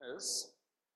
is,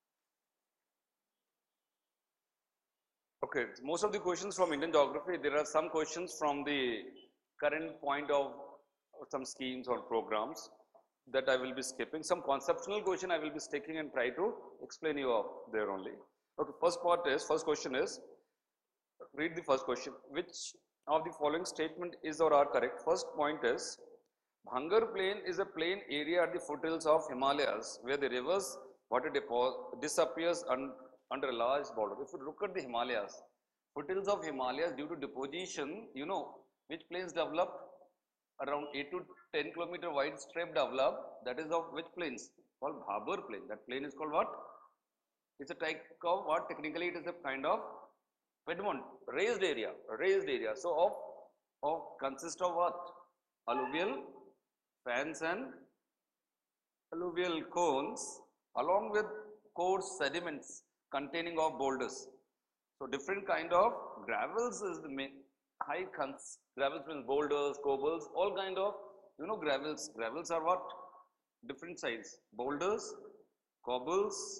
okay, most of the questions from Indian geography, there are some questions from the current point of some schemes or programs that I will be skipping. Some conceptual question I will be sticking and try to explain you up there only. Okay, first question is, read the first question. Which of the following statement is or are correct? First point is, Bhangar plain is a plain area at the foothills of Himalayas where the river's water disappears under a large border. If you look at the Himalayas, foothills of Himalayas due to deposition, you know, which plains developed? Around 8 to 10 kilometer wide strip developed. That is of which plains? Called Bhabar plain. That plain is called what? It's a type of what? Technically it is a kind of Piedmont, raised area. So of consists of what? Alluvial fans and alluvial cones along with coarse sediments containing of boulders. So different kind of gravels is the main gravels means boulders, cobbles, all kind of, you know, gravels. Gravels are what? Different size. Boulders, cobbles,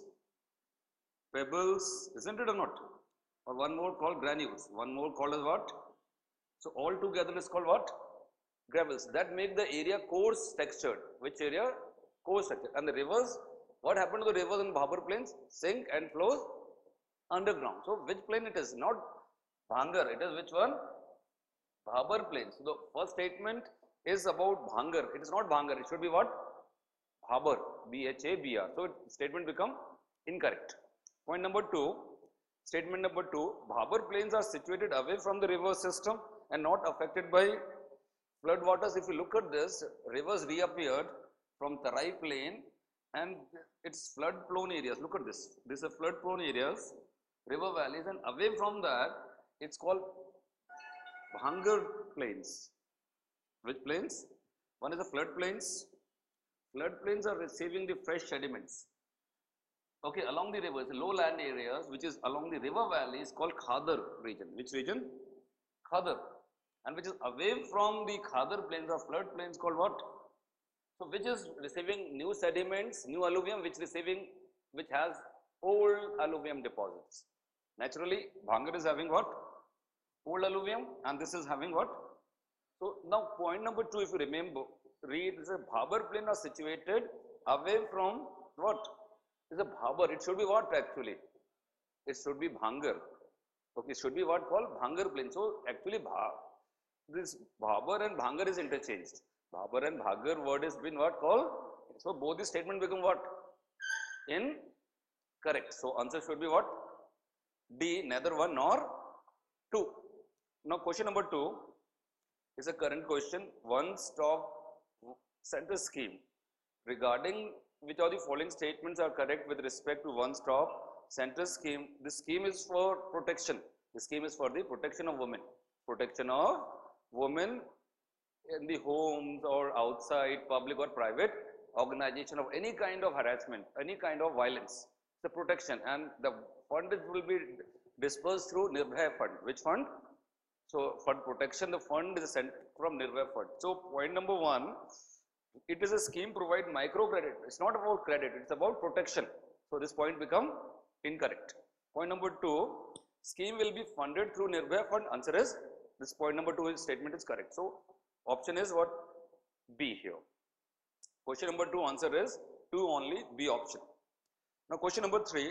pebbles, isn't it or not? Or one more called granules. One more called as what? So all together is called what? Gravels. That make the area coarse textured. Which area? Coarse textured. And the rivers, what happened to the rivers in Bhabar plains? Sink and flows underground. So which plain it is? Not Bhangar. It is which one? Bhabar plain. So the first statement is about Bhangar. It is not Bhangar. It should be what? Bhabar. B-H-A-B-R. So statement become incorrect. Point number 2. Statement number 2. Bhabar plains are situated away from the river system and not affected by flood waters. If you look at this, rivers reappeared from Tarai plain and its flood prone areas. Look at this. This is flood prone areas, river valleys, and away from that, it's called Bhangar plains. Which plains? One is the flood plains. Flood plains are receiving the fresh sediments. Okay, along the rivers, lowland areas, which is along the river valley, is called Khadar region. Which region? Khadar. And which is away from the Khadar plains or flood plains called what? So which is receiving new sediments, new alluvium, which has old alluvium deposits. Naturally, Bhangar is having what? Old alluvium, and this is having what? So now point number 2, if you remember, read, this is a Bhabar plain are situated away from what? Is a Bhabar. It should be what actually? It should be Bhangar. Okay, it should be what called? Bhangar plain. So actually this Bhabar and Bhangar is interchanged. Bhabar and Bhangar word has been what called? So both the statement become what? Incorrect. So answer should be what? D, neither 1 nor 2. Now question number 2 is a current question. One stop center scheme. Regarding which of the following statements are correct with respect to one stop center scheme? This scheme is for protection. The scheme is for the protection of women. Protection of women in the homes or outside, public or private organization of any kind of harassment, any kind of violence. The protection, and the fund will be dispersed through Nirbhay fund. Which fund? So for protection, the fund is sent from Nirbhay fund. So point number 1, it is a scheme provide micro credit. It's not about credit, it's about protection. So this point become incorrect. Point number 2, scheme will be funded through Nirbhay fund. Answer is, this point number 2 statement is correct. So option is what? B here. Question number 2 answer is 2 only, B option. Now question number 3,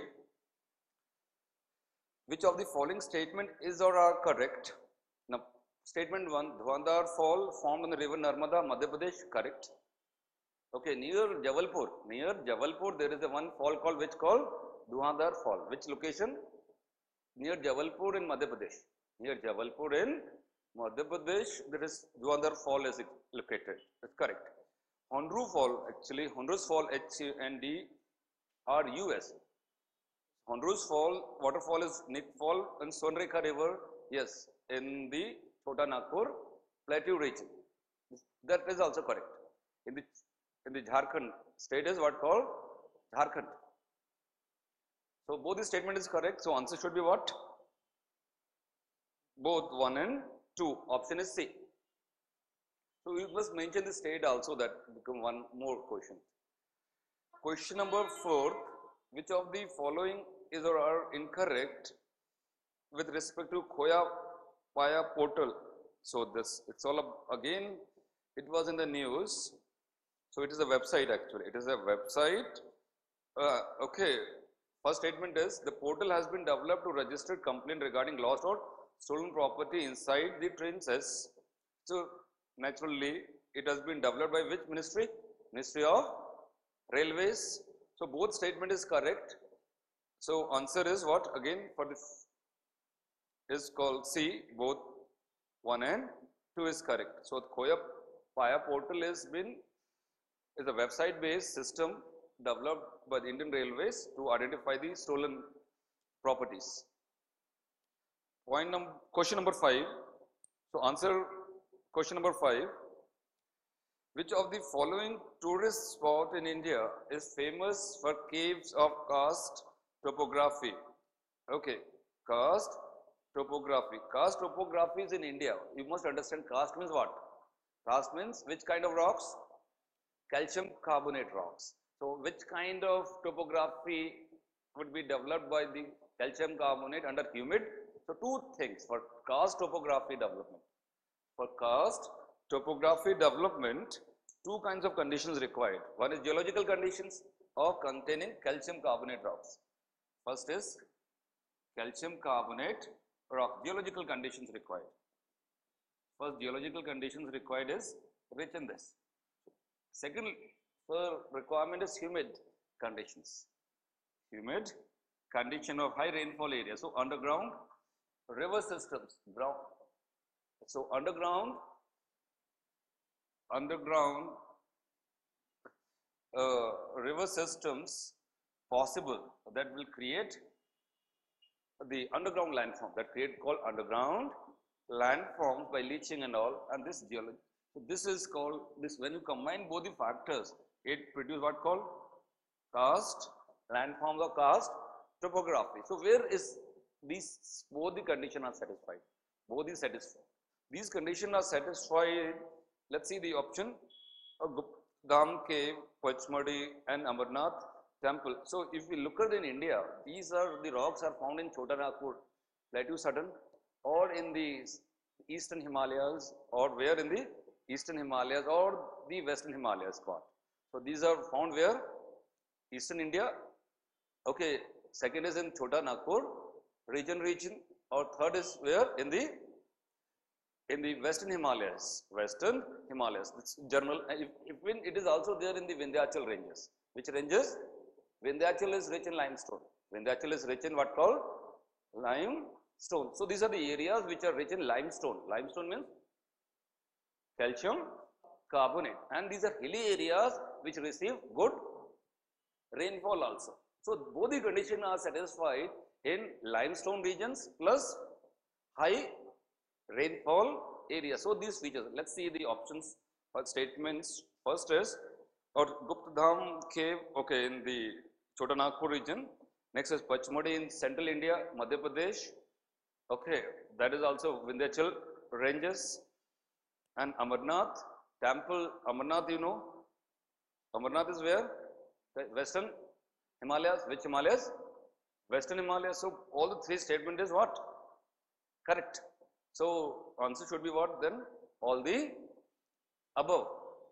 which of the following statement is or are correct? Now statement 1, Dhwandhar fall formed on the river Narmada, Madhya Pradesh, correct. Okay, near Jabalpur there is a one fall called which called Dhwandhar fall. Which location? Near Jabalpur in Madhya Pradesh. Near Jabalpur in Madhya Pradesh there is Dhwandhar fall is located. That's correct. Honru fall, actually Honru's fall, HNDRUS. Honru's fall waterfall is Nick fall and Sonrekha river, yes, in the Chota Nagpur plateau region. That is also correct. In the Jharkhand state is what called Jharkhand. So both the statement is correct. So answer should be what? Both 1 and 2. Option is C. So we must mention the state also, that become one more question. Question number 4. which of the following is or are incorrect with respect to Khoya Paya portal? So this, it's all again, it was in the news. So it is a website actually. It is a website. Okay. First statement is the portal has been developed to register complaint regarding lost or stolen property inside the trains. So naturally, it has been developed by which ministry? Ministry of Railways. So both statement is correct. So answer is what? Again for this is called C. Both 1 and 2 is correct. So Khoya Paya portal is a website based system developed by the Indian Railways to identify the stolen properties. Question number 5. So answer question number 5. Which of the following tourist spot in India is famous for caves of karst topography? Okay, karst topography. Karst topography is in India. You must understand karst means what? Karst means which kind of rocks? Calcium carbonate rocks. So which kind of topography would be developed by the calcium carbonate under humid? So two things for karst topography development. For karst topography development, two kinds of conditions required. One is geological conditions of containing calcium carbonate rocks. First is calcium carbonate rock. Geological conditions required. First geological conditions required is rich in this. Second requirement is humid conditions. Humid condition of high rainfall area. So underground river systems. So underground river systems possible that will create the underground landform, that create called underground landforms by leaching and all, and this geology. So this is called, this when you combine both the factors, it produces what called karst landforms or karst topography. So where is these both the conditions are satisfied? Both is satisfied. These conditions are satisfied. Let's see the option: Guptam Cave, Pachmadi, and Amarnath Temple. So if we look at in India, these are the rocks are found in Chota Nagpur Plateau Southern, or in the eastern Himalayas, or where in the eastern Himalayas or the western Himalayas part. So these are found where? Eastern India. Okay. Second is in Chota Nagpur region, or third is where? In the western Himalayas. Western Himalayas. It's general. Even it is also there in the Vindhyachal ranges. Which ranges? Vindhyachal is rich in limestone. Vindhyachal is rich in what called? Limestone. So these are the areas which are rich in limestone. Limestone means calcium carbonate, and these are hilly areas which receive good rainfall also. So both the conditions are satisfied in limestone regions plus high rainfall area. So these features, let's see the options for statements. First is Gupta Cave, okay, in the Chota Nagpur region. Next is Pachmadi in central India, Madhya Pradesh. Okay, that is also Vindhyachal ranges. And Amarnath Temple. Amarnath, you know, Amarnath is where? Western Himalayas. Which Himalayas? Western Himalayas. So all the three statement is what? Correct. So answer should be what then? All the above.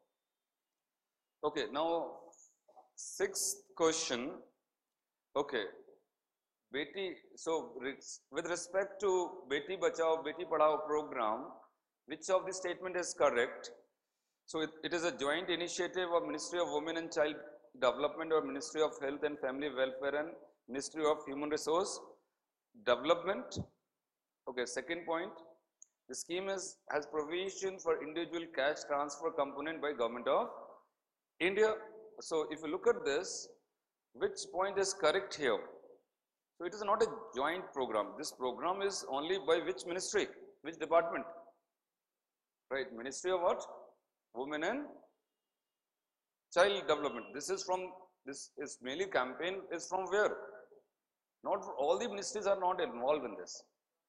Okay, now sixth question. Okay, Beti. So with respect to Beti Bachao Beti Padhao program, which of the statement is correct? So it is a joint initiative of Ministry of Women and Child Development or Ministry of Health and Family Welfare and Ministry of Human Resource Development. Okay, second point, the scheme has provision for individual cash transfer component by Government of India. So if you look at this, which point is correct here? So it is not a joint program. This program is only by which ministry? Which department? Right, Ministry of what? Women and Child Development. This is mainly campaign is from where? Not all the ministries are not involved in this.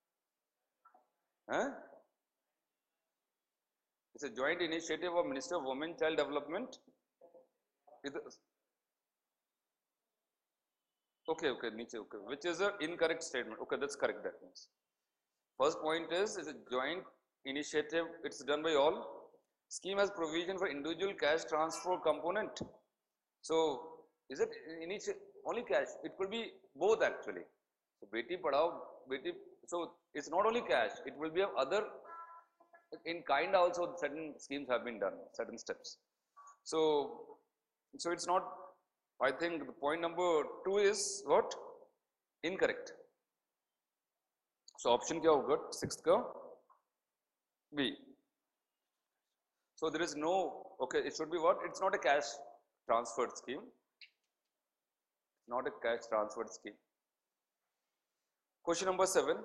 It's a joint initiative of Ministry of Women and Child Development. Okay, okay, niche, okay, which is an incorrect statement. Okay, that's correct. That means first point is a joint initiative. It's done by all. Scheme has provision for individual cash transfer component. So is it only cash? It could be both actually. So Beti Padhao, Beti. So it's not only cash. It will be of other in kind also. Certain schemes have been done. Certain steps. So it's not. I think the point number 2 is what? Incorrect. So option क्या होगा? 6th का B. So there is no, okay, it should be what? It's not a cash transferred scheme. It's not a cash transferred scheme. Question number 7.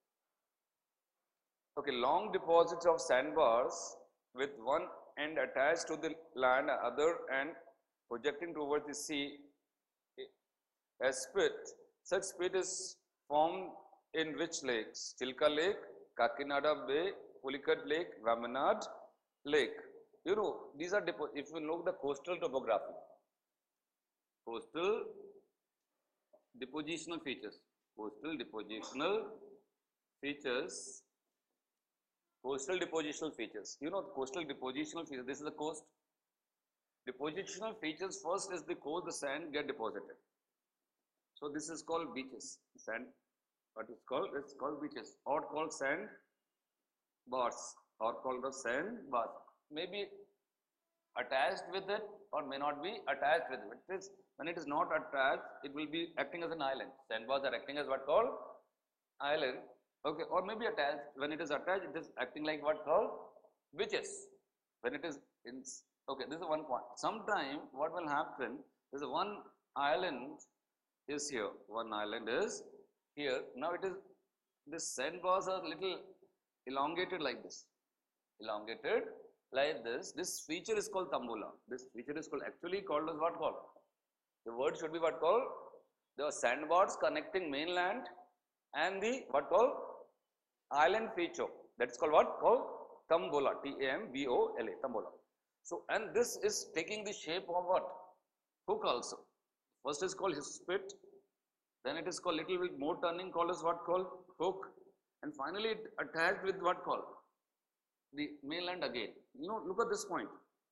Okay, long deposits of sandbars with one end attached to the land, other end projecting towards the sea. A spit. Such spit is formed in which lakes? Chilka Lake, Kakinada Bay, Pulikat Lake, Vamanad Lake. You know, these are, if you look the coastal topography, coastal depositional features, coastal depositional features, coastal depositional features. You know, coastal depositional features, this is the coast. Depositional features, first is the coast, the sand get deposited. So this is called beaches, sand, what is called? It's called beaches, or called sand bars, or called the sand bars. Maybe attached with it or may not be attached with it. It is, when it is not attached, it will be acting as an island. Sandbars are acting as what called island. Okay, or maybe attached. When it is attached, it is acting like what called beaches. When it is in, okay, this is one point. Sometime what will happen is one island is here. One island is here. Now it is, this sandbars are little elongated like this. Elongated like this. This feature is called tambula. This feature is called, actually called as what called? The word should be what called? The sandbars connecting mainland and the what called? Island feature. That's called what? Called tambola. T-A-M-B-O-L-A. Tambola. So, and this is taking the shape of what? Hook also. First is called spit. Then it is called little bit more turning called as what called? Hook. And finally it attached with what called? The mainland again. You know, look at this point.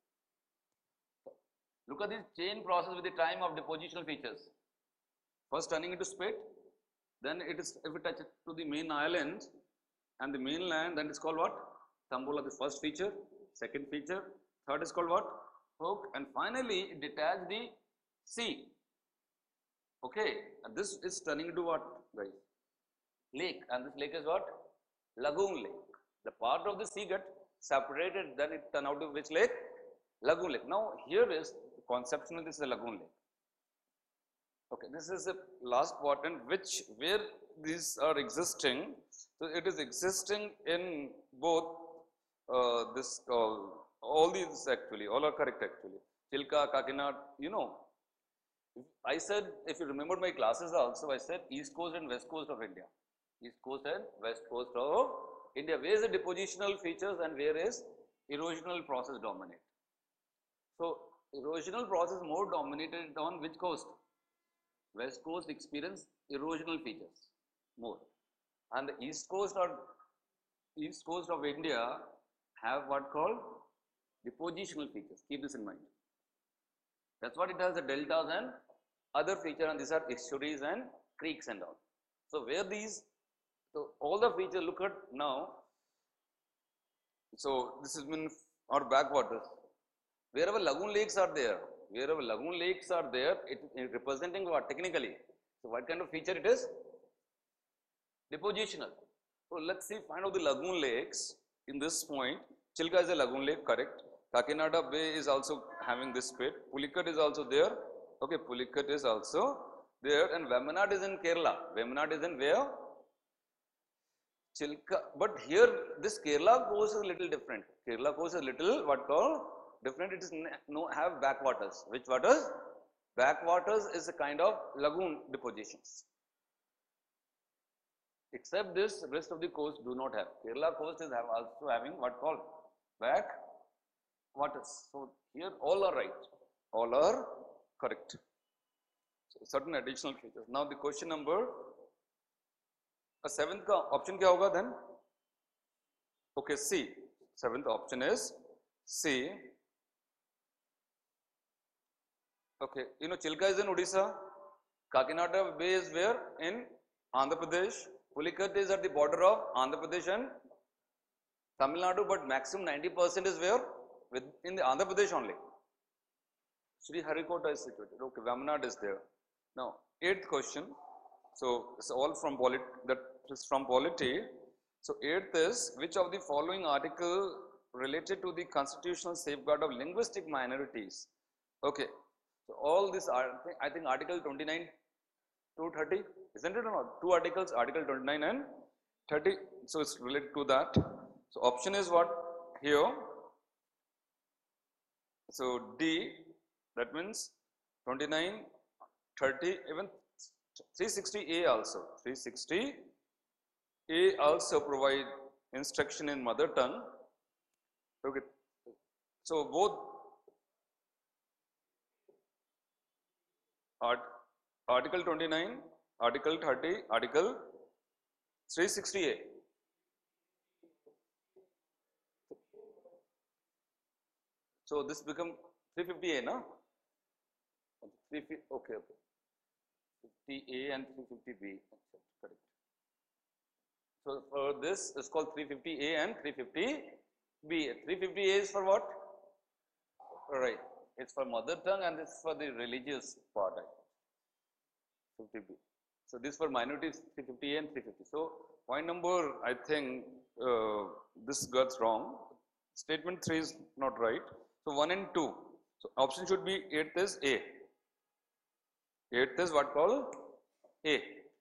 Look at this chain process with the time of depositional features. First turning into spit, then it is, if it touches to the main island and the mainland, then it's called what? Tambola, the first feature, second feature, third is called what? Hook, and finally it detach the sea. Okay, and this is turning into what, guys? Lake, and this lake is what? Lagoon lake. The part of the sea get separated, then it turn out to which lake? Lagoon lake. Now here is conceptually this is a lagoon lake. Okay, this is the last part, and which where these are existing. So it is existing in both this all these actually, all are correct actually. Chilka, Kakinad, you know. I said, if you remember my classes also, I said East Coast and West Coast of India. East Coast and West Coast of India. Where is the depositional features and where is erosional process dominate? So erosional process more dominated on which coast? West Coast experience erosional features more, and the East Coast of India have what called depositional features. Keep this in mind. That's what it has, the deltas and other feature, and these are estuaries and creeks and all. So where these, so all the features, look at now. So this has been our backwaters. Wherever lagoon lakes are there, it representing what technically? So what kind of feature it is? Depositional. So let's see, find out the lagoon lakes in this point. Chilka is a lagoon lake, correct. Kakinada Bay is also having this spit. Pulikat is also there. Okay, Pulikat is also there, and Vamanad is in Kerala. Vamanad is in where? Chilka. But here this Kerala coast is little different. Kerala coast is little what called different. It is no have backwaters. Which waters? Backwaters is a kind of lagoon depositions. Except this, rest of the coast do not have. Kerala coast is also having what called backwaters. So here all are right. All are correct. So, certain additional features. Now the question number, a seventh option क्या होगा then? Okay, C. Seventh option is C. Okay, you know Chilka is in Odisha. Kakinada Bay is where? In Andhra Pradesh. Pulikat is at the border of Andhra Pradesh and Tamil Nadu, but maximum 90% is where? In the Andhra Pradesh only. Sriharikota is situated. Okay, Vamanad is there. Now, eighth question. So, it's all from polity. That is from polity. So, eighth is, which of the following article related to the constitutional safeguard of linguistic minorities? Okay. So, all this are, I think article 29 to 30, isn't it or not? Two articles, article 29 and 30. So, it's related to that. So, option is what here? So, D, that means 29, 30, even 360A also. 360A also provide instruction in mother tongue. Okay. So, both Article 29, Article 30, Article 360A. So, this become 350A, no? 350, okay, okay. 50A and 350B. Correct. So, for this is called 350A and 350B. 350A is for what? Right. It's for mother tongue and it's for the religious part. 50B. So, this for minorities 350A and 350. So, point number, I think this gets wrong. Statement 3 is not right. So, 1 and 2. So, option should be 8th is A. 8th is what called A.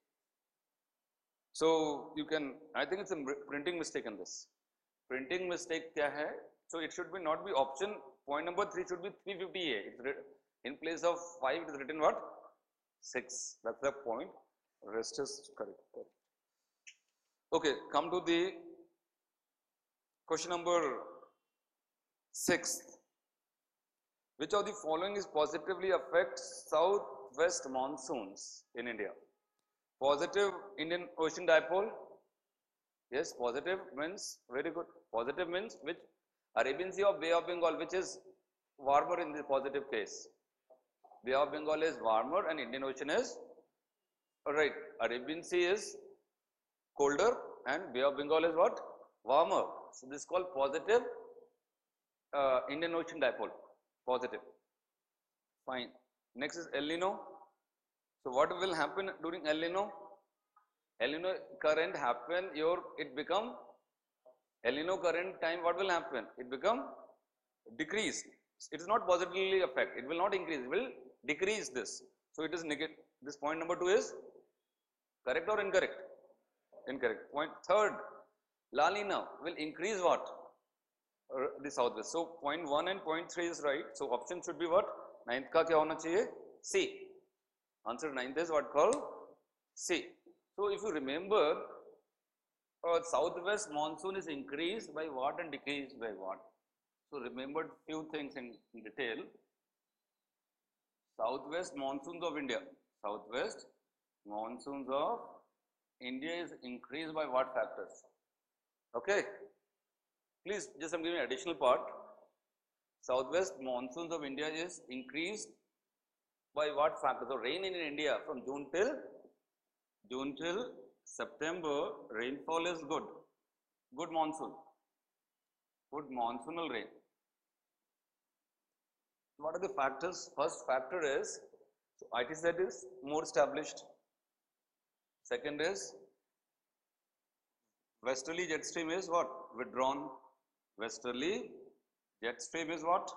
So, you can, I think it's a printing mistake in this. Printing mistake kya hai? So, it should be not be option, point number 3 should be 350A. It's in place of 5, it is written what? 6. That's the point. Rest is correct. Okay, come to the question number 6. Which of the following is positively affects southwest monsoons in India? Positive Indian Ocean Dipole. Yes, positive means very good. Positive means which? Arabian Sea or Bay of Bengal, which is warmer in the positive case. Bay of Bengal is warmer and Indian Ocean is right. Arabian Sea is colder and Bay of Bengal is what? Warmer. So this is called positive Indian Ocean Dipole. Positive. Fine. Next is El Nino. So what will happen during El Nino? El Nino current happen, it become El Nino current time, what will happen? It become decreased. It is not positively affect, it will not increase, it will decrease this. So it is negative. This point number 2 is correct or incorrect? Incorrect. Point third, La Nina will increase what? The southwest. So point 1 and point 3 is right. So option should be what? Ninth ka kya hona chahiye? C. Answer 9th is what called C. So if you remember, southwest monsoon is increased by what and decreased by what? So remember few things in detail. Southwest monsoons of India. Southwest monsoons of India is increased by what factors? Okay. Please just I'm giving additional part. Southwest monsoons of India is increased by what factors? So rain in India from June till September, rainfall is good. Good monsoon. Good monsoonal rain. What are the factors? First factor is, so ITZ is more established. Second is, westerly jet stream is what? Withdrawn. Westerly jet stream is what?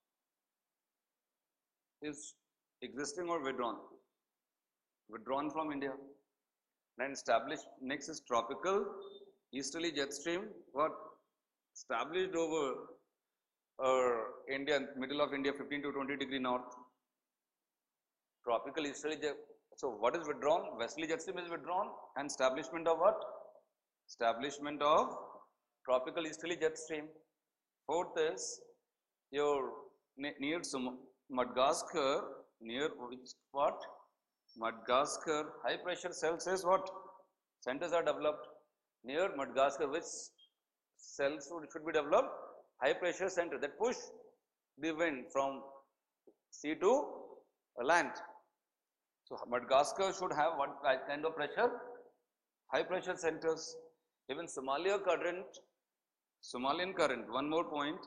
Is existing or withdrawn? Withdrawn from India. Then established, next is tropical easterly jet stream, what? Established over India, middle of India, 15 to 20 degree north. Tropical easterly jet, so what is withdrawn? Westerly jet stream is withdrawn and establishment of what? Establishment of tropical easterly jet stream. Fourth is your near Madagascar, near which what? Madagascar, high pressure cells is what? Centers are developed near Madagascar. Which cells should be developed? High pressure center that push the wind from sea to land. So Madagascar should have what kind of pressure? High pressure centers. Even Somalian current, one more point.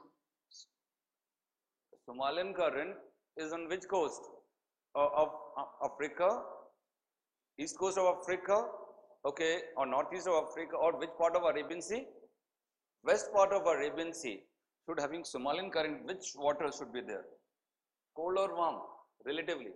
Somalian current is on which coast of Africa? East coast of Africa, okay, or northeast of Africa, or which part of Arabian Sea? West part of Arabian Sea should having Somalian current. Which water should be there? Cold or warm? Relatively,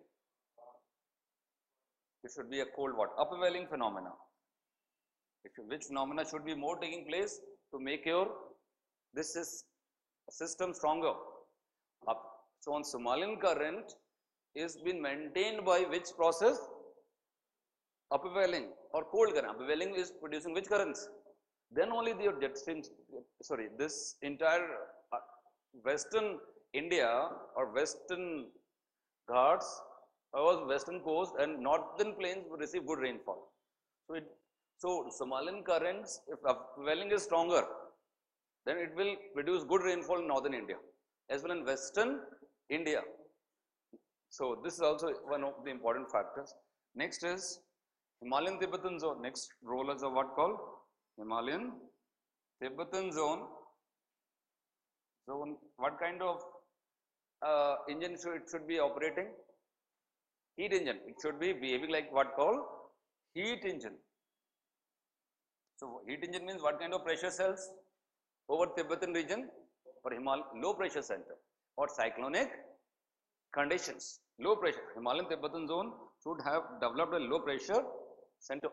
it should be a cold water. Upwelling phenomena. Which phenomena should be more taking place to make your this is system stronger? So on Somalian current is been maintained by which process? Upwelling or cold current. Upwelling is producing which currents? Then only the jet streams, sorry, this entire western India or western Ghats or western coast and northern plains will receive good rainfall. So Somalian currents, if upwelling is stronger, then it will produce good rainfall in northern India as well in western India. So this is also one of the important factors. Next is Himalayan Tibetan zone. Next role is what called Himalayan Tibetan zone. So what kind of engine should be operating? Heat engine. It should be behaving like what called heat engine. So heat engine means what kind of pressure cells over Tibetan region or low pressure center or cyclonic conditions. Low pressure. Himalayan Tibetan zone should have developed a low pressure center.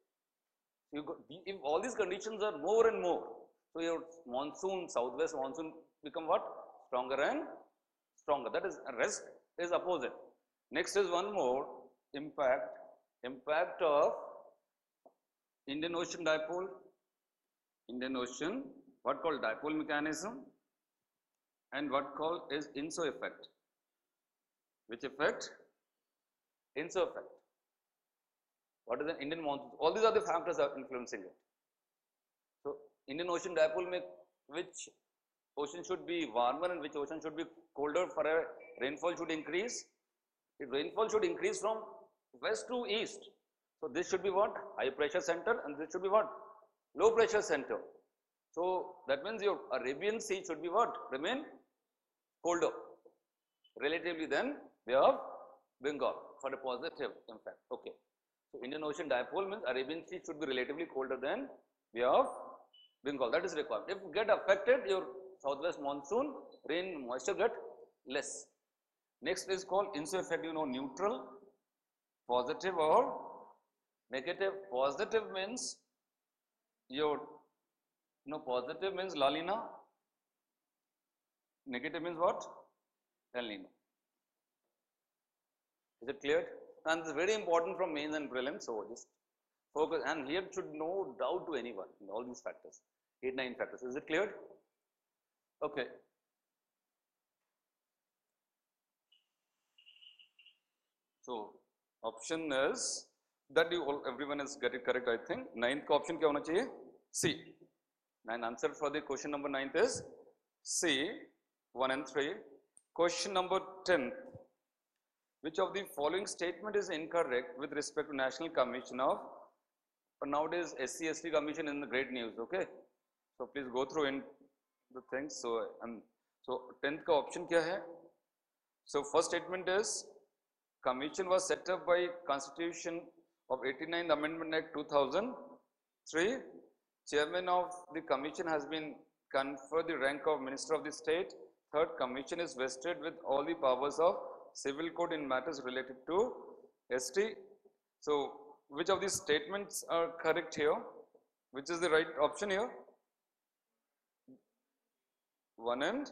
If all these conditions are more and more, so your monsoon, southwest monsoon become what? Stronger and stronger. That is, rest is opposite. Next is one more impact of Indian Ocean dipole. Indian Ocean, what called dipole mechanism, and what called is INSO effect. Which effect? INSO effect. What is the Indian monsoon? All these are the factors are influencing it. So Indian Ocean dipole make which ocean should be warmer and which ocean should be colder for a rainfall should increase. If rainfall should increase from west to east. So this should be what? High pressure center, and this should be what? Low pressure center. So that means your Arabian Sea should be what? Remain colder relatively than Bay of Bengal for a positive impact. Okay. So Indian Ocean dipole means Arabian Sea should be relatively colder than Bay of Bengal. That is required. If get affected, your southwest monsoon rain moisture get less. Next is called INSO effect. You know, neutral, positive or negative. Positive means your positive means La Nina. Negative means what? El Nino. Is it clear? And it's very important from mains and prelims. So just focus, and here should no doubt to anyone in all these factors. 8-9 factors. Is it clear? Okay. So option is that everyone is get it correct. I think 9th option क्या होना चाहिए? C. 9 answer for the question number 9th is C. 1 and 3. Question number 10. Which of the following statement is incorrect with respect to National Commission of, nowadays SC/ST Commission in the great news, okay? So please go through in the things. So 10th का option क्या है? So first statement is Commission was set up by Constitution of 89th Amendment Act 2003. Chairman of the Commission has been conferred the rank of Minister of the State. Third, Commission is vested with all the powers of civil code in matters related to ST. So which of these statements are correct here? Which is the right option here? 1 and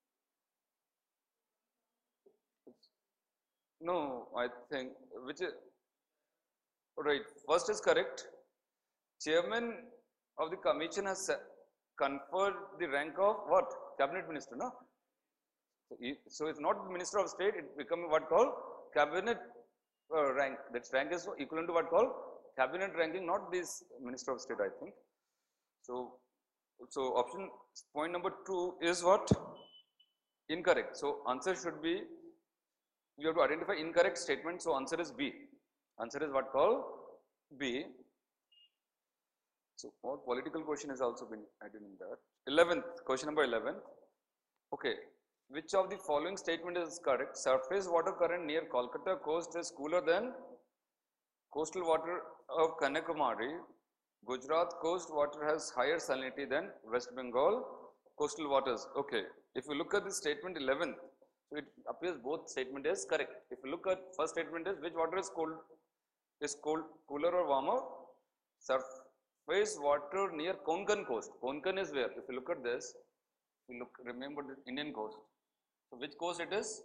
no, I think which is right. First is correct. Chairman of the Commission has conferred the rank of what? Cabinet Minister, no? So it's not Minister of State, it becomes what called Cabinet rank. That rank is equivalent to what called cabinet ranking, not this Minister of State, I think. So, option point number 2 is what? Incorrect. So, answer should be, you have to identify incorrect statement. So, answer is B. Answer is what called B. So, all political question has also been added in that. 11th, question number 11. Okay. Which of the following statement is correct? Surface water current near Kolkata coast is cooler than coastal water of Kanyakumari. Gujarat coast water has higher salinity than West Bengal coastal waters. Okay. If you look at the statement 11th, so it appears both statement is correct. If you look at first statement is which water is cooler or warmer? Surface water near Konkan coast. Konkan is where? If you look at this, remember the Indian coast. So which coast it is?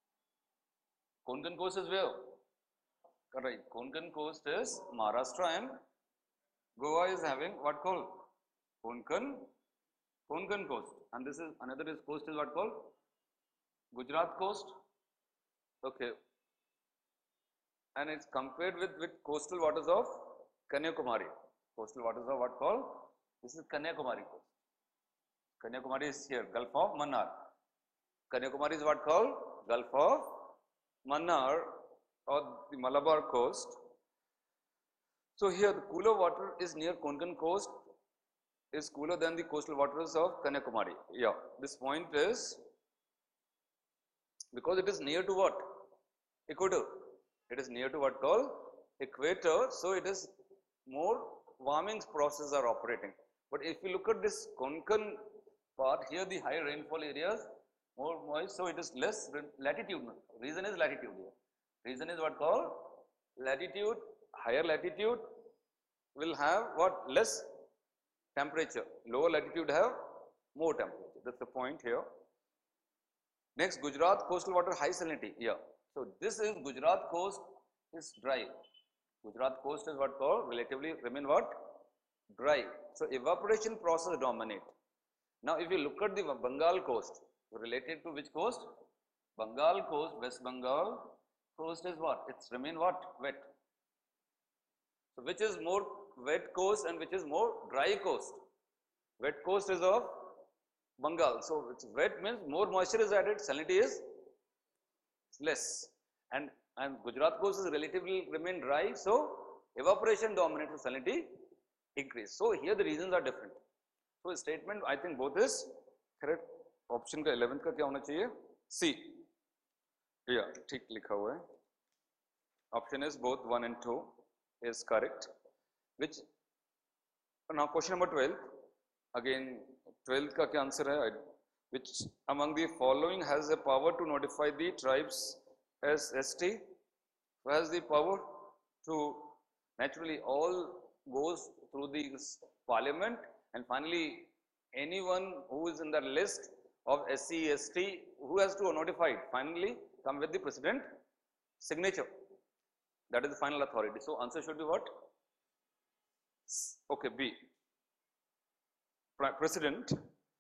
Konkan coast is where? Correct. Konkan coast is Maharashtra and Goa is having what called? Konkan coast. And this is another coast is what called? Gujarat coast. Okay. And it's compared with coastal waters of Kanyakumari. Coastal waters of what called? This is Kanyakumari coast. Kanyakumari is here, Gulf of Mannar. Kanyakumari is what called? Gulf of Mannar or the Malabar coast. So here the cooler water is near Konkan coast is cooler than the coastal waters of Kanyakumari. Yeah, this point is because it is near to what? Equator. It is near to what called? Equator. So it is more warming processes are operating. But if you look at this Konkan part, here the high rainfall areas more moist, so it is less latitude. Reason is latitude here. Reason is what called? Latitude. Higher latitude will have what? Less temperature. Lower latitude have more temperature. That's the point here. Next, Gujarat coastal water high salinity. Yeah. So this is Gujarat coast is dry. Gujarat coast is what called? Relatively remain what? Dry. So evaporation process dominate. Now if you look at the Bengal coast, related to which coast? Bengal coast, West Bengal coast is what? It's remain what? Wet. So which is more wet coast and which is more dry coast? Wet coast is of Bengal. So it's wet means more moisture is added, salinity is less. And Gujarat coast is relatively remain dry, so evaporation dominates, salinity increase. So here the reasons are different. So statement I think both is correct. Option का 11th का क्या होना चाहिए? C. Yeah, ठीक लिखा हुआ है. Option is both 1 and 2 is correct. Which now question number 12. Again 12th का क्या answer है? Which among the following has the power to notify the tribes as ST? Who has the power to? Naturally all goes through the parliament and finally anyone who is in the list of SC, ST, who has to notify it? Finally come with the president signature. That is the final authority. So answer should be what? Okay, B. President.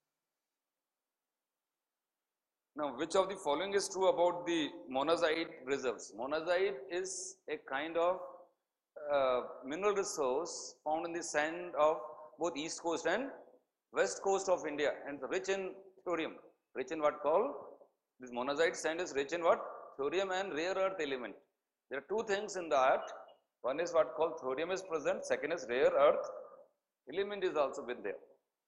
Now, which of the following is true about the monazite reserves? Monazite is a kind of mineral resource found in the sand of both east coast and west coast of India and rich in thorium. Rich in what called? This monazite sand is rich in what? Thorium and rare earth element. There are two things in that. One is what called thorium is present. Second is rare earth element is also been there.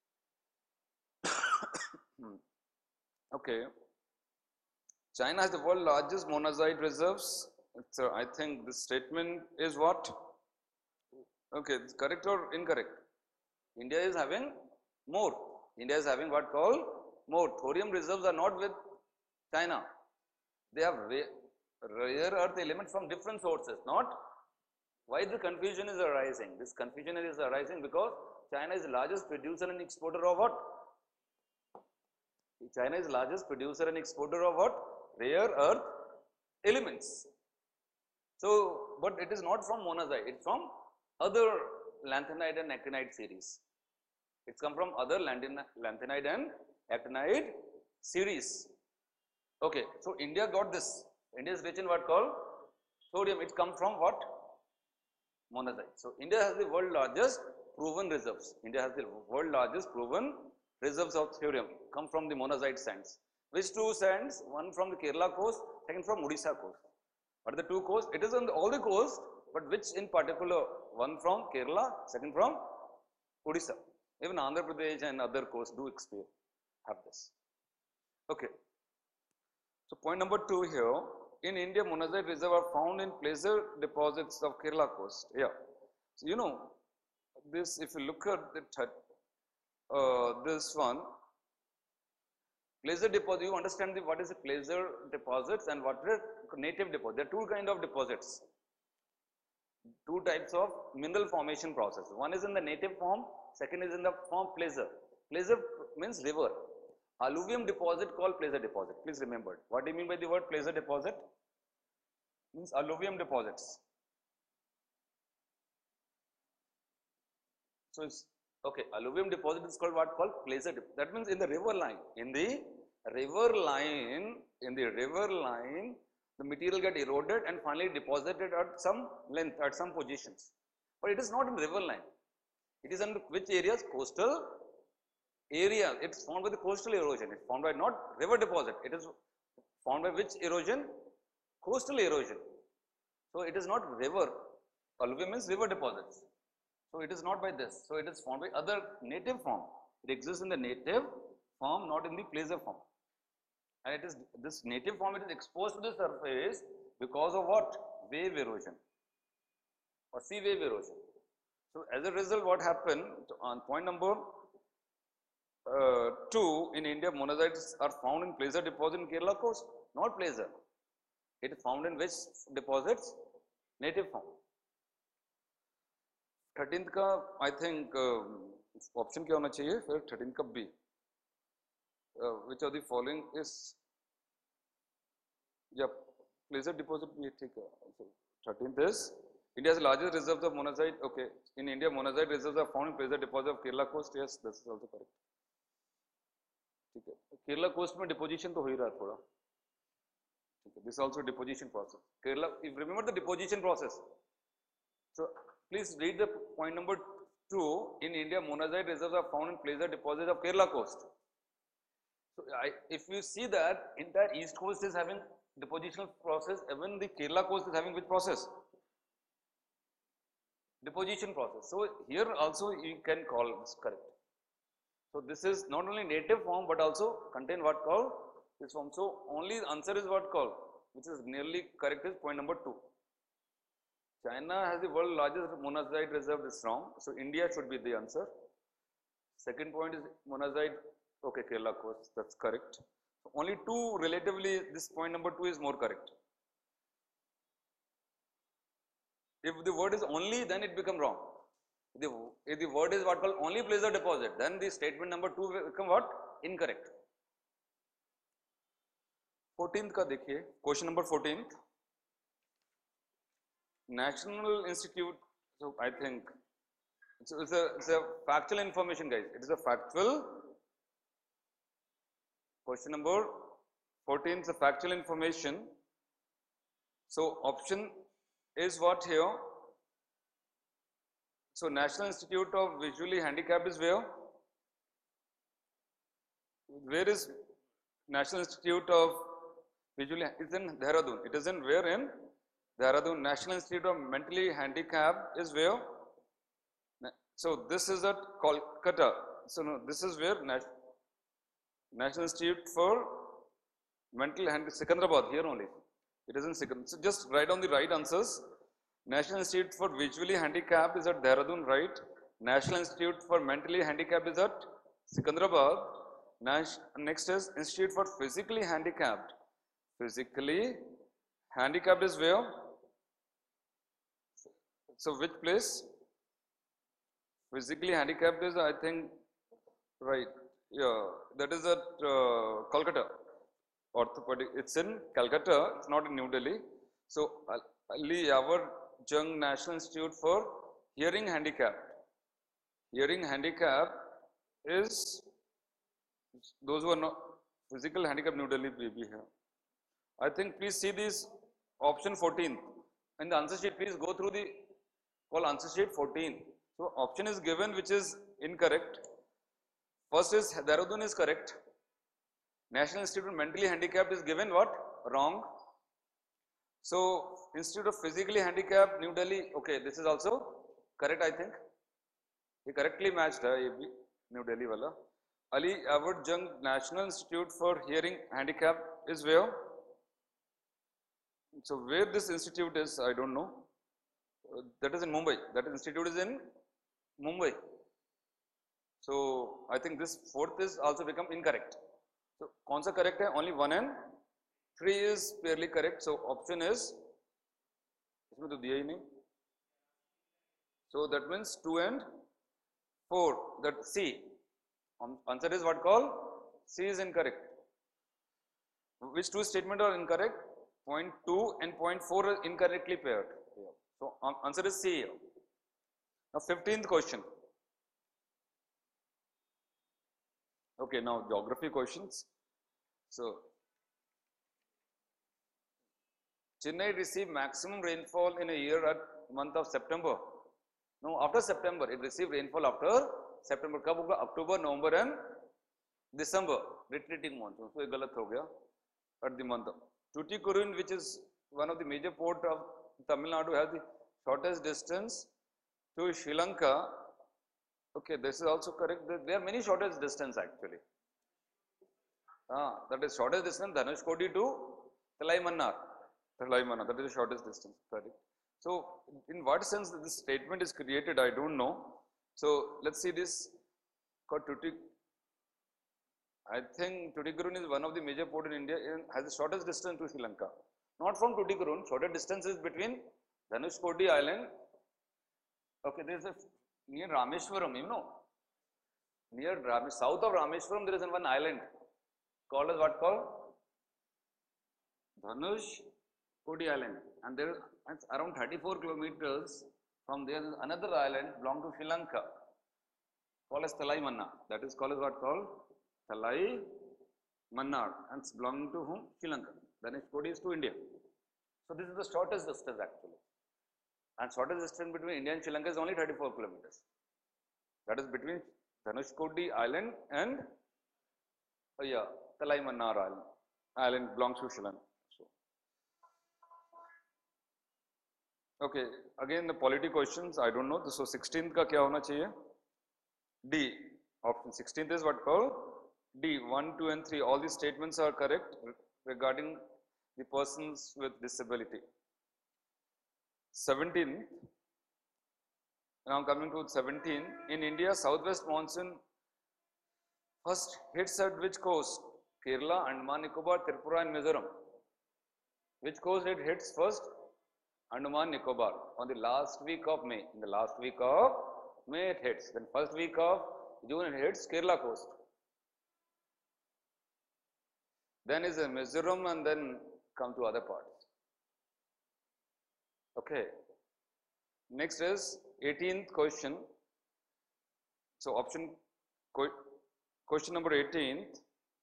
Okay. China has the world's largest monazite reserves. So I think this statement is what? Okay, correct or incorrect? India is having more. India is having what called more. Thorium reserves are not with China. They have rare earth elements from different sources. Not why the confusion is arising. This confusion is arising because China is the largest producer and exporter of what? China is the largest producer and exporter of what? Rare earth elements. So, but it is not from monazite, it's from other lanthanide and actinide series. It's come from other lanthanide and actinide series. Okay, so India got this. India is rich in what called Thorium, it comes from what? Monazite. So India has the world largest proven reserves. India has the world largest proven reserves of thorium, come from the monazite sands. Which two sands? One from the Kerala coast, second from Odisha coast. What are the two coasts? It is on all the coast, but which in particular? One from Kerala, second from Odisha. Even Andhra Pradesh and other coasts do have this. Okay. So point number 2 here. In India, monazite reserve are found in placer deposits of Kerala coast. Yeah. So you know this. If you look at the this one, placer deposit. You understand what is a placer deposits and what is native deposit. There are two kind of deposits. Two types of mineral formation process. One is in the native form, second is in the form placer. Placer means river. Alluvium deposit called placer deposit. Please remember. What do you mean by the word placer deposit? Means alluvium deposits. So it's okay. Alluvium deposit is called what? Called placer deposit. That means in the river line. In the river line, the material get eroded and finally deposited at some length, at some positions. But it is not in river line. It is in which areas? Coastal area. It's formed by the coastal erosion. It's formed by not river deposit. It is formed by which erosion? Coastal erosion. So it is not river. Alluvium means river deposits. So it is not by this. So it is formed by other native form. It exists in the native form, not in the placer form. And it is this native form, it is exposed to the surface because of what? Wave erosion or sea wave erosion. So as a result, what happened on point number 2, in India, monazites are found in placer deposit in Kerala coast, not placer. It is found in which deposits? Native form. 13th का I think option क्या होना चाहिए? फिर 13th का B. Which of the following is placer deposit भी ठीक है. So 13th is India's largest reserves of monazite. Okay, in India monazite reserves are found in placer deposit of Kerala coast. Yes, this is also correct. ठीक है. Kerala coast में deposition तो हो ही रहा है थोड़ा. This is also deposition process. Kerala, if you remember the deposition process. So please read the point number 2. In India, monazite reserves are found in placer deposits of Kerala coast. So if you see that entire east coast is having depositional process, even the Kerala coast is having which process? Deposition process. So here also you can call this correct. So this is not only native form but also contain what called this form. So only answer is what called, which is nearly correct, is point number 2. China has the world largest monazite reserve. This is wrong. So India should be the answer. Second point is monazite. Okay, Kerala coast. That's correct. So only 2 relatively. This point number 2 is more correct. If the word is only, then it become wrong. If the word is what called only placer deposit, then the statement number 2 will become what? Incorrect. 14th का देखिए, question number 14th. National Institute, so I think it's a factual information, guys. It is a factual. Question number 14 is a factual information. So option is what here? So National Institute of Visually Handicapped is where? Where is National Institute of Visually? It's in Dehradun. It is in where? In Dehradun. National Institute of Mentally Handicapped is where? So this is at Kolkata. So no, this is where National Institute for Mental Handicapped, Secunderabad, here only. It is in Secunderabad. So just write down the right answers. National Institute for Visually Handicapped is at Dehradun, right? National Institute for Mentally Handicapped is at Secunderabad. Next is Institute for Physically Handicapped. Physically Handicapped is where? So which place? Physically Handicapped is, I think, right. Yeah, that is at Kolkata. Orthopedic. It's in Calcutta. It's not in New Delhi. So Ali Yavar Jung National Institute for Hearing Handicap. Hearing handicap is those who are not physical handicap. New Delhi may be here. I think please see this option 14. In the answer sheet, please go through the call answer sheet 14. So option is given which is incorrect. First is Dehradun is correct. National Institute of Mentally Handicapped is given what? Wrong. So Institute of Physically Handicapped, New Delhi, okay, this is also correct, I think. He correctly matched New Delhi wala. Ali Award Jung National Institute for Hearing Handicap is where? So where this institute is, I don't know. That is in Mumbai. That institute is in Mumbai. So I think this fourth is also become incorrect. So kaun sa correct hai? Only 1 and 3 is fairly correct. So option is, isme to diya hi nahi. So that means 2 and 4. That C. Answer is what called? C is incorrect. Which two statements are incorrect? Point 2 and point 4 are incorrectly paired. So answer is C here. Now 15th question. Okay, now geography questions. So Chennai received maximum rainfall in a year at month of September. No, after September, it received rainfall after September. Kab hoga? October, November and December. Retreating monsoon. So, ये गलत हो गया. At the month of Tuticorin, which is one of the major port of Tamil Nadu, has the shortest distance to Sri Lanka. Okay, this is also correct. There are many shortest distance actually. That is shortest distance Dhanushkodi to Talaimannar. Talaimannar, that is the shortest distance. Correct. So, in what sense this statement is created, I don't know. So, let's see this. I think Tuticorin is one of the major port in India and has the shortest distance to Sri Lanka. Not from Tuticorin, shortest distance is between Dhanushkodi Island. Okay, there is a near Rameshwaram, you know. Near south of Rameshwaram, there is one island called as what called? Dhanushkodi Island. And there is around 34 kilometers from there is another island belong to Sri Lanka called as Talaimannar. That is called as what called? Talaimannar, and it's belonging to whom? Sri Lanka. Dhanushkodi is to India. So this is the shortest distance actually. And shortest distance between India and Sri Lanka is only 34 kilometers. That is between Dhanushkodi Island and Talaimannar Island. Island belongs to Sri Lanka. Okay, again the polity questions, I don't know. So 16th ka kya hona chahiye? D. Option 16th is what called? D. 1, 2 and 3. All these statements are correct regarding the persons with disability. 17th. Now coming to 17. In India, southwest monsoon first hits at which coast? Kerala, Andaman, Nicobar, Tripura and Mizoram. Which coast it hits first? Andaman, Nicobar. On the last week of May. In the last week of May it hits. Then first week of June it hits Kerala coast. Then is a Mizoram and then come to other parts. Okay. Next is 18th question. So question number 18th.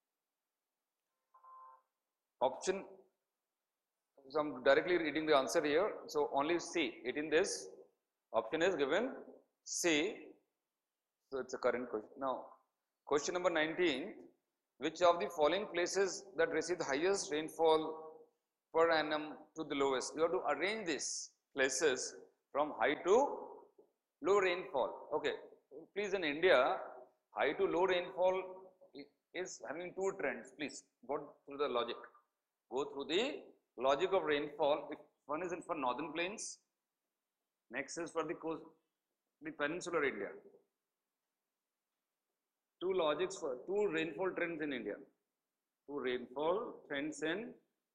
Option, so I'm directly reading the answer here. So only C. 18th is, option is given C. So it's a current question. Now, question number 19. Which of the following places that receive the highest rainfall per annum to the lowest? You have to arrange these places from high to low rainfall. Okay, please, in India, high to low rainfall is having two trends. Please go through the logic. Go through the logic of rainfall. If one is for northern plains, next is for the coast, the peninsular India. Two logics for two rainfall trends in India. Two rainfall trends in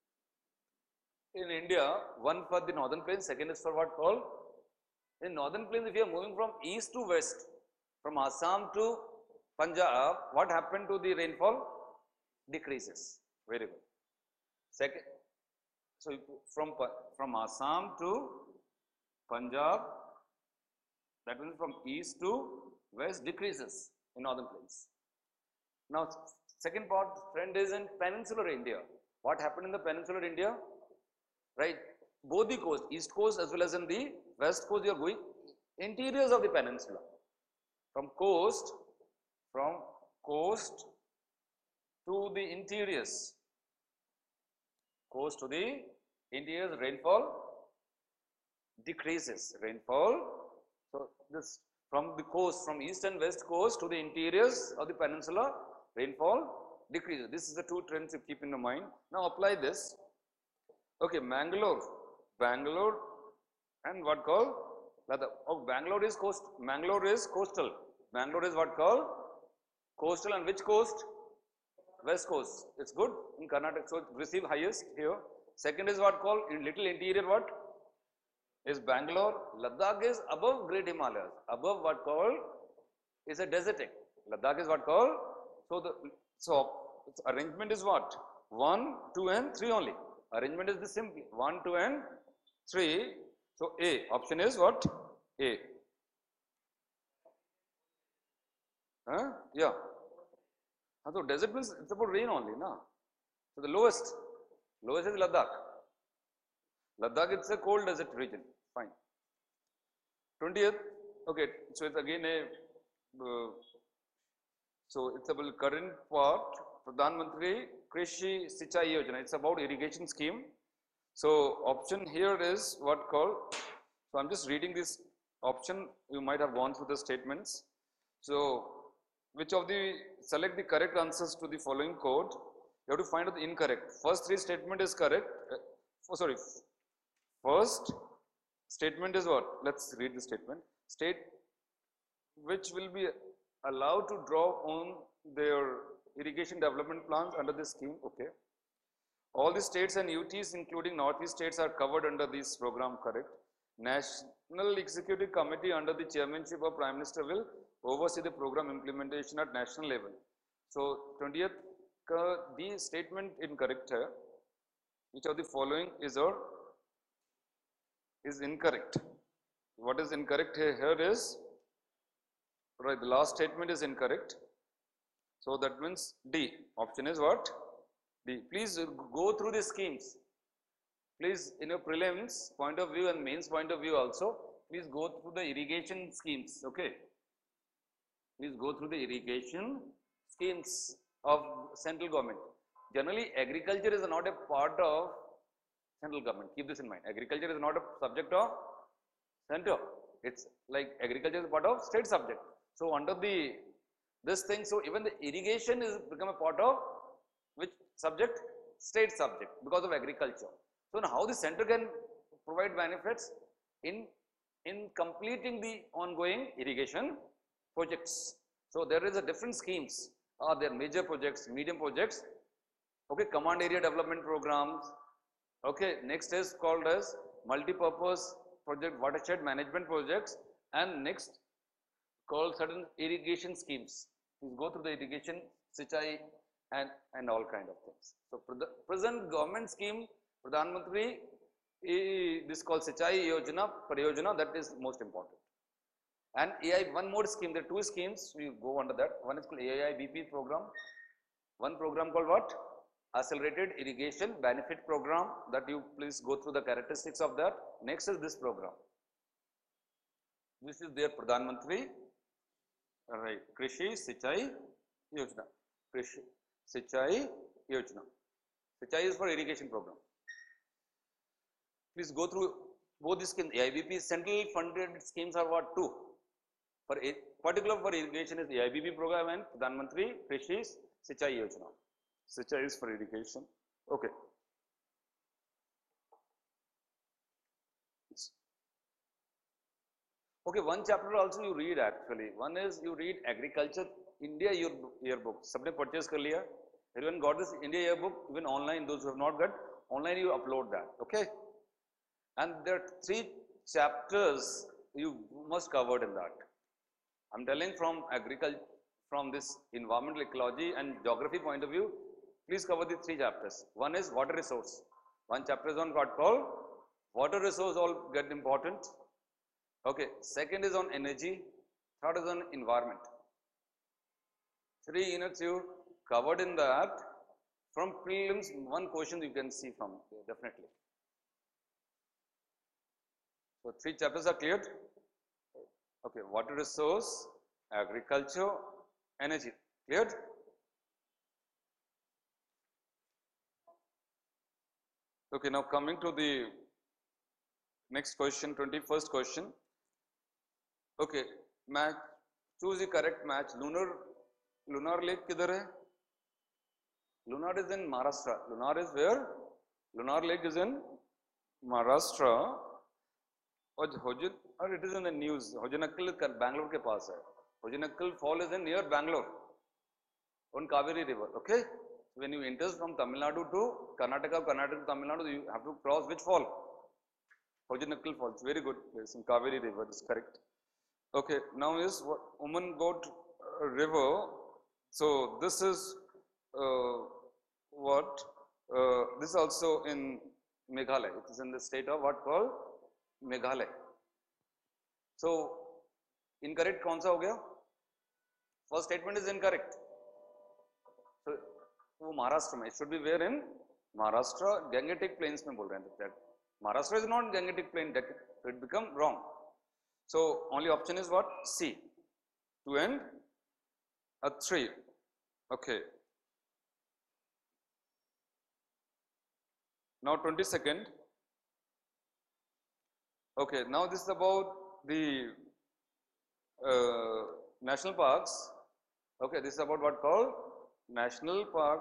India. One for the northern plains, second is for what called? In northern plains, if you are moving from east to west, from Assam to Punjab, what happened to the rainfall? Decreases. Very good. Second, so from Assam to Punjab, that means from east to west decreases in northern plains. Now, second part trend is in peninsular India. What happened in the peninsular India? Right, both the coast, east coast as well as in the west coast, you are going interiors of the peninsula. From coast to the interiors. Coast to the interiors, rainfall decreases. Rainfall. So this from the coast, from east and west coast to the interiors of the peninsula, rainfall decreases. This is the two trends you keep in the mind. Now apply this. Okay, Bangalore and what called Ladakh. Oh, Bangalore is coastal. Bangalore is what called coastal, and which coast? West coast. It's good in Karnataka, so it receive highest here. Second is what called in little interior, what is Bangalore. Ladakh is above Great Himalayas, above what called is a desertic. Ladakh is what called, so its arrangement is what 1, 2 and 3 only. Arrangement is the simple 1, 2 and 3. So A option is what? A. Yeah. So desert means it's about rain only, na? So the lowest is Ladakh. Ladakh, it's a cold desert region. Fine. 20th. Okay. So it's again a. So it's about current part. Pradhan Mantri Krishi Sinchai Yojana. It's about irrigation scheme. So option here is what called. So I'm just reading this option. You might have gone through the statements. So which of the select the correct answers to the following code. You have to find out the incorrect. First 3 statement is correct. First statement is what? Let's read the statement. State which will be allowed to draw on their irrigation development plans under this scheme. Okay. All the states and UTs including Northeast states are covered under this program. Correct. National Executive Committee under the chairmanship of Prime Minister will oversee the program implementation at national level. So 20th, the statement incorrect here. Which of the following is incorrect? What is incorrect here is right. The last statement is incorrect. So that means D. Option is what? D. Please go through the schemes. Please, in your prelims point of view and mains point of view also, please go through the irrigation schemes. Okay. Please go through the irrigation schemes of central government. Generally, agriculture is not a part of central government. Keep this in mind. Agriculture is not a subject of center. It's like agriculture is a part of state subject. So under this thing, so even the irrigation is become a part of which subject? State subject because of agriculture. So now how the center can provide benefits in completing the ongoing irrigation projects. So there is a different schemes. There are major projects, medium projects. Okay, command area development programs. Okay, next is called as multi-purpose project, watershed management projects, and next called certain irrigation schemes. Please go through the irrigation, Sinchai and all kind of things. So present government scheme, Pradhan Mantri, this called Sinchai Yojana, Pariyojana, that is most important. And AI, one more scheme, there are 2 schemes, we go under that. One is called AIBP program. One program called what? Accelerated Irrigation Benefit Program, that you please go through the characteristics of that. Next is this program. This is their Pradhan Mantri, right, Krishi Sinchai Yojana. Krishi Sinchai Yojana. Sinchai is for irrigation program. Please go through both these schemes. AIBP central funded schemes are what? 2. For particular for irrigation is the AIBP program and Pradhan Mantri Krishi Sinchai Yojana. Sinchai is for irrigation. Okay. Okay, one chapter also you read actually. One is you read agriculture India yearbook. Sabne purchase kar liya. Everyone got this India yearbook, even online. Those who have not got online, you upload that. Okay. And there are 3 chapters you must covered in that. I'm telling from agriculture, from this environmental ecology and geography point of view, please cover the 3 chapters. One is water resource. One chapter is on what called water resource, all get important. Okay. Second is on energy. Third is on environment. 3 units you covered in that. From prelims, one question you can see from here, definitely. So 3 chapters are cleared. Okay, water resource, agriculture, energy. Cleared? Okay, now coming to the next question, 21st question. Okay, match, choose the correct match. Lunar lake kidhar hai? Lunar is in Maharashtra. Lunar is where? Lunar lake is in Maharashtra. और it is in the news. Hojanakal Bangalore के पास है. Hojanakal fall is in near Bangalore on Kaveri river. Okay. When you enter from Tamil Nadu to Karnataka, Karnataka to Tamil Nadu, you have to cross which fall? Hojanakal falls. Very good place in Kaveri river. Is correct. Okay. Now is woman got river. So this is what? This is also in Meghalaya. It is in the state of what called Meghalaya. So incorrect कौन सा हो गया? First statement is incorrect. So वो महाराष्ट्र में, it should be where in Maharashtra. Gangetic plains में बोल रहे हैं that Maharashtra is not Gangetic plain, that it become wrong. So only option is what? C. 2 and 3. Okay. Now 22nd. Okay, now this is about the national parks. Okay, this is about what called national park.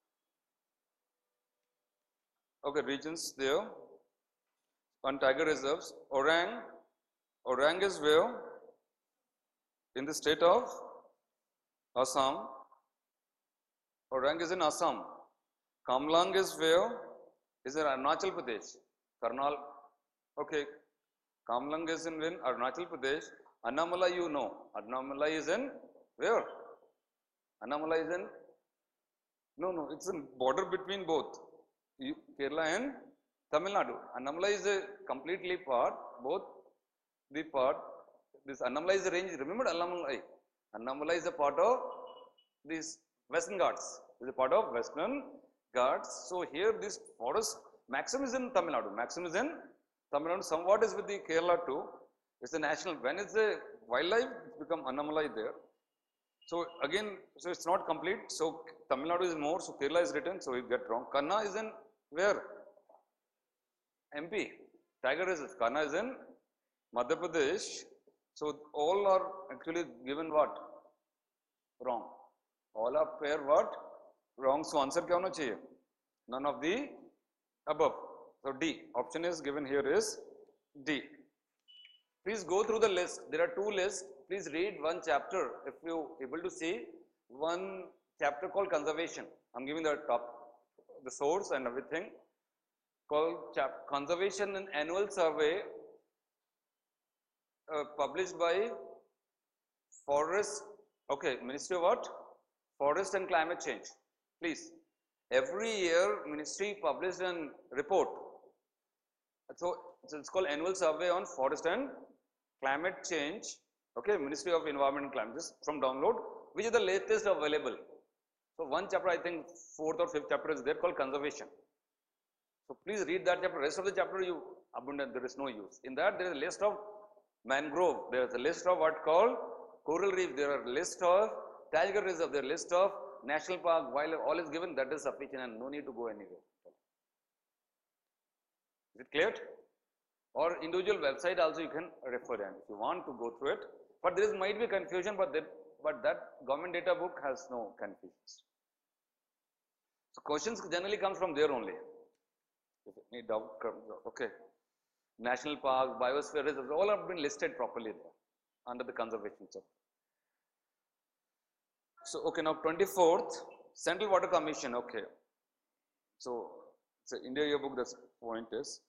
Okay, regions there. On tiger reserves, Orang is where? In the state of Assam. Orang is in Assam. Kamlang is where? Is in Arunachal Pradesh. Karnal. Okay. Kamlang is in Arunachal Pradesh. Annamala you know. Annamala is in where? Annamala is in? No, it's in border between both Kerala and Tamil Nadu. Annamala is a completely part, both the part. This Annamala is a range. Remember Annamala? Annamala is a part of these Western Ghats. Is a part of Western Ghats. So here this forest maximum is in Tamil Nadu. Maximum is in Tamil Nadu. Somewhat is with the Kerala too. It's a national. When it's a wildlife, it's become Annamala there. So again, so it's not complete. So Tamil Nadu is more. So Kerala is written. So you get wrong. Kanna is in where? MP. Tiger reserve. Kanna is in Madhya Pradesh. So all are actually given what? Wrong. All are pair what? Wrong. So answer क्या होना चाहिए? None of the above. So D. Option is given here is D. Please go through the list. There are 2 lists. Please read one chapter. If you able to see one chapter called conservation. I'm giving the the source and everything. Called conservation and annual survey published by Forest. Okay, Ministry of what? Forest and Climate Change. Please. Every year, Ministry published a report. So it's called Annual Survey on Forest and Climate Change. Okay, Ministry of Environment and Climate. Just from download, which is the latest available. So one chapter, I think 4th or 5th chapter is there called conservation. So please read that chapter. Rest of the chapter you abundant. There is no use. In that there is a list of mangrove. There is a list of what called coral reef. There are a list of tiger reserve. There are a list of national park, wildlife. All is given. That is sufficient and no need to go anywhere. Is it clear? Or individual website also you can refer them if you want to go through it. But there might be confusion, but that government data book has no confusions. So questions generally comes from there only. If any doubt, okay. National park, biosphere reserves, all have been listed properly there under the conservation chapter. So okay, now 24th, Central Water Commission. Okay. So it's an India yearbook. That's point is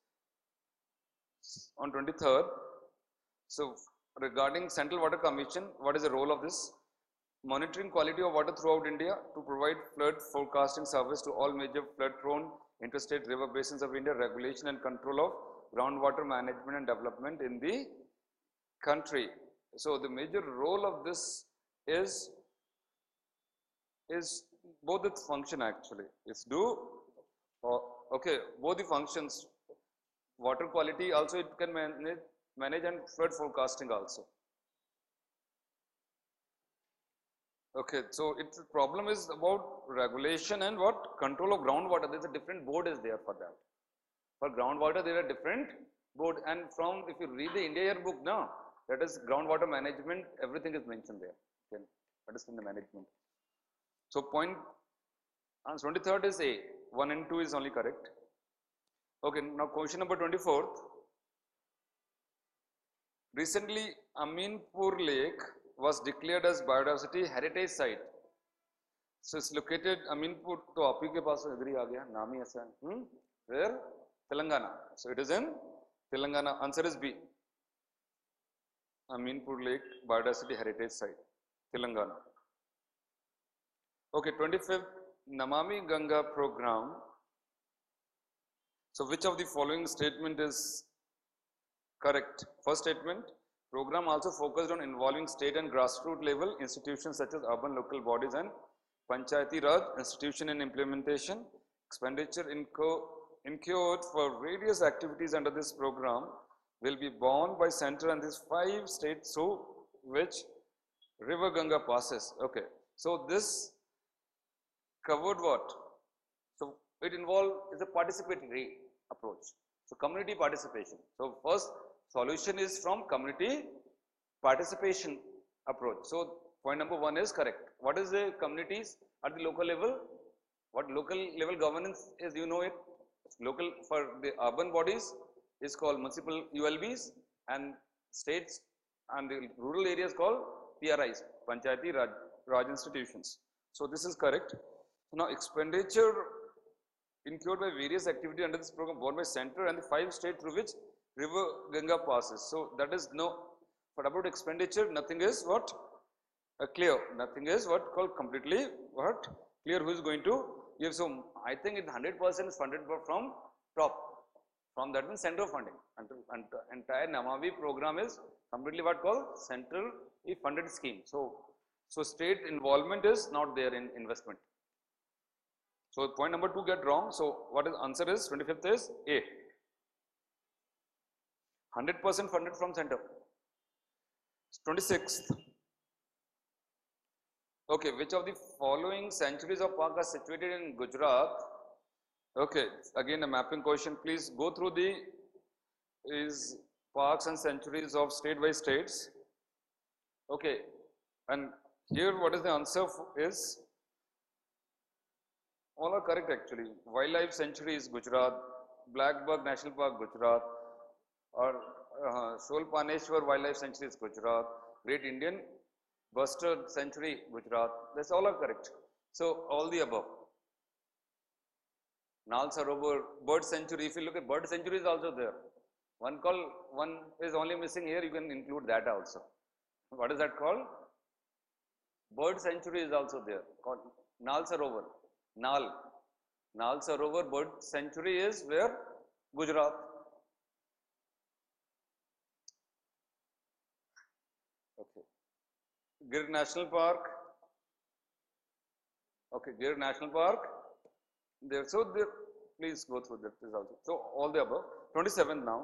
on 23rd. So regarding Central Water Commission, what is the role of this? Monitoring quality of water throughout India to provide flood forecasting service to all major flood-prone interstate river basins of India, regulation and control of groundwater management and development in the country. So the major role of this is both its function actually. It's okay, both the functions. Water quality also it can manage manage and flood forecasting also. Okay, so its problem is about regulation and what control of groundwater. There's a different board is there for that. For groundwater, there are different board, and from if you read the India year book now, that is groundwater management, everything is mentioned there. Okay, that is in the management. So point 23rd is A, 1 and 2 is only correct. Okay, now question number 24th. Recently, Aminpur Lake was declared as biodiversity heritage site. So it's located Aminpur. तो आप ही के पास agree आ गया, नाम ही ऐसा है. Where? Telangana. So it is in Telangana. Answer is B. Aminpur Lake biodiversity heritage site, Telangana. Okay, 25th, Namami Ganga program. So which of the following statement is correct? First statement, program also focused on involving state and grassroots level institutions such as urban local bodies and Panchayati Raj institution in implementation. Expenditure incurred for various activities under this program will be borne by center and these 5 states through which River Ganga passes. Okay, so this covered what? So it involved is a participatory approach. So community participation. So first solution is from community participation approach. So point number 1 is correct. What is the communities at the local level? What local level governance is, you know it. Local for the urban bodies is called municipal ULBs, and states and the rural areas called PRIs, Panchayati Raj institutions. So this is correct. Now expenditure incurred by various activities under this program borne by center and the 5 states through which River Ganga passes. So that is no. But about expenditure, nothing is what clear. Nothing is what called completely what clear. Who is going to give? So I think it 100% is funded from top. From that means central funding. And entire Namami program is completely what called central funded scheme. So state involvement is not there in investment. So point number 2 get wrong. So what is answer is 25th is A. 100% funded from center. 26th. Okay, which of the following sanctuaries of park are situated in Gujarat? Okay, again a mapping question. Please go through the parks and sanctuaries of state by states. Okay, and here what is the answer is? All are correct actually. Wildlife sanctuary is Gujarat, Blackbuck National Park Gujarat, or Sholpaneshwar Wildlife Sanctuary is Gujarat, Great Indian Bustard Sanctuary Gujarat. That's all are correct. So all the above. Nal Sarovar Bird Sanctuary. If you look at bird sanctuary is also there. One is only missing here. You can include that also. What is that called? Bird sanctuary is also there. Called Nal Sarovar. Nal Sarovar Bird Sanctuary is where? Gujarat. Okay. Gir National Park. Okay, Gir National Park. There. So there, please go through that is also. So all the above. 27 now.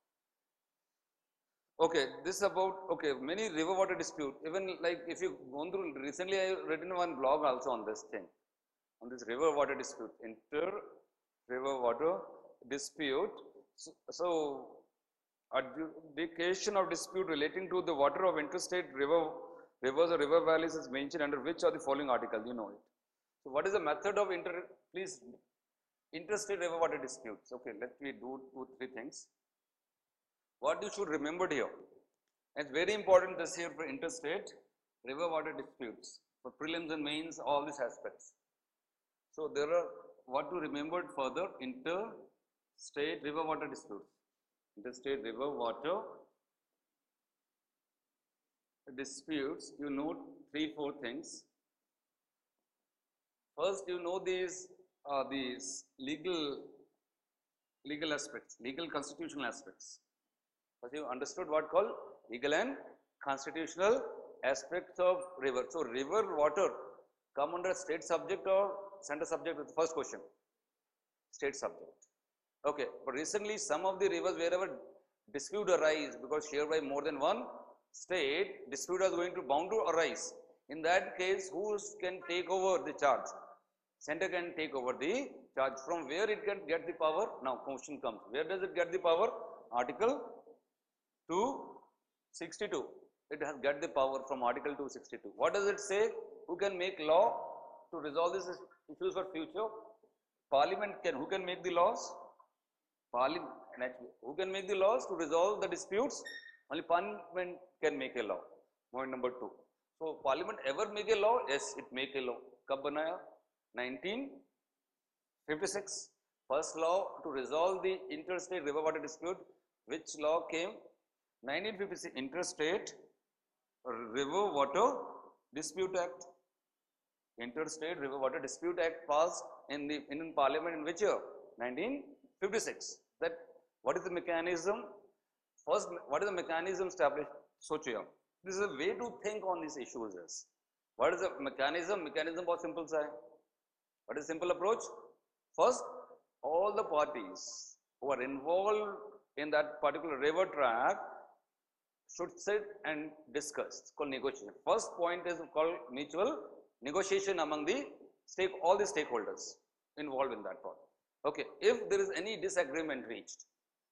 Okay, this about many river water dispute. Even like if you gone through recently, I written one blog also on this thing. On this river water dispute, river water dispute. So adjudication of dispute relating to the water of interstate rivers or river valleys is mentioned under which of the following article? You know it. So what is the method of interstate river water disputes? Okay, let me do 2-3 things. What you should remember here. It's very important this year for interstate river water disputes, for prelims and mains, all these aspects. So there are what to remember further: interstate river water disputes. Interstate river water disputes, you know 3-4 things. First, you know these legal aspects, legal constitutional aspects. First, you understood what called legal and constitutional aspects of river. So river water come under state subject or center subject with the first question. State subject. Okay, but recently some of the rivers wherever dispute arise because shared by more than one state, dispute is going to bound to arise. In that case, who can take over the charge? Center can take over the charge. From where it can get the power? Now question comes. Where does it get the power? Article 262. It has got the power from Article 262. What does it say? Who can make law to resolve these issues for future? Parliament can. Who can make the laws? Parliament. Who can make the laws to resolve the disputes? Only Parliament can make a law. Point number 2. So Parliament ever make a law? Yes, it make a law. Kab banaya? 1956. First law to resolve the interstate river water dispute. Which law came? 1956 Interstate River Water Dispute Act. Interstate River Water Dispute Act passed in the Indian Parliament in which year? 1956. That what is the mechanism? First, what is the mechanism established? Sochiya. This is a way to think on these issues. Is what is the mechanism? Mechanism was simple, sir. What is simple approach? First, all the parties who are involved in that particular river track should sit and discuss. It's called negotiation. First point is called mutual negotiation among the all the stakeholders involved in that part. Okay, if there is any disagreement reached,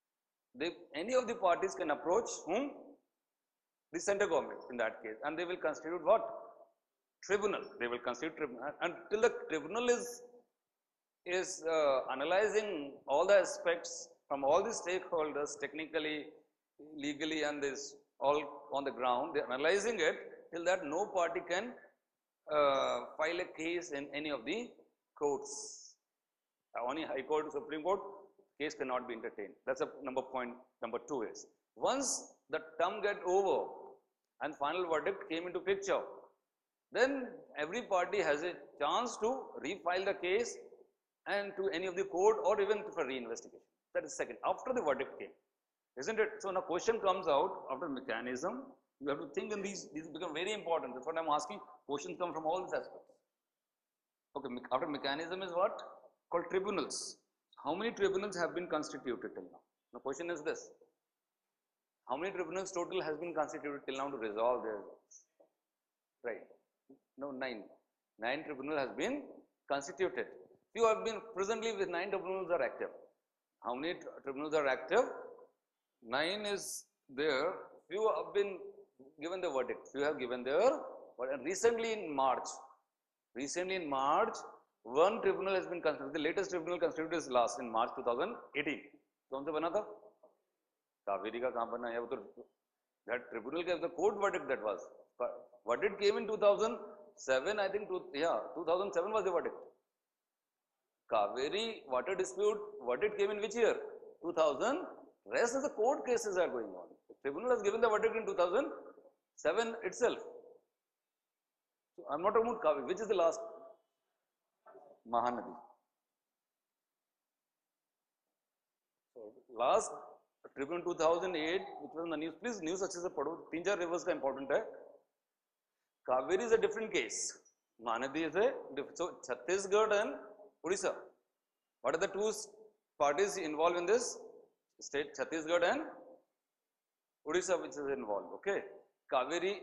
any of the parties can approach whom? The center government in that case, and they will constitute what? Tribunal. They will constitute tribunal. Until the tribunal is analyzing all the aspects from all the stakeholders, technically, legally, and this all on the ground. They are analyzing it. Till that, no party can file a case in any of the courts. Only High Court, Supreme Court, case cannot be entertained. That's a point. Number 2 is once the term get over and final verdict came into picture, then every party has a chance to refile the case and to any of the court or even for reinvestigation. That is second. After the verdict came, isn't it? So now question comes out after mechanism. You have to think in these become very important. That's what I'm asking. Questions come from all these aspects. Okay, after mechanism is what? Called tribunals. How many tribunals have been constituted till now? The question is this. How many tribunals total has been constituted till now to resolve their right? No, 9. 9 tribunal has been constituted. Few have been presently with 9 tribunals are active. How many tribunals are active? 9 is there. Few have been given the verdict. Few have given their verdict. And recently in March, one tribunal has been constituted. The latest tribunal constituted is last in March 2018. कौन सा बना था? कावेरी का कहाँ बना है? वो तो that tribunal gave the court verdict that was. Verdict came in 2007, I think. 2007 was the verdict. Kaveri water dispute verdict came in which year? 2000. Rest of the court cases are going on. The tribunal has given the verdict in 2007 itself. So I'm not talking about Kaveri. Which is the last? Mahanadi. So last tribunal 2008, which was in the news. Please news अच्छे से पढ़ो. 3-4 rivers का important है. Kaveri is a different case. Mahanadi is a different. So Chhattisgarh and Odisha. What are the two parties involved in this? State Chhattisgarh and Odisha, which is involved. Okay. Kaveri.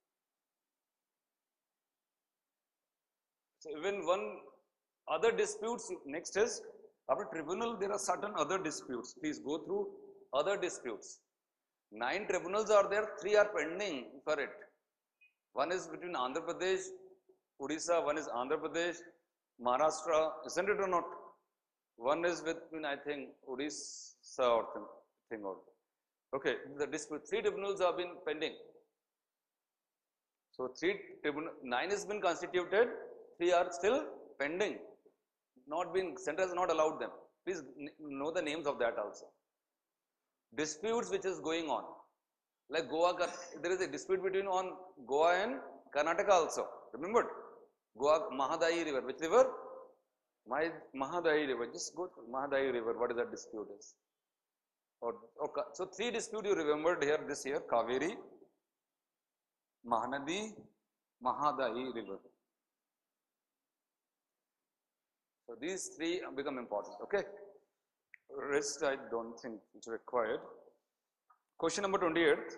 So even one other disputes. Next is after tribunal there are certain other disputes. Please go through other disputes. 9 tribunals are there. 3 are pending for it. One is between Andhra Pradesh, Odisha. One is Andhra Pradesh, Maharashtra. Isn't it or not? One is between, I think, Odisha or thing or. Okay, the dispute. 3 tribunals have been pending. So 9 has been constituted. 3 are still pending. Not been, center has not allowed them. Please know the names of that also. Disputes which is going on. Like Goa, there is a dispute between on Goa and Karnataka also. Remember? Goa, Mahadayi River. Which river? Mahadayi River. Just go through Mahadayi River. What is that dispute is? So 3 disputes you remembered here this year. Kaveri, Mahanadi, Mahadayi River. So these 3 become important. Okay. Rest I don't think it's required. Question number 28.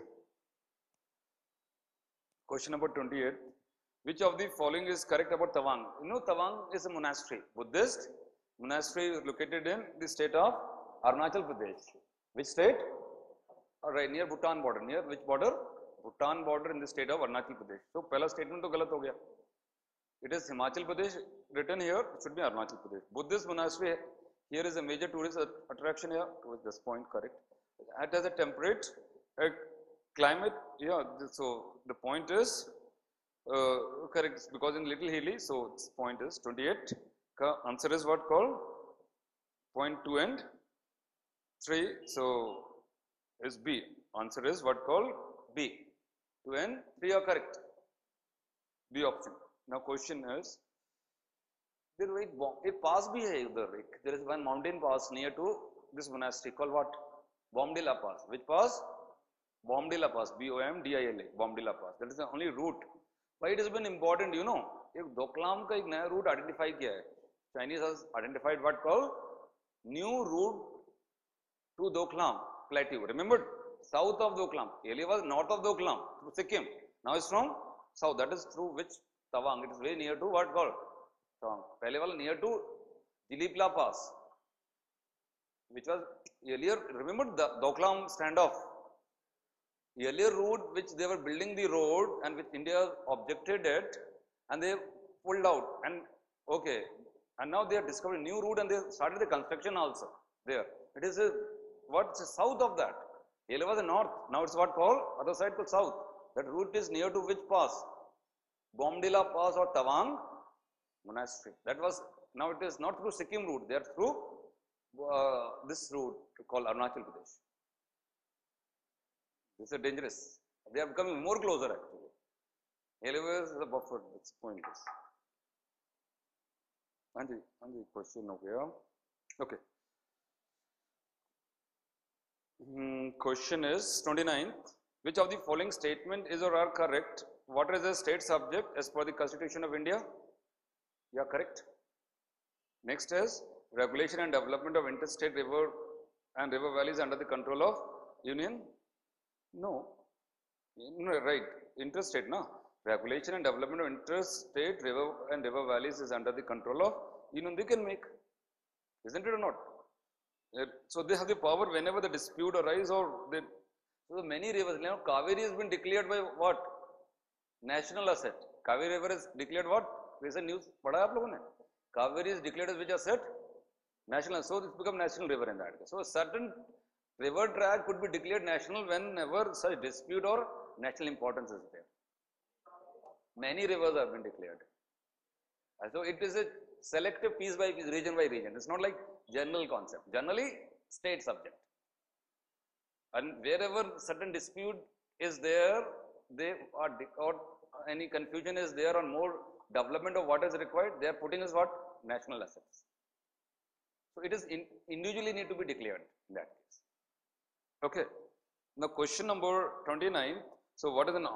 Question number 28. Which of the following is correct about Tawang? You know, Tawang is a monastery, Buddhist monastery located in the state of Arunachal Pradesh. Which state? Alright, near Bhutan border. Near which border? Bhutan border in the state of Arunachal Pradesh. So, pehla statement to galat ho gaya. It is Himachal Pradesh written here. It should be Arunachal Pradesh. Buddhist monastery here is a major tourist attraction here. With this point correct. It has a temperate climate. Yeah. So the point is correct because in little hilly. So this point is 28. Answer is what called? Point 2 and 3. So is B. Answer is what called B. 2 and 3 are correct. B option. Now question is, there a pass bhi hai udhar. There is one mountain pass near to this monastery called what? Bomdila Pass. Which pass? Bomdila Pass. B-O-M-D-I-L-A. Bomdila Pass. That is the only route. Why it has been important, you know? एक Doklam का एक नया route identify किया है. Chinese has identified what called new route to Doklam plateau. Remember, south of Doklam. Earlier was north of Doklam through Sikkim. Now it's from south. That is through which Tawang. It is very near to what called Tawang. पहले वाला near to Jilipla Pass, which was earlier. Remember the Doklam standoff. Earlier route which they were building the road and which India objected it, and they pulled out, and okay, and now they are discovering new route and they started the construction also there. It is what's south of that. Earlier was the north. Now it's what called other side called south. That route is near to which pass? Bomdila Pass or Tawang Monastery. That was, now it is not through Sikkim route, they are through this route called Arunachal Pradesh. This is dangerous. They are becoming more closer actually. Earlier is the buffer, that's pointless. And the question over here. Okay. Question is 29th. Which of the following statement is or are correct? Water is a state subject as per the Constitution of India. Yeah, correct. Next is regulation and development of interstate river and river valleys under the control of Union. No, right. Interstate, no. Regulation and development of interstate river and river valleys is under the control of Union. They can make, isn't it or not? So they have the power whenever the dispute arise or they. So many rivers, you know, Kaveri has been declared by what? National asset. Kaveri river is declared what? Recent news. Padha aap logon ne? Kaveri is declared as which asset? National. So it's become national river in that case. So a certain river track could be declared national whenever such dispute or national importance is there. Many rivers have been declared. So it is a selective piece by piece, region by region. It's not like general concept. Generally, state subject. And wherever certain dispute is there, they are or any confusion is there on more development of what is required, they are putting as what? National assets. So it is individually need to be declared in that case. Okay. Now question number 29. So what is an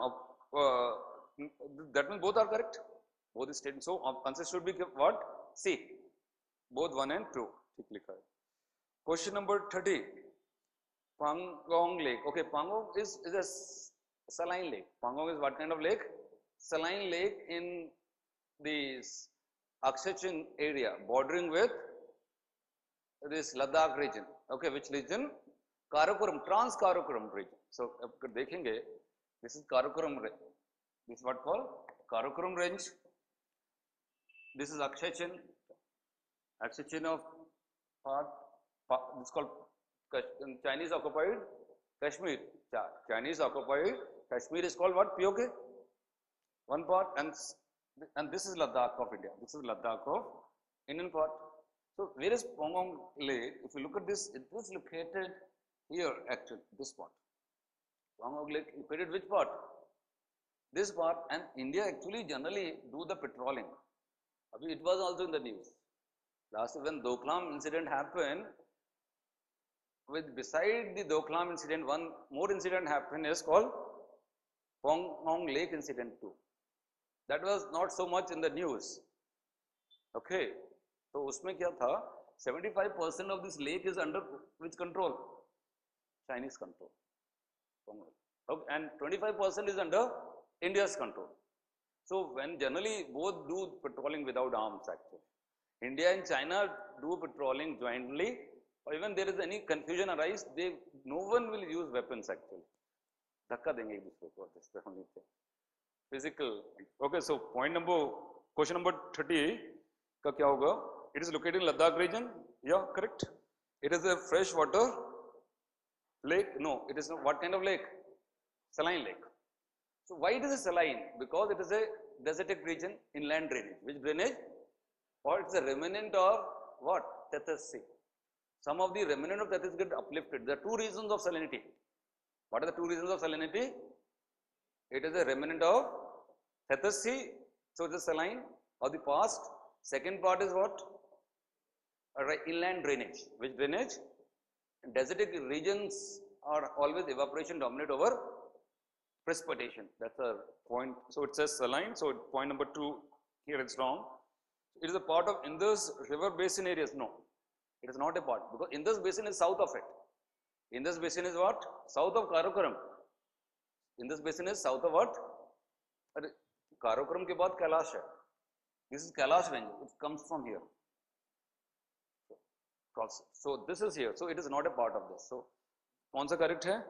that means both are correct. Both is stated. So answer should be what? C. Both 1 and 2. Question number 30. Pangong Lake. Okay, Pangong is a saline lake. Pangong is what kind of lake? Saline lake in the Aksachin area, bordering with this Ladakh region. Okay, which region? Karakoram, Trans-Karakoram region. So, dekhenge, this is Karakoram range. This is what called Karakoram range. This is Aksachin. Aksachin of part this is called Chinese occupied Kashmir. Chinese occupied Kashmir is called what? POK? One part, and this is Ladakh of India. This is Ladakh of Indian part. So where is Pangong Lake? If you look at this, it was located here actually, this part. Pangong Lake located which part? This part, and India actually generally do the patrolling. It was also in the news. Last when Doklam incident happened, beside the Doklam incident, one more incident happened is called Pangong Lake incident too. That was not so much in the news. Okay. So usme kya tha? 75% of this lake is under which control? Chinese control. Okay, and 25% is under India's control. So when generally both do patrolling without arms actually. India and China do patrolling jointly, or even there is any confusion arise, no one will use weapons actually. Dhakka denge ek dusre ko, this is the only thing. Physical. Okay, so question number 30 ka kya hoga? It is located in Ladakh region. Yeah, correct. It is a freshwater lake. No, it is not. What kind of lake? Saline lake. So why it is a saline? Because it is a desertic region, inland drainage. Which drainage? Or it's a remnant of what? Tethys Sea. Some of the remnant of Tethys get uplifted. There are two reasons of salinity. What are the two reasons of salinity? It is a remnant of Tethys Sea, so it is saline of the past. Second part is what? Inland drainage. Which drainage? Desertic regions are always evaporation dominate over precipitation. That's a point. So it says saline. So point number 2 here it's wrong. It is a part of Indus river basin areas. No, it is not a part because Indus basin is south of it. Indus basin is what? South of Karakoram. Indus basin is south of what? Karakoram ke baad Kailash hai. This is Kailash range. It comes from here. So this is here. So it is not a part of this. So kaun sa correct hai?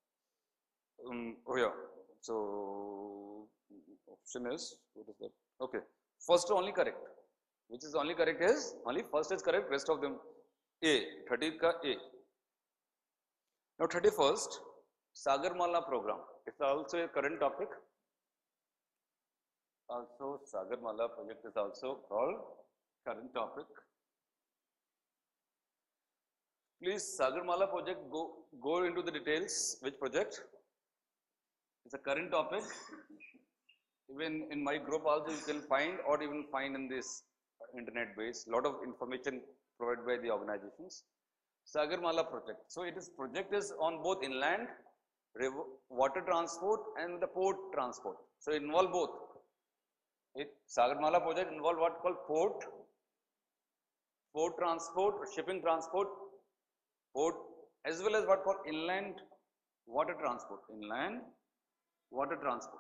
Oh yeah. So option is, what is that? Okay. First only correct. Which is only correct is, only first is correct, rest of them A. 30 ka A. Now 31st, Sagarmala program. It's also a current topic. Also Sagarmala project is also called current topic. Please Sagarmala project, go into the details. Which project? It's a current topic. Even in my group also you can find, or even find in this internet base, lot of information provided by the organizations. Sagarmala project. So it is project is on both inland, water transport and the port transport. So it involve both. Sagarmala project involve what called port transport, shipping transport, port, as well as what called inland water transport. Inland water transport.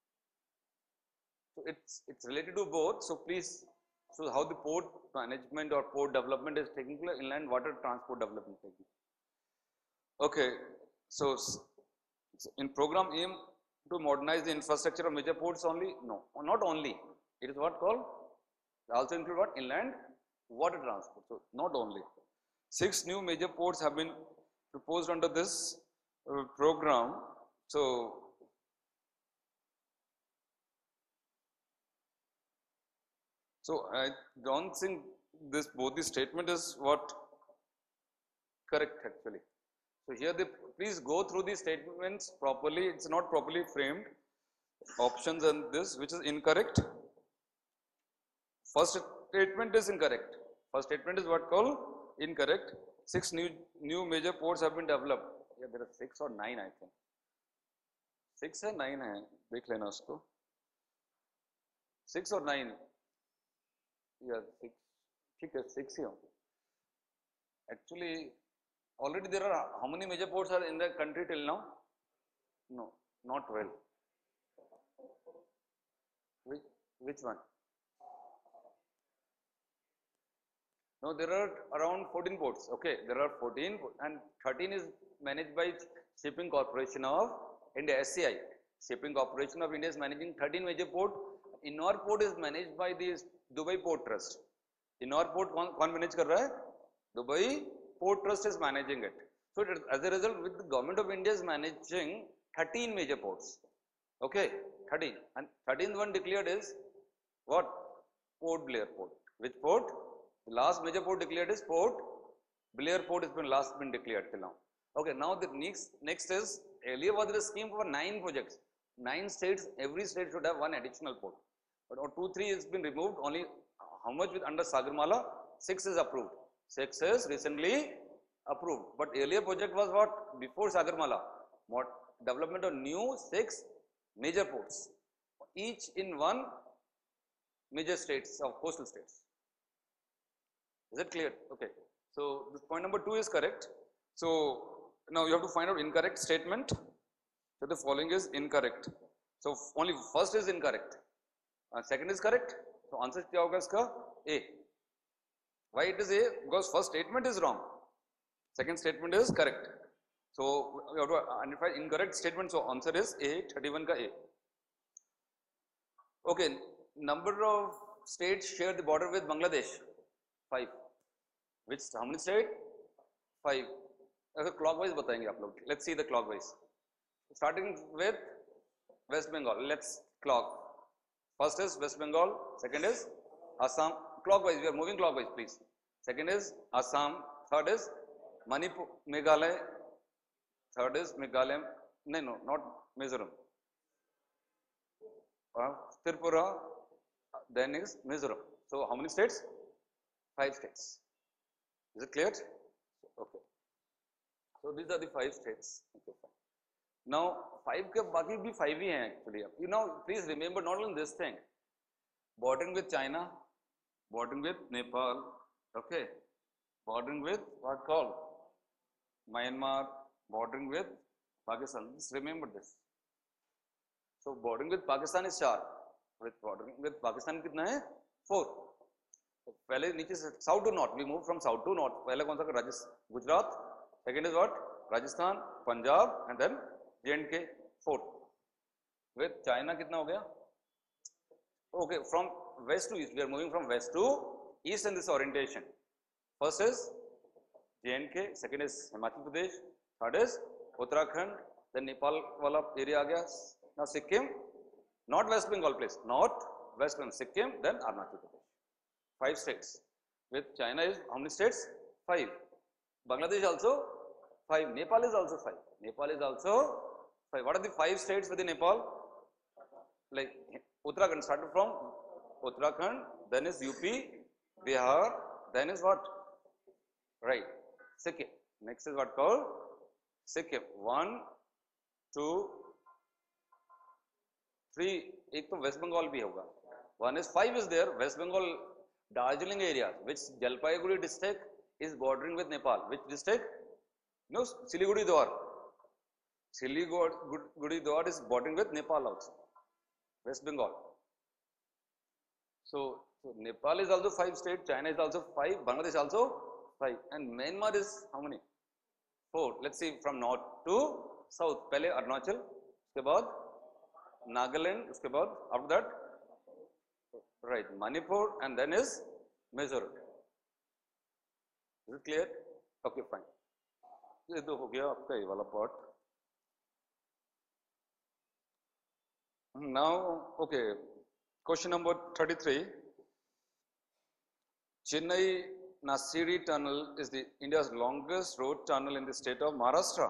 So it's related to both. So please, so how the port management or port development is taking place, inland water transport development taking. Okay, so in program aim to modernize the infrastructure of major ports only? No, not only. It is what called, also include what? Inland water transport. So not only. 6 new major ports have been proposed under this program. So I don't think this both the statement is what correct actually. So here please go through the statements properly. It's not properly framed. Options and this which is incorrect. First statement is incorrect. First statement is what called incorrect. 6 new major ports have been developed. Yeah, there are 6 or 9 I think. 6 or 9 hai. Dekh lena usko. 6 or 9. Yeah, 6 here. Actually, already there are, how many major ports are in the country till now? No, not well. Which one? No, there are around 14 ports. Okay, there are 14 and 13 is managed by Shipping Corporation of India, SCI. Shipping Corporation of India is managing 13 major ports. Innor port is managed by the Dubai Port Trust. Innor port कौन manage कर रहा है? Dubai Port Trust is managing it. So as a result, with the government of India is managing 13 major ports. Okay, 13. And 13th one declared is what? Port Blair Port. Which port? The last major port declared is Port Blair Port has been last been declared till now. Okay, now the next is, earlier was there a scheme for 9 projects. 9 states, every state should have 1 additional port. But 2, 3 has been removed. Only how much with under Sagarmala? 6 is approved. 6 is recently approved. But earlier project was what? Before Sagarmala, what? Development of new 6 major ports, each in 1 major states of coastal states. Is it clear? Okay. So this point number 2 is correct. So now you have to find out incorrect statement. So the following is incorrect. So only first is incorrect. Second is correct. So answer क्या होगा इसका? A. Why it is A? Because first statement is wrong. Second statement is correct. So we have to identify incorrect statement. So answer is A. 31 का A. Okay. Number of states share the border with Bangladesh. 5. Which how many state? 5. अगर clockwise बताएंगे आप लोग. Let's see the clockwise. Starting with West Bengal. Let's clock. First is West Bengal. Second is Assam. Clockwise. We are moving clockwise, please. Second is Assam. Third is Manipur, Meghalaya. Third is Meghalaya. No, not Mizoram. Tripura. Then is Mizoram. So how many states? 5 states. Is it clear? Okay. So these are the 5 states. Okay, fine. Now 5 के बाकी भी 5 ही हैं actually. You know, please remember not only this thing. Bordering with China, bordering with Nepal, okay, bordering with what called Myanmar, bordering with Pakistan. Just remember this. So bordering with Pakistan is 4. With bordering with Pakistan कितना है? 4. तो पहले नीचे से south to north. We move from south to north. पहले कौन सा? Rajasthan, Gujarat. Second is what? Rajasthan, Punjab, and then J&K. 4th. With China कितना हो गया? Okay, from west to east. We are moving from west to east in this orientation. First is J&K. Second is Himachal Pradesh. Third is Uttarakhand. Then Nepal वाला area आ गया. Now Sikkim. Not West Bengal, please. Not West Bengal. Sikkim. Then Arunachal Pradesh. 5 states. With China is how many states? 5. Bangladesh also 5. Nepal is also 5. Nepal is also 5. What are the 5 states within Nepal? Like Uttarakhand, started from Uttarakhand, then is UP, Bihar, then is what? Right. Sikkim. Next is what called? Sikkim. 1, 2, 3. एक तो West Bengal भी होगा. 1 is 5 is there. West Bengal, Darjeeling area, which Jalpaiguri district is bordering with Nepal. Which district? No, Siliguri Dwar. Siliguri Dwar is bordering with Nepal also. West Bengal. So Nepal is also 5 states, China is also 5, Bangladesh also 5, and Myanmar is how many? 4. Let's see from north to south. पहले अरुणाचल, उसके बाद Nagaland, उसके बाद after that, right, Manipur, and then is Mizoram. Is it clear? Okay, fine. ये तो हो गया आपका ये वाला part. Now, okay, question number 33. Chennai Nasiri Tunnel is the India's longest road tunnel in the state of Maharashtra.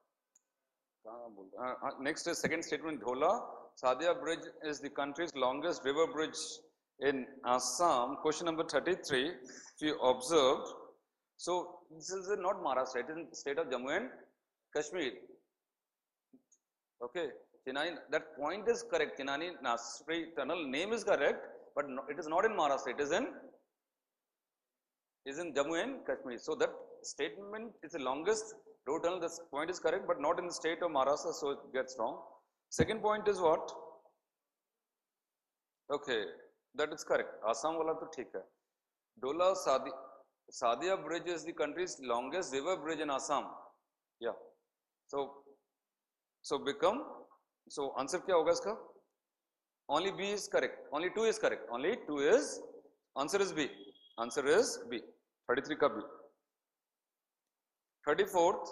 Next is second statement, Dhola. Sadia Bridge is the country's longest river bridge in Assam. Question number 33. If you observed, so this is not Maharashtra, it is in the state of Jammu and Kashmir. Okay. Chennai, that point is correct. Chennai Nasri Tunnel name is correct, but no, it is not in Maharashtra. It is in Jammu and Kashmir. So that statement is the longest road tunnel. This point is correct, but not in the state of Maharashtra. So it gets wrong. Second point is what? Okay, that is correct. Assam wala to theek hai. Dola Sadia Bridge is the country's longest river bridge in Assam. Yeah. So become. So answer क्या होगा इसका? Only B is correct. Only 2 is correct. Only 2 is. Answer is B. Answer is B. 33 का B. 34th.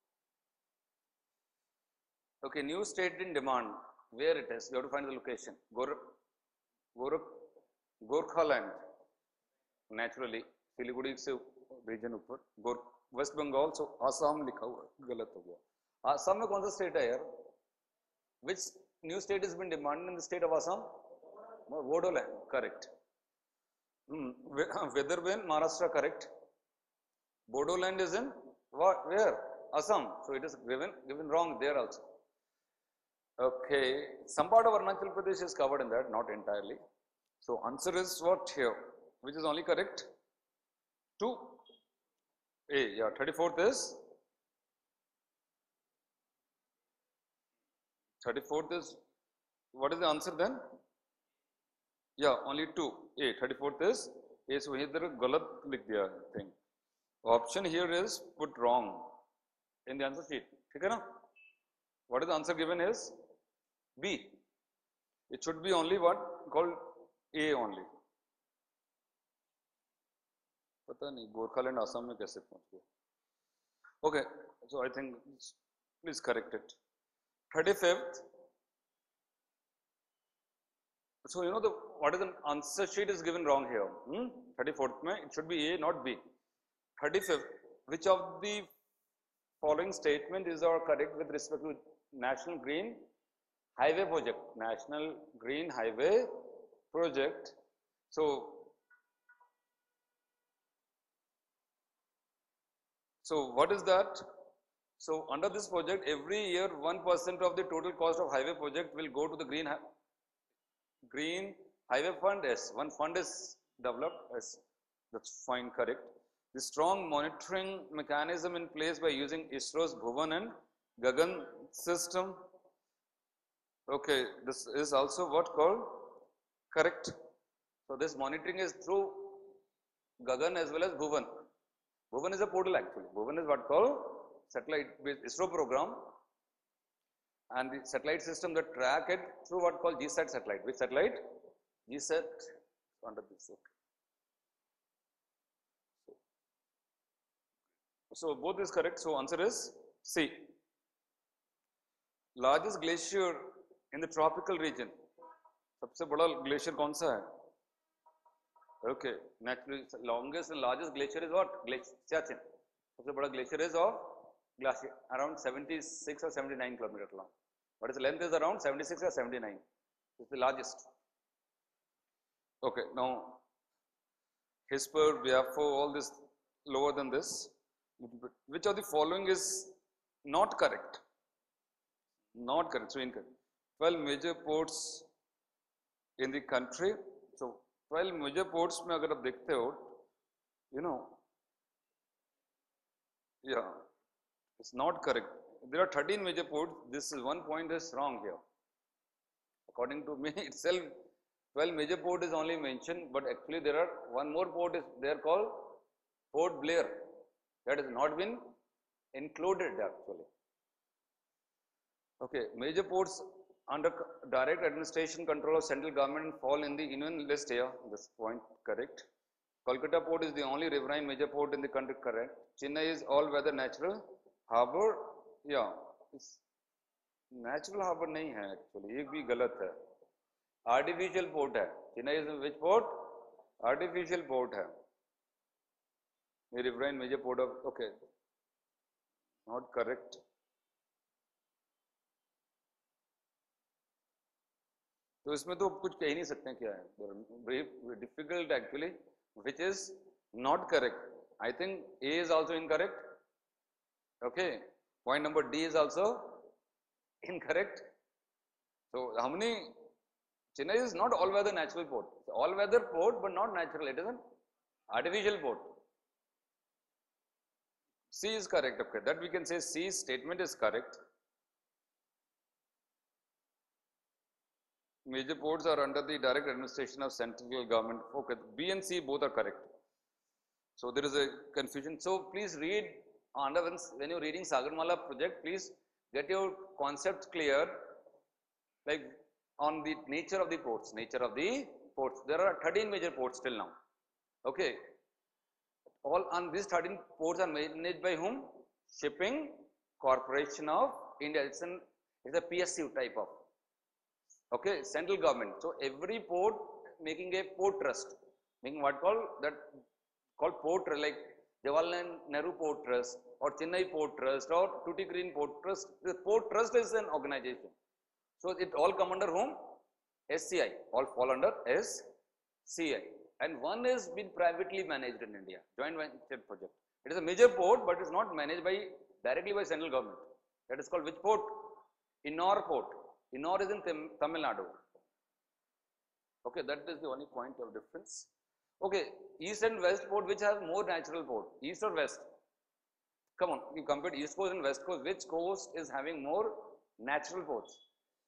Okay, new state in demand. Where it is? You have to find the location. Gorkhaland. Naturally. Siliguri से region ऊपर. West Bengal. So Assam लिखा हुआ गलत हो गया. Assam में कौन सा state है यार? Which new state has been demanded in the state of Assam? Bodoland, correct. Vidarbhin, Maharashtra, correct. Bodoland is in what? Where? Assam. So it is given wrong there also. Okay, some part of Arunachal Pradesh is covered in that, not entirely. So answer is what here? Which is only correct? 2. A. Yeah, 34th is 34th is, what is the answer then? Yeah, only 2. A. 34th is A. So here there galat likh diya thing. Option here is put wrong in the answer sheet. Okay, na? What is the answer given is B. It should be only what called A only. पता नहीं गोरखालैंड आसाम में कैसे पहुंच गए. Okay, so I think please correct it. 35th. So you know what is the answer sheet is given wrong here. 34th mein it should be A, not B. 35th. Which of the following statement is correct with respect to National Green Highway Project? National Green Highway Project. So what is that? So under this project, every year 1% of the total cost of highway project will go to the Green Highway Fund. Yes, one fund is developed. Yes, that's fine, correct. The strong monitoring mechanism in place by using ISRO's Bhuvan and Gagan system. Okay, this is also what called correct. So this monitoring is through Gagan as well as Bhuvan. Bhuvan is a portal actually. Bhuvan is what called satellite-based ISRO program, and the satellite system that track it through what called GSAT satellite. Which satellite? GSAT under this. Okay. So both is correct. So answer is C. Largest glacier in the tropical region. सबसे बड़ा glacier कौन सा है? Okay, naturally longest and largest glacier is what? Siachen. सबसे बड़ा glacier is of glacier around 76 or 79 kilometers long. What is the length is around 76 or 79. It's the largest. Okay, now Hisper, Biafo, all this lower than this. Which of the following is not correct? Not correct. So incorrect. 12 major ports in the country. So 12 major ports में अगर आप देखते हो, you know, yeah, it's not correct. There are 13 major ports. This is one point is wrong here. According to me itself, 12 major port is only mentioned, but actually there are one more port is there called Port Blair. That has not been included actually. Okay, major ports under direct administration control of central government fall in the Union list here. This point correct. Kolkata port is the only riverine major port in the country, correct. Chennai is all-weather natural harbor. Yeah, it's natural harbor नहीं है actually. एक भी गलत है. Artificial port है. Chennai is which port? Artificial port है. A riverine major port of, okay, not correct. तो इसमें तो कुछ कह ही नहीं सकते क्या है. Very difficult actually, which is not correct. I think A is also incorrect. Okay, point number D is also incorrect. So how many? Chennai is not all-weather natural port. It's all-weather port, but not natural. It is an artificial port. C is correct. Okay, that we can say C statement is correct. Major ports are under the direct administration of central government. Okay, B and C both are correct. So there is a confusion. So please read under when you're reading Sagarmala project, please get your concept clear, like on the nature of the ports. Nature of the ports. There are 13 major ports till now. Okay. All on these 13 ports are managed by whom? Shipping Corporation of India. It's a PSU type of. Okay, central government. So every port making a port trust, making what called port, like Jawaharlal Nehru Port Trust or Chennai Port Trust or Tuticorin Port Trust. The port trust is an organization. So it all come under whom? SCI. All fall under SCI. And one is been privately managed in India, joint venture project. It is a major port, but it's not managed directly by central government. That is called which port? Ennore Port. Ennore is in Tamil Nadu. Okay, that is the only point of difference. Okay, east and west port, which has more natural port? East or west? Come on, you compare east coast and west coast. Which coast is having more natural ports?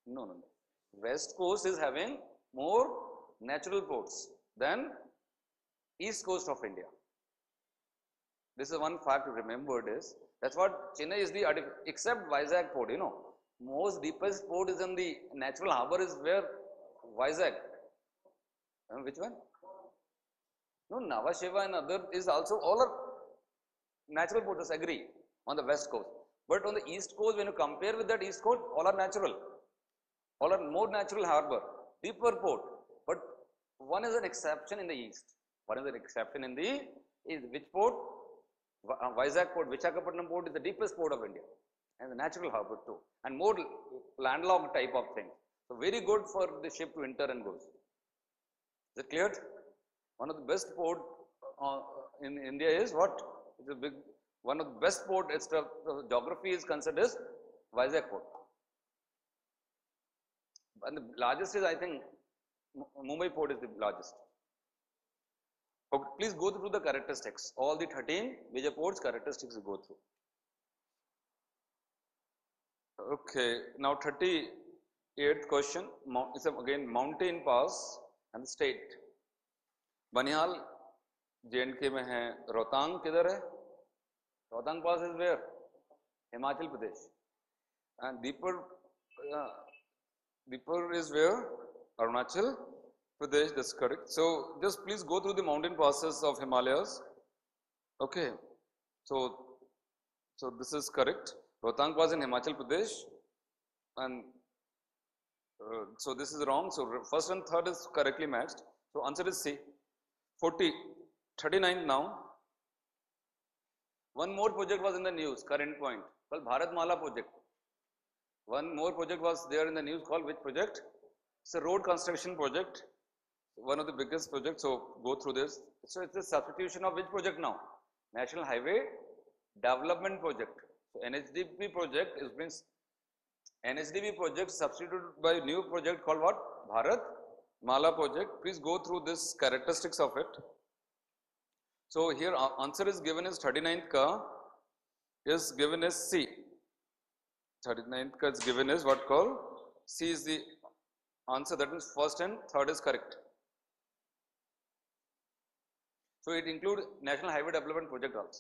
No, no, no. West coast is having more natural ports than east coast of India. This is one fact to remember. That's what Chennai is the except Vizag port. You know, most deepest port is in the natural harbor is where Vizag. Which one? No, Nhava Sheva and other is also all are natural ports. Agree on the west coast, but on the east coast, when you compare with that east coast, all are natural. All are more natural harbor, deeper port, but one is an exception in the east. One is an exception in the is which port? Vizag port, Visakhapatnam port is the deepest port of India and the natural harbor too, and more landlocked type of thing. So very good for the ship to enter and goes. Is it clear? One of the best port in India is what? It's a big one of the best port. It's the geography is considered as Vizag port. And the largest is, I think, Mumbai port is the largest. Okay, please go through the characteristics. All the 13 major ports characteristics you go through. Okay, now 38th question. It's again mountain pass and the state. Banial, J&K में है. रोहतांग किधर है? Rohtang pass is where? Himachal Pradesh. And Deepar is where? Arunachal Pradesh, that's correct. So just please go through the mountain passes of Himalayas. Okay. So this is correct. Rohtang Pass in Himachal Pradesh. And so this is wrong. So first and third is correctly matched. So answer is C. 39 now. One more project was in the news, current point, called Bharatmala project. One more project was there in the news called which project? It's a road construction project, one of the biggest projects. So go through this. So it's a substitution of which project now? National Highway Development Project. So NHDP project is means NHDP project substituted by a new project called what? Bharatmala project. Please go through this characteristics of it. So here answer is given as 39th ka is given as C. 39th ka is given as what called? C is the answer, that means first and third is correct. So it includes National Highway Development Project also.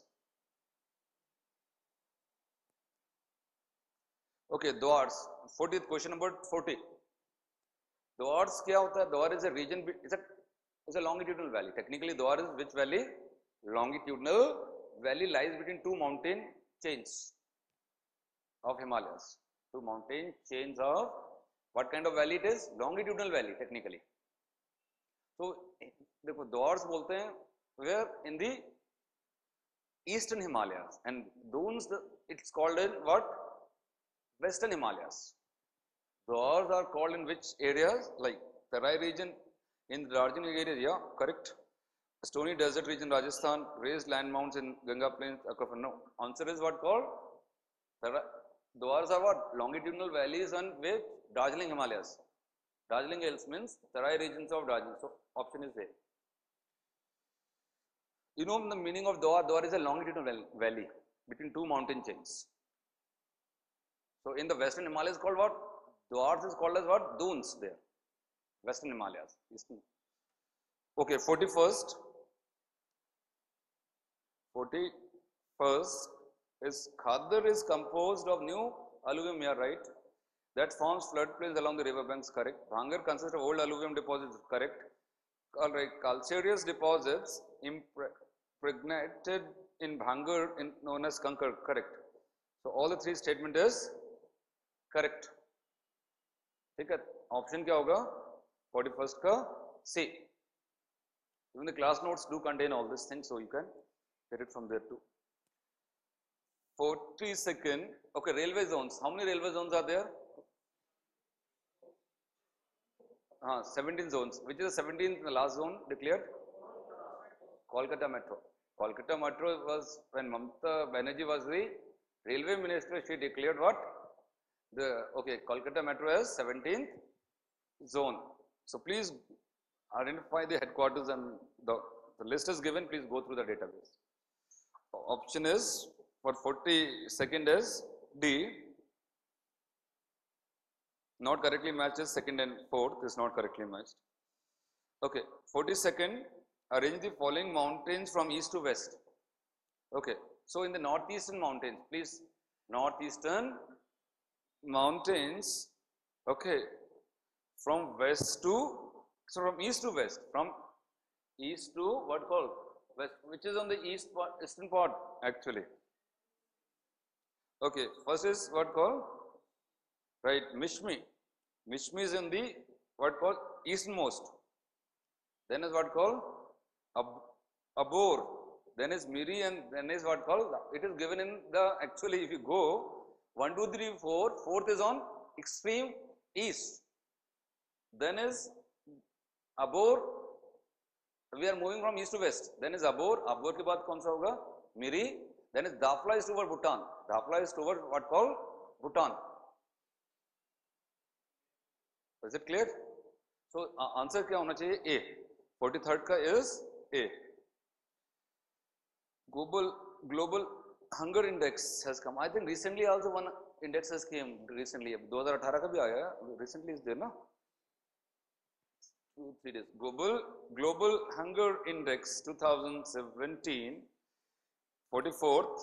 Okay, Dwars. 40th question number 40. Dwars क्या होता है? Dwar is a region, it's a longitudinal valley. Technically Dwar is which valley? Longitudinal valley lies between two mountain chains of Himalayas. Two mountain chains of what kind of valley it is? Longitudinal valley technically. So देखो Dwars बोलते हैं where in the eastern Himalayas, and Dunes it's called in what? Western Himalayas. Dwars are called in which areas? Like Terai region in the Darjeeling area, yeah, correct. Stony desert region, Rajasthan, raised land mounts in Ganga plains, no. Answer is what called? Dwars are what? Longitudinal valleys on which? Darjeeling Himalayas. Darjeeling Hills means Terai regions of Darjeeling. So option is there. You know the meaning of Dwar? Dwar is a longitudinal valley between two mountain chains. So in the Western Himalayas called what? Dwars is called as what? Dunes there. Western Himalayas. Eastern. Okay, 41st. 41st is Khadar is composed of new alluvium, yeah, right? That forms floodplains along the river banks, correct. Bhangar consists of old alluvium deposits, correct. Alright, calcareous deposits impregnated in Bhangar known as Kankar, correct. So all the three statement is correct. ठीक है, option क्या होगा? 41st का C. Even the class notes do contain all these things, so you can get it from there too. 42nd, okay, railway zones. How many railway zones are there? 17 zones. Which is the 17th, the last zone declared? Kolkata Metro. Kolkata Metro was when Mamata Banerjee was the railway minister. She declared what? Kolkata Metro as 17th zone. So please identify the headquarters, and the list is given. Please go through the database. Option is for 42nd is D. Not correctly matched is second and fourth is not correctly matched. Okay, 42nd, arrange the following mountains from east to west. Okay, so in the northeastern mountains, please, northeastern mountains, okay, from west to, so from east to west, from east to what called west, which is on the eastern part actually. Okay, first is what called, right, Mishmi. Mishmi is in the what called easternmost. Then is what called Abor. Then is Miri, and then is what called, it is given in the, actually if you go 1, 2, 3, 4, fourth is on extreme east. Then is Abor, we are moving from east to west. Then is Abor, Abor ke baad kaun sa hoga? Miri. Then is Dafla is toward Bhutan. Dafla is toward what called Bhutan. Is it clear? So answer kya hona chahiye? A. 43rd ka is A. Global hunger index has come. I think recently also one index has came recently. 2018 ka bhi aaya. Recently is there, na? 2-3 days. Global hunger index 2017, 44th.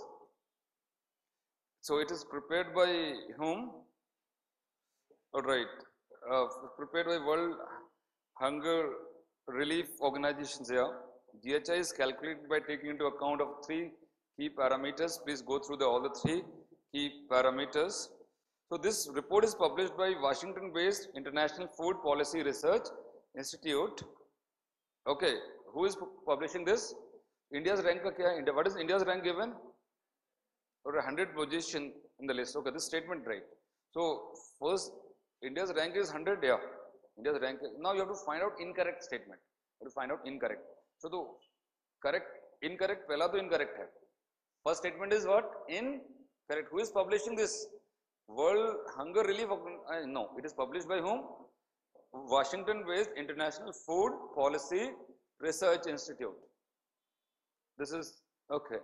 So it is prepared by whom? All right. Prepared by World Hunger Relief Organizations here. GHI is calculated by taking into account of 3 key parameters. Please go through all the 3 key parameters. So this report is published by Washington-based International Food Policy Research Institute. Okay, who is publishing this? India's rank ka kya hai? What is India's rank given? Or 100 position in the list. Okay, this statement right. So first, India's rank is 100. Yeah, India's rank. Now you have to find out incorrect statement. You have to find out incorrect. So the correct, incorrect, pehla to incorrect hai. First statement is what? Incorrect. Who is publishing this? World Hunger Relief? No, it is published by whom? Washington-based International Food Policy Research Institute. This is okay.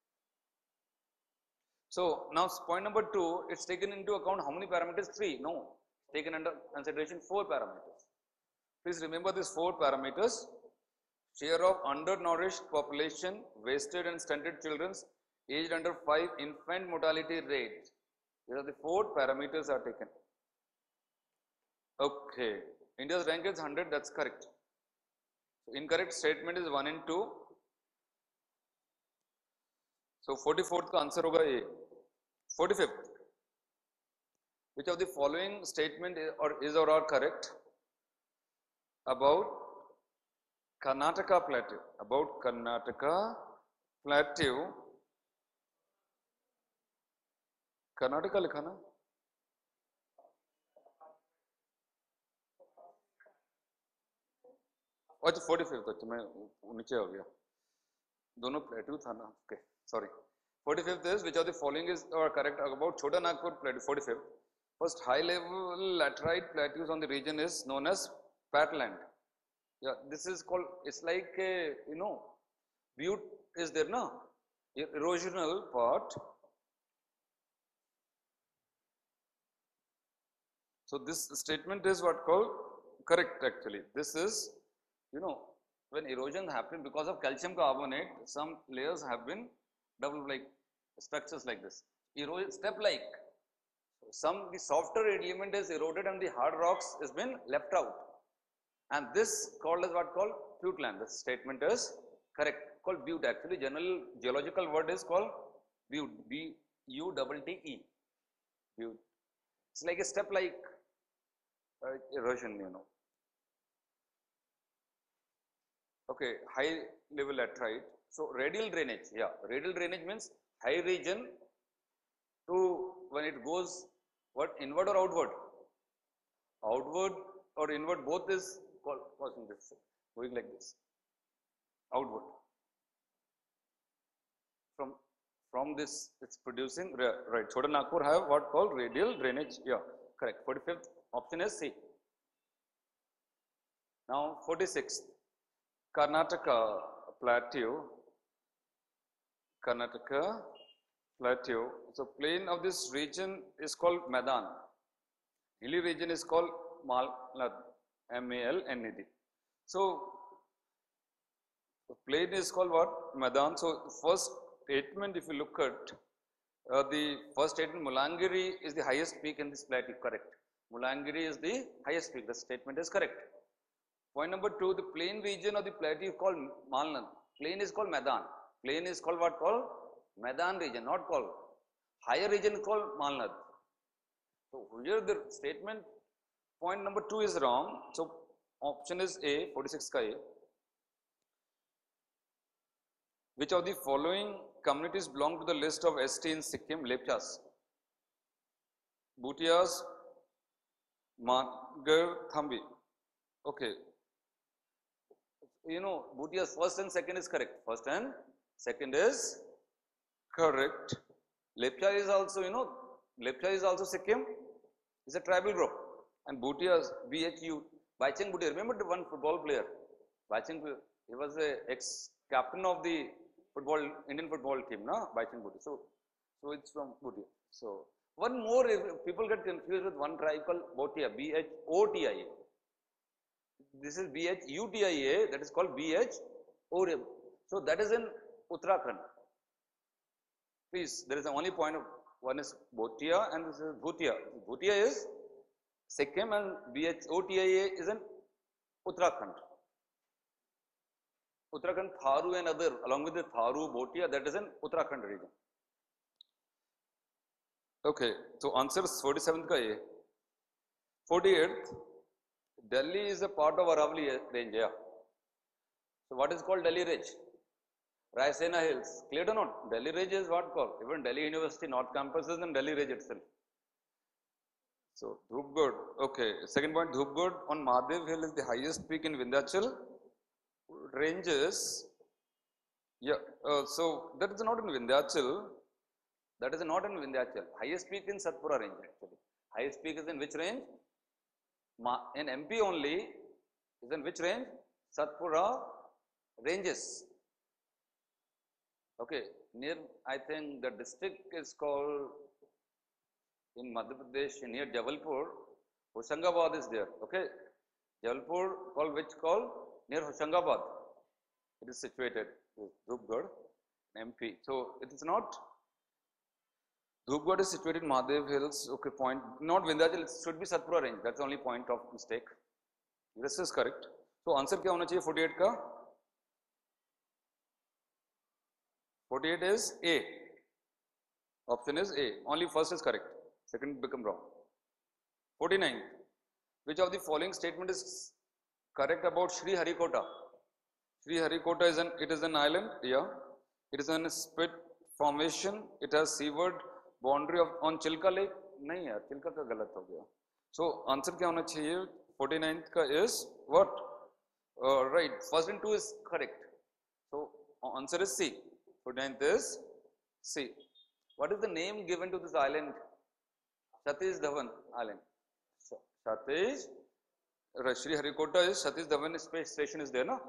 So now point number 2, it's taken into account how many parameters? 3. No, taken under consideration 4 parameters. Please remember these 4 parameters. Share of undernourished population, wasted and stunted children, aged under 5, infant mortality rate. These are the 4 parameters are taken. Okay, India's rank is 100, that's correct. So incorrect statement is 1 and 2. So 44th ka answer hoga A. 45th. Which of the following statement is or are correct about Karnataka Plateau? About Karnataka Plateau. Karnataka likha na? अच्छा 45th, अच्छा मैं नीचे हो गया, दोनों plateau था ना. Okay, sorry. 45th is which of the following is or correct about Chota Nagpur Plateau. 45th. First, high level laterite plateaus on the region is known as patland. Yeah, this is called, it's like a, you know, butte is there, no? Erosional part. So this statement is what called correct actually. This is, you know, when erosion happens because of calcium carbonate, some layers have been developed like structures like this. Erosion step like, the softer element is eroded and the hard rocks has been left out. And this called as what called butte. This statement is correct. Called butte. Actually, general geological word is called butte. B-U-T-T-E. Butte. It's like a step like erosion, you know. Okay, high level laterite. So radial drainage, yeah, radial drainage means high region to when it goes what, inward or outward? Outward or inward, both is causing this, going like this, outward. From this it's producing, right, Chota Nagpur have what called radial drainage, yeah, correct. 45th option is C. Now 46th. Karnataka Plateau. So plain of this region is called Maidan. Hilly region is called Malnad, M-A-L-N-A-D. So plain is called what? Madan. So first statement, if you look at the first statement, Mulangiri is the highest peak in this plateau, correct. Mulangiri is the highest peak, the statement is correct. Point number 2, the plain region of the plateau is called Malnad. Plain is called Madan. Plain is called what? Called Madan region, not called. Higher region is called Malnad. So here the statement, point number 2 is wrong. So option is A, 46 ka A. Which of the following communities belong to the list of ST in Sikkim? Lepchas, Bhutias, Mangar, Thambi. Okay. You know, Bhutias first and second is correct. First and second is correct. Lepcha is also, you know, Lepcha is also Sikkim. It's a tribal group. And Bhutias, BHU, Baicheng Bhutia. Remember the one football player? Baicheng, he was a ex-captain of the Indian football team, no? Baicheng Bhutia. So it's from Bhutia. So one more, if people get confused with one tribe called Bhotia, B-H-O-T-I-A. This is B-H-U-T-I-A, that is called B-H-O-T-I-A. So that is in Uttarakhand. Please, there is only point of one is Bhotia and this is Bhutia. Bhutia is Sikkim and B-H-O-T-I-A is in Uttarakhand. Uttarakhand, Tharu and other, along with the Tharu, Bhotia, that is in Uttarakhand region. Okay, so answer is 47th ka A. 48th, Delhi is a part of Aravalli range, yeah. So what is called Delhi Ridge? Raisena Hills. Clear or not? Delhi Ridge is what called? Even Delhi University North Campus is in Delhi Ridge itself. So Dhupgad, okay. Second point, Dhupgad on Mahadev Hill is the highest peak in Vindhyachal ranges. Yeah, so that is not in Vindhyachal. That is not in Vindhyachal. Highest peak in Satpura range actually. Highest peak is in which range? In MP only is in which range? Satpura ranges. Okay, near, I think the district is called in Madhya Pradesh near Jabalpur. Hoshangabad is there. Okay, Jabalpur called which called near Hoshangabad. It is situated. Dhupgad, MP. So it is not. Dhupgad is situated in Mahadev Hills. Okay, point. Not Vindhyachal. It should be Satpura range. That's the only point of mistake. This is correct. So answer क्या होना चाहिए 48 का? 48 is A. Option is A. Only first is correct. Second become wrong. 49. Which of the following statement is correct about Sriharikota? Sriharikota is an island. Yeah. It is an spit formation. It has seaward boundary of on Chilka Lake. नहीं यार, Chilka का गलत हो गया. So answer क्या होना चाहिए? 49th का is what? Right. First and 2 is correct. So answer is C. 49th is C. What is the name given to this island? Satish Dhawan Island. Satish, Sriharikota is Satish Dhawan space station is there, no?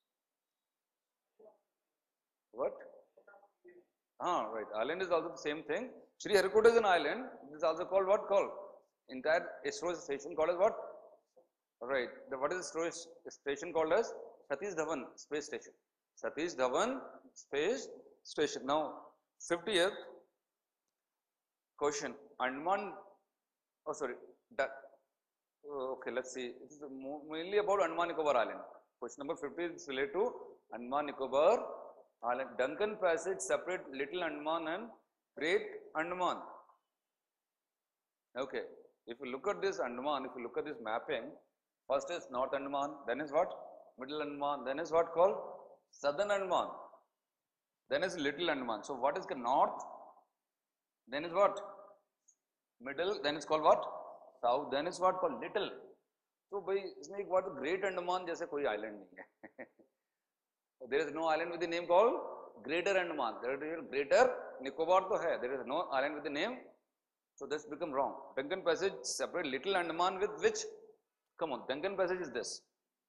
What? Right. Island is also the same thing. Sriharikota is an island. It is also called what? Called entire storage station called as what? Right. What is the storage station called as? Satish Dhawan space station. Satish Dhawan space station. Now, 50th question. Andaman. Oh, sorry. Okay, let's see. It is mainly about Andaman Nicobar Island. Question number 50 is related to Andaman Nicobar Island. Duncan Passage separate Little Andaman and Great Andaman. Okay. If you look at this Andaman, if you look at this mapping, first is North Andaman, then is what? Middle Andaman, then is what called? Southern Andaman, then is Little Andaman. So what is the North? Then is what? Middle, then is called what? South, then is what called Little. So भाई इसमें एक बात Great Andaman जैसे कोई island नहीं है. There is no island with the name called Greater Andaman. There is Greater Nicobar तो है. There is no island with the name. So this become wrong. Duncan Passage separate Little Andaman with which? Come on, Duncan Passage is this.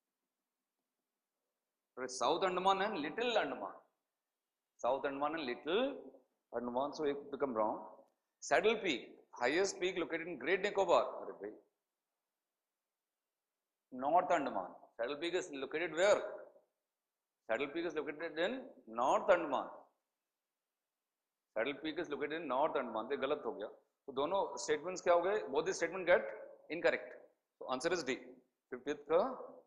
South Andaman and Little Andaman. South Andaman and Little Andaman, so it become wrong. Saddle Peak, highest peak located in Great Nicobar. North Andaman. Saddle Peak is located where? Saddle Peak is located in North Andaman. Saddle Peak is located in North Andaman. ये गलत हो गया. तो दोनों statements क्या हो गए? Both the statement get incorrect. So answer is D. 50th का.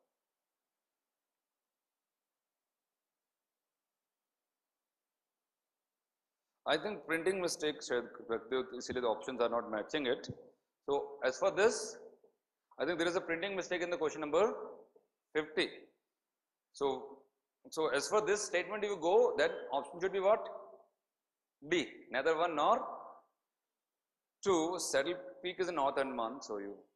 I think printing mistake शायद रखते हो इसीलिए the options are not matching it. So as for this, I think there is a printing mistake in the question number 50. So as for this statement, if you go, then option should be what? B. Neither one nor two. Saddle Peak is in North Andaman. So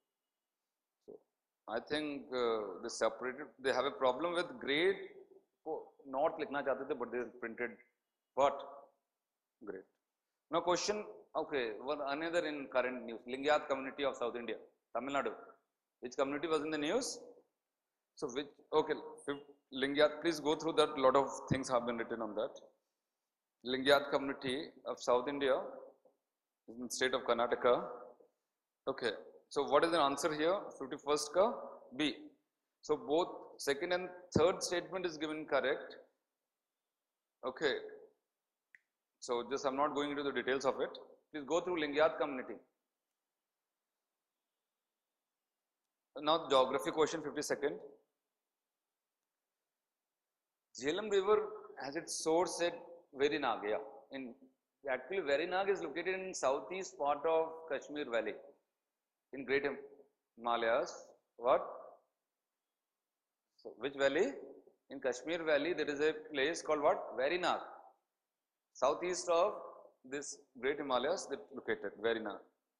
I think they separated. They have a problem with grade. North लिखना चाहते थे, but they printed what? Great. Now question, okay, one another in current news, Lingyat community of South India, Tamil Nadu. Which community was in the news? So which, okay, Lingyat, please go through that, lot of things have been written on that. Lingyat community of South India, in the state of Karnataka. Okay, so what is the answer here? 51st ka B. So both second and third statement is given correct. Okay. So just I'm not going into the details of it. Please go through Lingyat community. Now geography question 52nd. Jhelum River has its source at Verinag. Yeah. Actually Verinag is located in southeast part of Kashmir Valley in Great Himalayas. What? So which valley? In Kashmir Valley there is a place called what? Verinag. Southeast of this Great Himalayas, that located Verinag.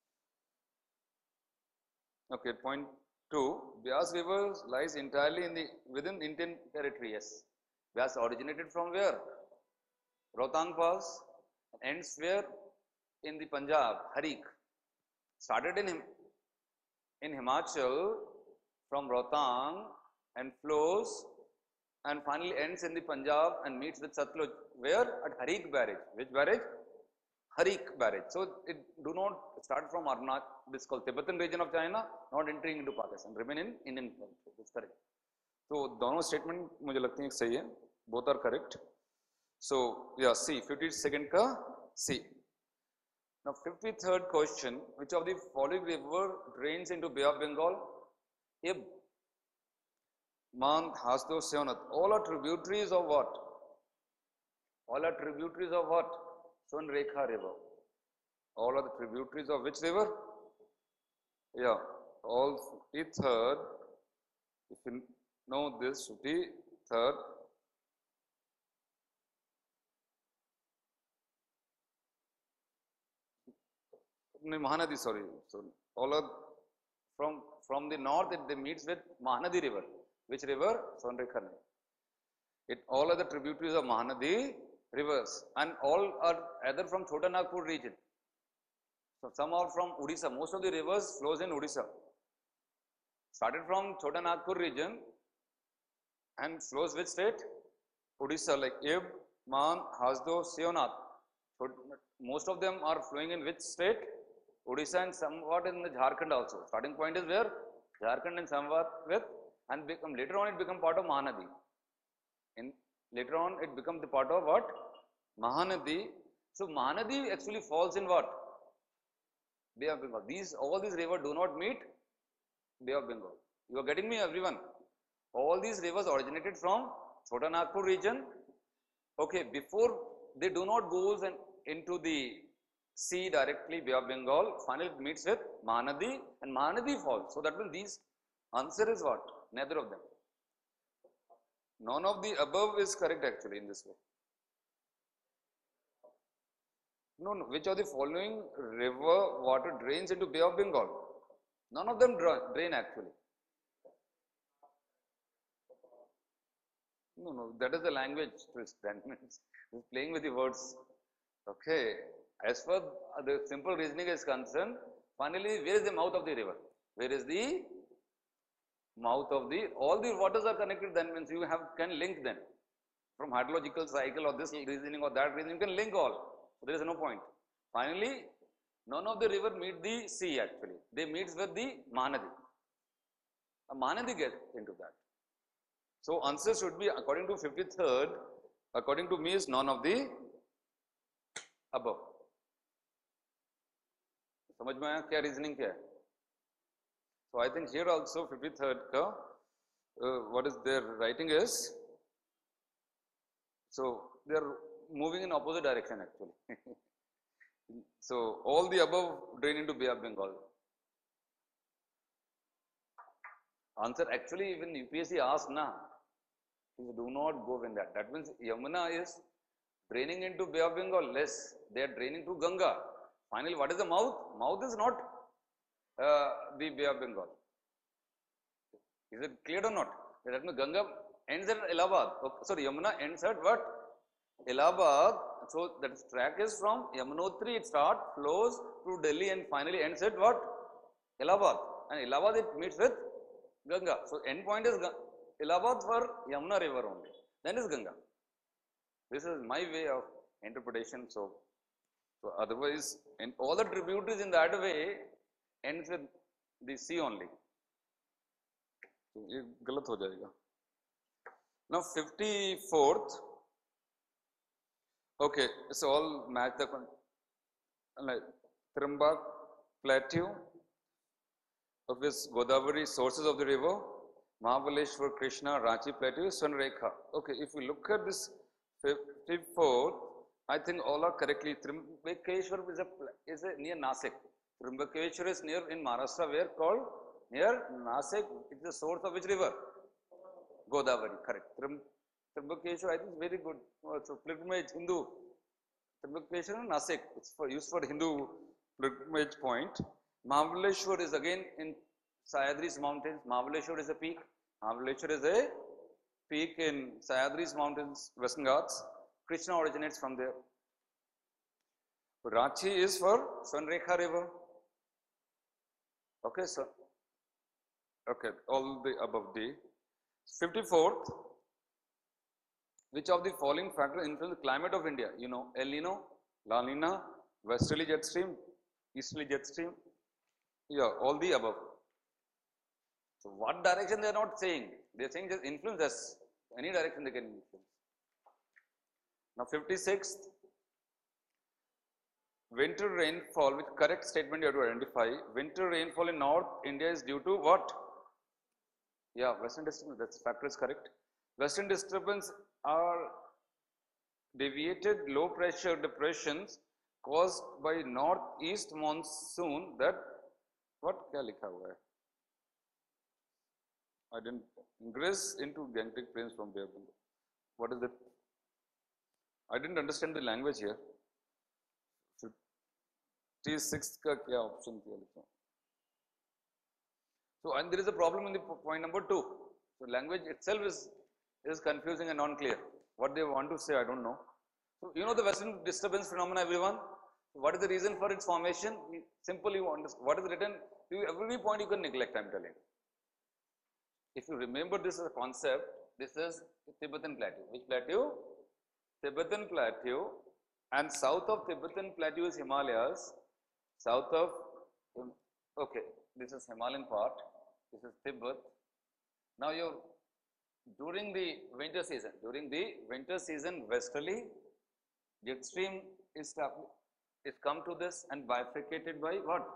Okay, point 2. Vyas River lies entirely within Indian territory. Yes. Vyas originated from where? Rohtang Pass, ends where? In the Punjab, Harik. Started in Himachal from Rohtang and flows and finally ends in the Punjab and meets with Satluj. Where? At Harik barrage. Which barrage? Harik barrage. So it do not start from Arunachal, this is called Tibetan region of China, not entering into Pakistan, remain in Indian country. That's correct. So दोनों statement मुझे लगती है सही है. Both are correct. So yeah, C. 52nd का C. Now 53rd question. Which of the following river drains into Bay of Bengal? Ib, Mant, Hasdo, Seonat. All are tributaries of what? All are tributaries of what? Sonrekha river. All are the tributaries of which river? Yeah, all 53rd. If you know this, 53rd. Mahanadi, sorry. So all are from the north. They meets with Mahanadi river. Which river? Sonrekha. All are the tributaries of Mahanadi rivers, and all are either from Chota Nagpur region. So some are from Odisha. Most of the rivers flows in Odisha. Started from Chota Nagpur region and flows which state? Odisha, like Ib, Man, Hasdo, Seonath. So most of them are flowing in which state? Odisha, and somewhat in the Jharkhand also. Starting point is where? Jharkhand and somewhat with, and later on it become part of Mahanadi. Later on it becomes the part of what? Mahanadi. So Mahanadi actually falls in what? Bay of Bengal. All these rivers do not meet Bay of Bengal. You are getting me, everyone? All these rivers originated from Chota Nagpur region. Okay, before they do not go into the sea directly, Bay of Bengal, finally it meets with Mahanadi, and Mahanadi falls. So that means these answer is what? Neither of them. None of the above is correct actually in this way. No. Which of the following river water drains into Bay of Bengal? None of them drain actually. No. That is the language twist. That means playing with the words. Okay. As far as the simple reasoning is concerned, finally, where is the mouth of the river? Where is the mouth of all the waters are connected, then means you can link them from hydrological cycle or this reasoning or that reasoning, you can link all. So there is no point. Finally, none of the river meet the sea actually. They meets with the Mahanadi. A Mahanadi gets into that. So answer should be according to 53rd, according to me is none of the above. समझ में आया क्या reasoning क्या है? So I think here also 53rd का what is their writing is, so they are moving in opposite direction actually. So all the above drain into Bay of Bengal. Answer actually even UPSC asked na, please do not go in that. That means Yamuna is draining into Bay of Bengal less. They are draining to Ganga. Finally, what is the mouth? Mouth is not the Bay of Bengal. Is it clear or not? That means Ganga ends at Allahabad. Okay, sorry, Yamuna ends at what? Allahabad. So that track is from Yamunotri, it starts, flows to Delhi and finally ends at what? Allahabad. And Allahabad it meets with Ganga. So end point is Allahabad for Yamuna river only. Then is Ganga. This is my way of interpretation. So otherwise, and all the tributaries in that way ends with the sea only. So ये गलत हो जाएगा. Now 54th. Okay, so all match the like Trambak Plateau, of this Godavari sources of the river, Mahabaleshwar, Krishna, Ranchi Plateau, Sunrekha. Okay, if we look at this 54th, I think all are correctly. Trimbakeshwar is near Nasik. Trimbakeshwar is near in Maharashtra, where called near Nasik. It is the source of which river? Godavari, correct. Trimbakeshwar, I think is very good. So pilgrimage Hindu. Trimbakeshwar, Nasik. It's for used for Hindu pilgrimage point. Mahabaleshwar is again in Sayadris mountains. Mahabaleshwar is a peak. Mahabaleshwar is a peak in Sayadris mountains, Western Ghats. Krishna originates from there. Ranchi is for Sunrekha river. Okay, so okay, all the above the 54th. Which of the following factors influence the climate of India? You know, El Nino, La Nina, westerly jet stream, easterly jet stream. Yeah, all the above. So what direction they are not saying? They are saying just influence us. Any direction they can influence. Now 56th. Winter rainfall, with correct statement you have to identify. Winter rainfall in North India is due to what? Yeah, western disturbance, that factor is correct. Western disturbance are deviated low pressure depressions caused by northeast monsoon that what kya likha hua hai? I didn't ingress into Gangetic plains from Bay of Bengal. What is it? I didn't understand the language here. 56th ka kya option kya likha? So and there is a problem in the point number 2. So language itself is confusing and unclear. What they want to say, I don't know. So you know the western disturbance phenomena, everyone. What is the reason for its formation? Simply you understand what is written. Every point you can neglect, I am telling. If you remember this as a concept, this is Tibetan plateau. Which plateau? Tibetan plateau, and south of Tibetan plateau is Himalayas. South of, okay, this is Himalayan part. This is Tibet. Now during the winter season, westerly jet stream is come to this and bifurcated by what?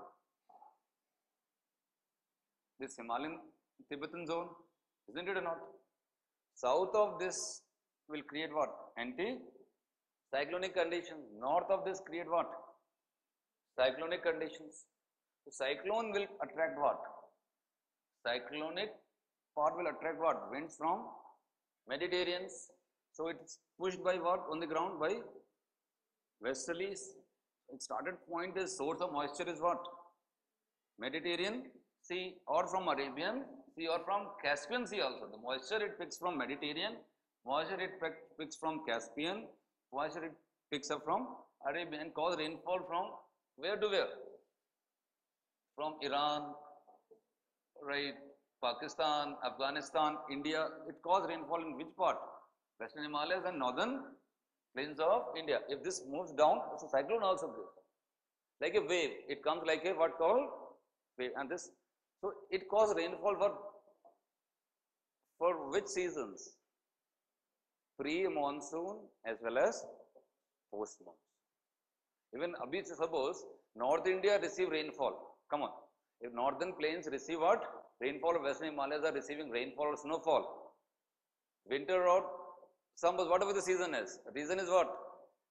This Himalayan Tibetan zone, isn't it or not? South of this will create what? Anti-cyclonic conditions. North of this create what? Cyclonic conditions. So cyclone will attract what? Cyclonic part will attract what? Winds from Mediterraneans. So it's pushed by what on the ground? By westerlies. Its started point is source of moisture is what? Mediterranean Sea or from Arabian Sea or from Caspian Sea also. The moisture it picks from Mediterranean, moisture it picks from Caspian, moisture it picks up from Arabian and cause rainfall from where to where? From Iran, right, Pakistan, Afghanistan, India. It causes rainfall in which part? Western Himalayas and northern plains of India. If this moves down, so cyclone also goes. Like a wave, it comes like a what called wave, and this, so it causes rainfall for For which seasons? Pre-monsoon as well as post-monsoon. Even abhi suppose North India receive rainfall. Come on. If northern plains receive what? Rainfall, Western Himalayas are receiving rainfall or snowfall. Winter or summers, whatever the season is. Reason is what?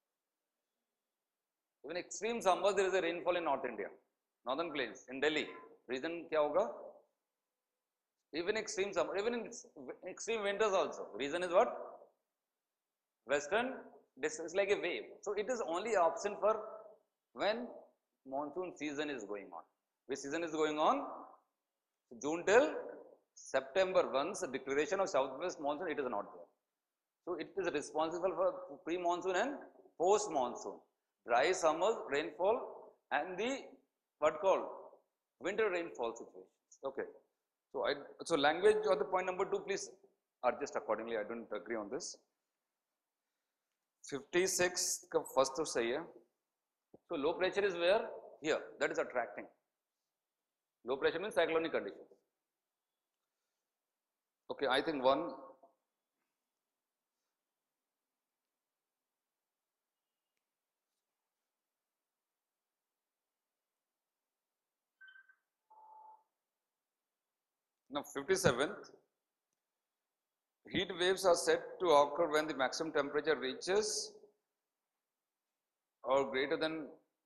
Even extreme summers there is a rainfall in North India. Northern plains, in Delhi. Reason kya hoga? Even extreme summer, even in extreme winters also. Reason is what? Western, this is like a wave. So it is only option for when monsoon season is going on. Which season is going on? June till September. Once the declaration of southwest monsoon, it is not there. So it is responsible for pre-monsoon and post-monsoon. Dry summers, rainfall, and the what called winter rainfall situations. Okay. So language or the point number 2, please adjust accordingly. I don't agree on this. 56 का first तो सही है. So low pressure is where? Here. That is attracting. Low pressure means cyclonic conditions. Okay, I think one. Now 57th. Heat waves are said to occur when the maximum temperature reaches or greater than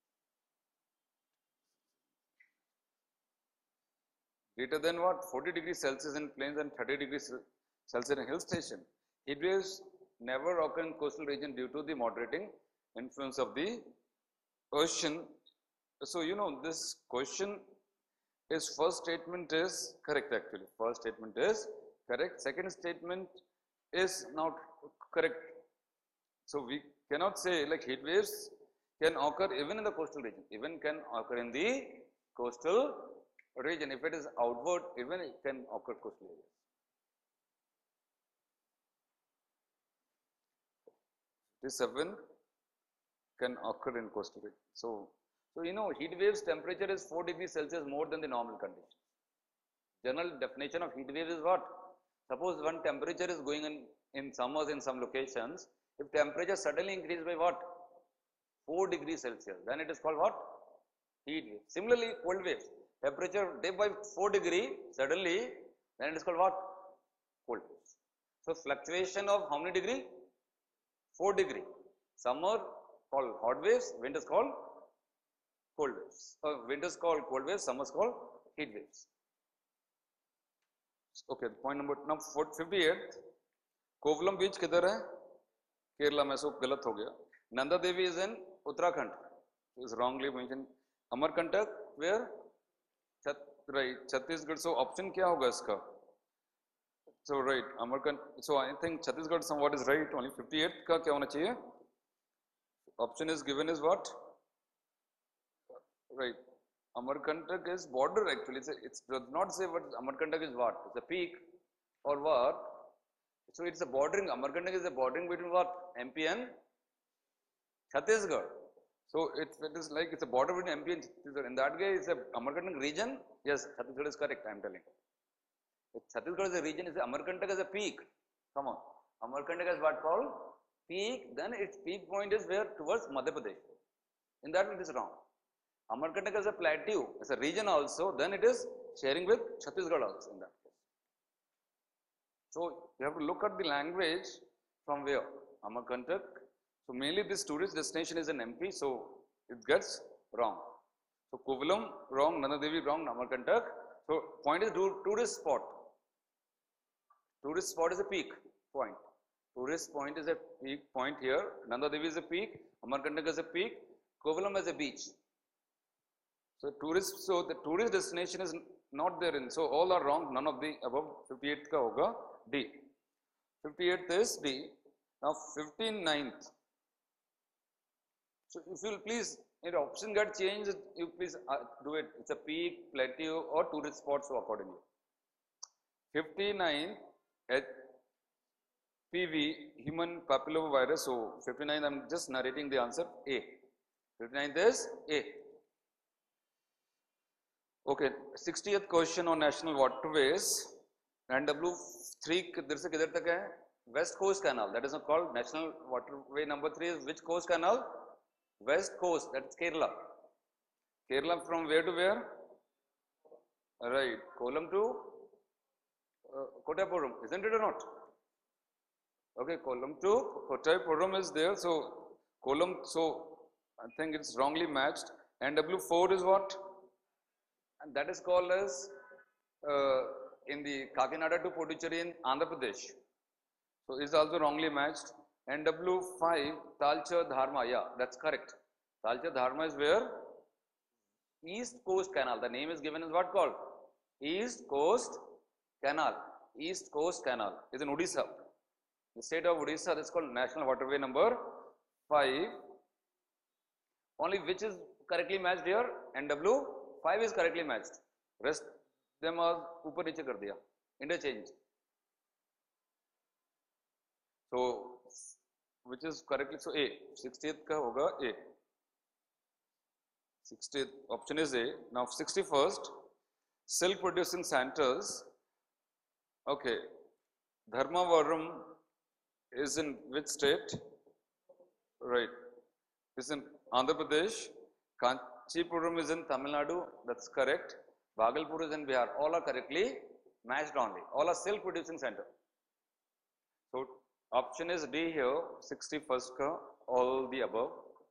what? 40 degrees Celsius in plains and 30 degrees Celsius in hill station. Heat waves never occur in coastal region due to the moderating influence of the ocean. So you know this question is first statement is correct actually. First statement is correct. Second statement is not correct. So we cannot say like heat waves can occur even in the coastal region. Even can occur in the coastal region. If it is outward, even it can occur coastal areas. This 7 can occur in coastal region. So you know heat waves temperature is 4 degrees Celsius more than the normal condition. General definition of heat wave is what? Suppose one temperature is going in summers in some locations. If temperature suddenly increases by what? 4 degrees Celsius, then it is called what? Heat wave. Similarly, cold waves. Temperature dip by 4 degree suddenly, then it is called what? Cold waves. So fluctuation of how many degree? 4 degree. Summer called hot waves, winter is called cold waves. Winter is called cold waves, summer is called heat waves. Okay, point number now 58th. Kovalam बीच किधर है? केरला में. सो गलत हो गया. Nanda Devi is in Uttarakhand. Is wrongly mentioned. Amarkantak where? Right, Chhattisgarh. So option क्या होगा इसका? So right, Amarkant. So I think Chhattisgarh somewhat is right. Only 58th का क्या होना चाहिए? Option is given is what? Right. Amarkantak is border actually. It does not say what Amarkantak is what. It's a peak or what. So it's a bordering. Amarkantak is a bordering between what? MP and Chhattisgarh. So it is like it's a border between MP and Chhattisgarh. In that case, it's a Amarkantak region. Yes, Chhattisgarh is correct. I am telling. If Chhattisgarh is a region, is Amarkantak is a peak. Come on. Amarkantak is what called? Peak. Then its peak point is where? Towards Madhya Pradesh. In that it is wrong. Amarkantak is a plateau, it's a region also, then it is sharing with Chhattisgarh also in that case. So you have to look at the language from where? Amarkantak. So mainly this tourist destination is in MP, so it gets wrong. So Kovalam wrong, Nanadevi wrong, Amarkantak. So point is tourist spot. Tourist spot is a peak point. Tourist point is a peak point here. Nanda Devi is a peak. Amarkantak is a peak. Kovalam is a beach. So the tourist destination is not there in. So all are wrong. None of the above. 58th ka hoga D. 58th is D. Now 59th. So if you will please, if option get changed, you please do it. It's a peak, plateau, or tourist spot. So accordingly. 59th HPV, human papillomavirus. So 59th, I'm just narrating the answer A. 59th is A. Okay, 60th question on national waterways. NW3 किधर से किधर तक है? West Coast Canal, that is called National Waterway number 3 is which coast canal? West Coast, that's Kerala. Kerala from where to where? Right, Kollam to Kottapuram, isn't it or not? Okay, Kollam to Kottapuram is there, so Kollam, so I think it's wrongly matched. NW4 is what? And that is called as in the Kakinada to Puducherry in Andhra Pradesh. So is also wrongly matched. NW5 Talcher Dharma, yeah, that's correct. Talcher Dharma is where? East Coast Canal. The name is given as what called? East Coast Canal. East Coast Canal is in Odisha. The state of Odisha, that's called National Waterway number 5. Only which is correctly matched here? NW5 is correctly matched. Rest them are ऊपर नीचे कर दिया. Interchange. So which is correctly, so A, 60th का होगा A. 60th option is A. Now 61st, silk producing centers. Okay, Dharmavaram is in which state? Right, is in Andhra Pradesh. Kanchipuram is in Tamil Nadu, that's correct. Bhagalpur is in Bihar, all are correctly matched only. All are silk producing center. So option is D here, 61st ka, all the above.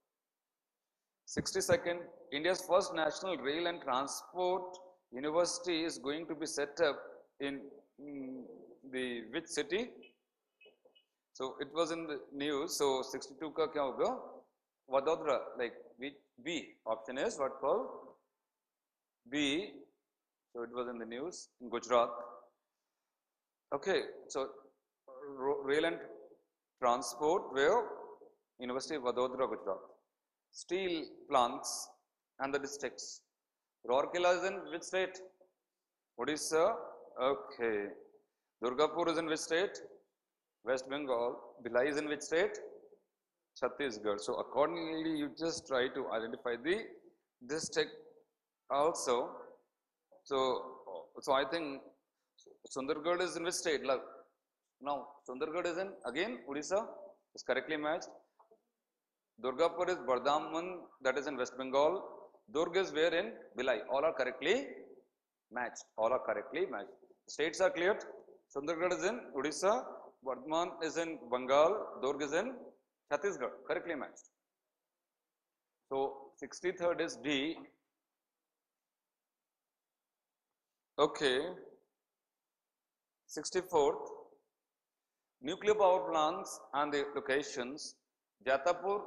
62nd, India's first national rail and transport university is going to be set up in the which city? So it was in the news. So 62 ka kya hoga? Vadodara, like B. Option is what called? B. So it was in the news in Gujarat. Okay, so rail and transport where? University of Vadodara, Gujarat. Steel plants and the districts. Rourkela is in which state? Odisha. Okay. Durgapur is in which state? West Bengal. Bhilai is in which state? Chhattisgarh. So accordingly, you just try to identify the district also. So I think Sundargarh is in which state? Now Sundargarh is in again Odisha. Is correctly matched. Durgapur is Bardhaman, that is in West Bengal. Durg is where in Bhilai. All are correctly matched. All are correctly matched. States are cleared. Sundargarh is in Odisha. Bardhaman is in Bengal. Durg is in Chhattisgarh. Correctly matched. So 63rd is D. Okay. 64th. Nuclear power plants and the locations. Jatapur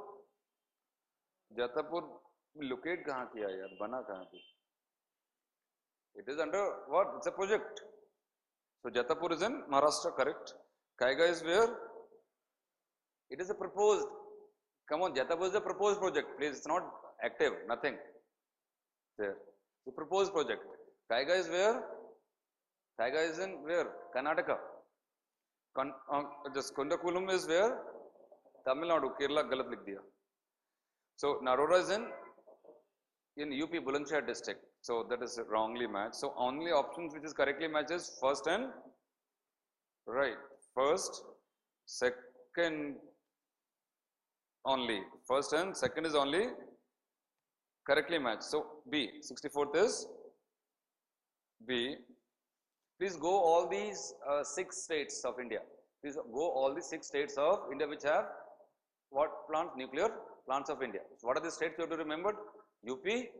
locate कहाँ किया यार, बना कहाँ पे? It is under what? It's a project. So Jatapur is in Maharashtra, correct. Kaiga is where? It is a proposed. Come on, Jatapur is a proposed project. Please, it's not active, nothing. There. The proposed project. Kaiga is where? Kaiga is in where? Karnataka. Just Kondakulam is where? Tamil Nadu, Kerala, galat likh diya. So Narora is in UP Bulandshahr district. So that is wrongly matched. So only options which is correctly matched is first and right. First, second only. First and second is only correctly matched. So B. 64th is B. Please go all these 6 states of India. Please go all the 6 states of India which have what plants? Nuclear plants of India. So what are the states you have to remember? UP,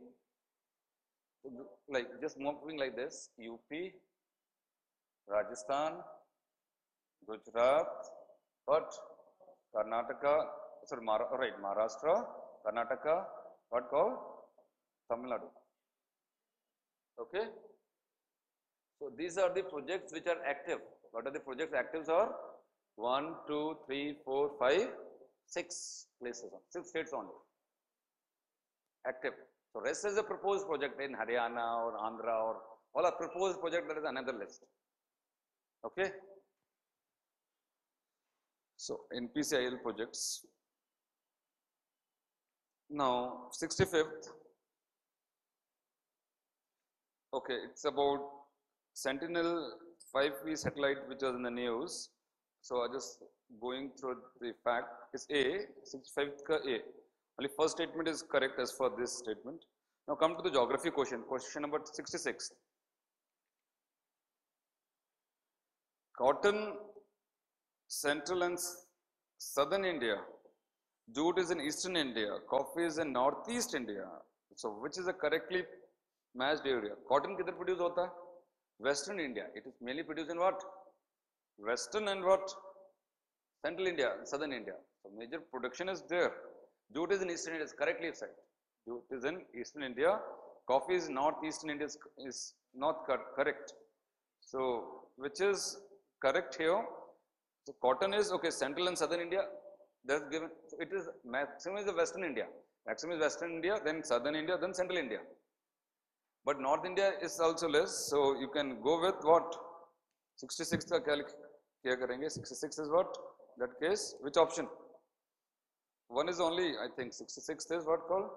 like just moving like this, UP, Rajasthan, Gujarat, what? Karnataka, sorry, right, Maharashtra, Karnataka, what called? Tamil Nadu. Okay. So these are the projects which are active. What are the projects active are? 1, 2, 3, 4, 5, 6 places, 6 states only. Active. So rest is a proposed project in Haryana or Andhra or all are proposed project, that is another list. Okay. So NPCIL projects. Now 65th. Okay, it's about Sentinel 5P satellite which was in the news. So I just going through the fact is A, 65th ka A. Only first statement is correct as for this statement. Now come to the geography question number 66. Cotton, central and southern India. Jute is in eastern India. Coffee is in northeast India. So which is a correctly matched area? Cotton kidhar produce hota hai? Western India. It is mainly produced in what? Western and what? Central India, southern India. So major production is there. Jute is in eastern India, is correctly said. Jute is in eastern India. Coffee is northeastern India, is not correct. So which is correct here? So cotton is okay, central and southern India. That's given. So it is maximum is the western India. Maximum is western India, then southern India, then central India. But North India is also less. So you can go with what? 66 का क्या करेंगे? 66 is what? That case, which option? One is only, I think 66 is what called?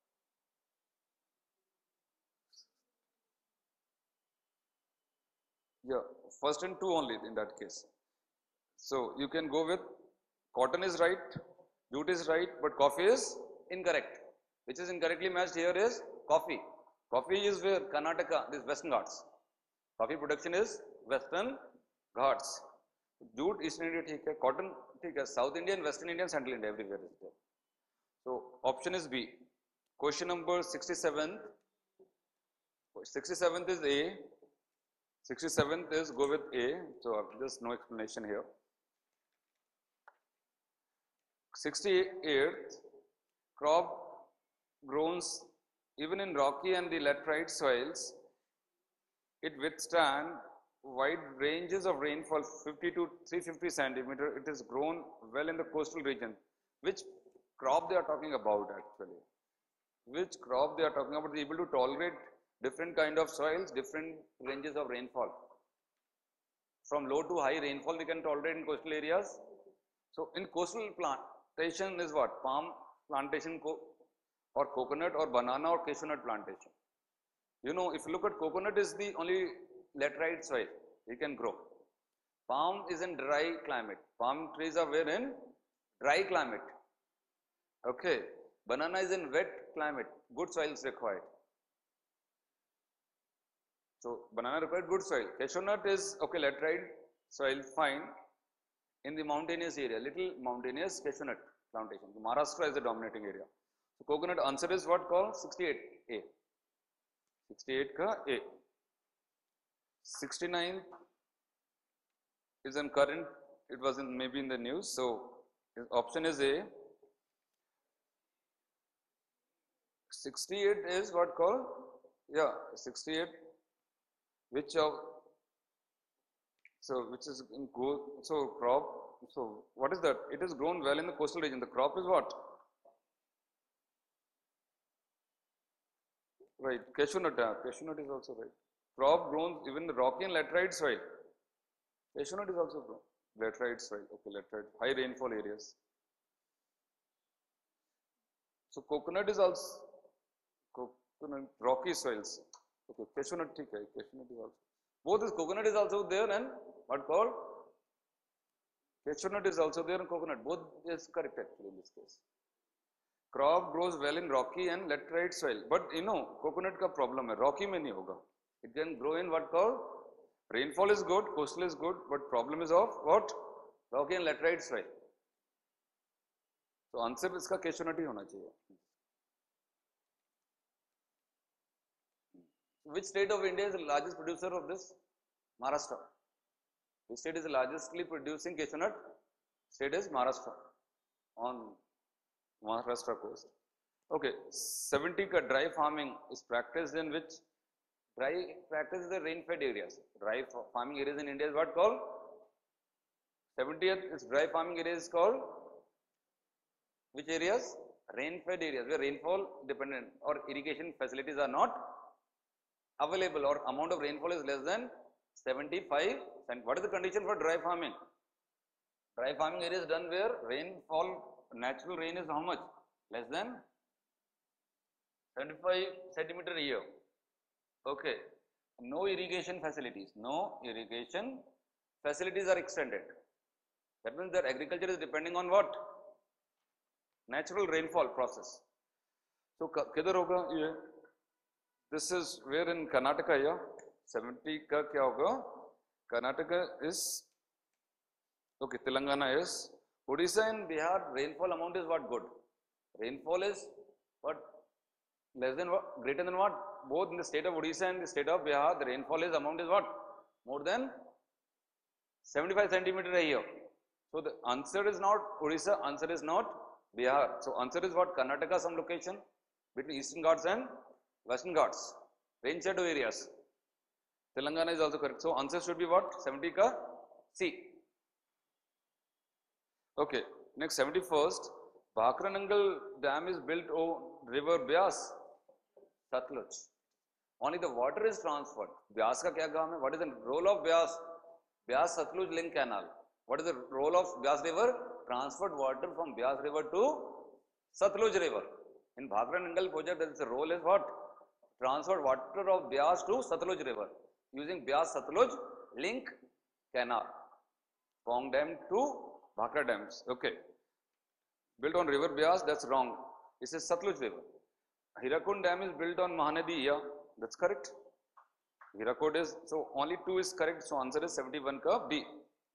Yeah, first and two only in that case. So you can go with cotton is right, jute is right, but coffee is incorrect. Which is incorrectly matched here is coffee. Coffee is where? Karnataka, this Western Ghats. Coffee production is Western Ghats. Jute, Eastern India, ठीक है. Cotton, ठीक है. South India, Western India, Central India, everywhere is there. So option is B. Question number 67. 67th is A. 67th is go with A. So just no explanation here. 68th, crop grows even in rocky and the laterite soils. It withstand wide ranges of rainfall 50 to 350 centimeter. It is grown well in the coastal region. Which crop they are talking about actually? Which crop they are talking about? They are able to tolerate different kind of soils, different ranges of rainfall. From low to high rainfall they can tolerate in coastal areas. So in coastal plantation is what? Palm plantation or coconut or banana or cashew nut plantation. You know, if you look at coconut is the only laterite soil you can grow. Palm is in dry climate. Palm trees are where in dry climate. Okay. Banana is in wet climate. Good soil is required. So banana required good soil. Cashew nut is okay, laterite soil fine in the mountainous area, little mountainous cashew nut plantation. Maharashtra is the dominating area. So coconut answer is what called 68A. 68 ka A. 69 is in current. It was in maybe in the news. So option is A. 68 is what called? Yeah, 68. Which of? So which is in so crop. So what is that? It is grown well in the coastal region. The crop is what? Right, cashew nut. Cashew nut is also right. Crop grown even the rocky and laterite soil. Cashew nut is also grown. Laterite soil. Okay, laterite. High rainfall areas. So coconut is also coconut rocky soils. Okay, cashew nut. Okay, cashew nut is also. Both is coconut is also there and what called? Cashew nut is also there and coconut. Both is correct actually in this case. Crop grows well in rocky and laterite soil, but you know coconut का problem है, rocky में नहीं होगा. It can grow in what called? Rainfall is good, coastal is good, but problem is of what? Rocky and laterite soil. So answer इसका cashew nut ही होना चाहिए. Which state of India is the largest producer of this? Maharashtra. Which state is the largestly producing cashew nut? State is Maharashtra on Maharashtra coast. Okay, 70 ka dry farming is practiced in which? Dry practice is the rain-fed areas. Dry farming areas in India is what called? 70th is dry farming areas is called? Which areas? Rain-fed areas where rainfall dependent or irrigation facilities are not available or amount of rainfall is less than 75. And what is the condition for dry farming? Dry farming area is done where rainfall, natural rain is how much? Less than 75 centimeter a year. Okay. No irrigation facilities. No irrigation facilities are extended. That means their agriculture is depending on what? Natural rainfall process. So, किधर होगा ये? This is where in Karnataka, yeah? 70 का क्या होगा? Karnataka is, okay, Telangana is, Odisha and Bihar rainfall amount is what? Good. Rainfall is what? Less than what? Greater than what? Both in the state of Odisha and the state of Bihar, the rainfall is amount is what? More than 75 centimeter a year. So the answer is not Odisha, answer is not Bihar. So answer is what? Karnataka, some location between Eastern Ghats and Western Ghats, rain shadow areas. Telangana is also correct. So answer should be what? 70 ka C. Okay. Next 71st. Bhakranangal dam is built on river Byas, Satluj. Only the water is transferred. Byas ka kya kaam hai? What is the role of Byas? Byas Satluj link canal. What is the role of Byas river? Transferred water from Byas river to Satluj river. In Bhakranangal project, the role is what? Transferred water of Byas to Satluj river using Byas Satluj link canal. Pong dam to Bhakra dams. Okay. Built on river Byas, that's wrong. This is Satluj river. Hirakund dam is built on Mahanadi, yeah, that's correct. Hirakund is, so only 2 is correct, so answer is 71 ka B.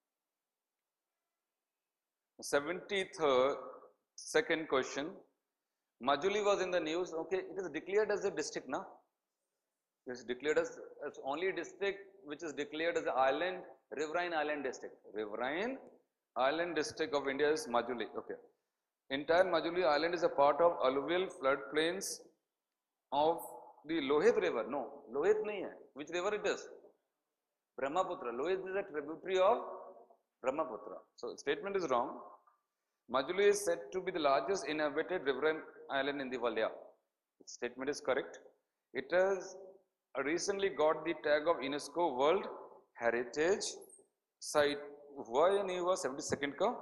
73rd, second question. Majuli was in the news, okay, it is declared as a district, na? It is declared as only district which is declared as an island, riverine island district. Riverine island district of India is Majuli, okay. Entire Majuli island is a part of alluvial floodplains of the Lohit river. No, Lohit nahi hai. Which river it is? Brahmaputra. Lohit is a tributary of Brahmaputra. So statement is wrong. Majuli is said to be the largest inhabited riverine island in the world. Yeah. Statement is correct. It has recently got the tag of UNESCO World Heritage Site. Why नहीं हुआ 72nd का?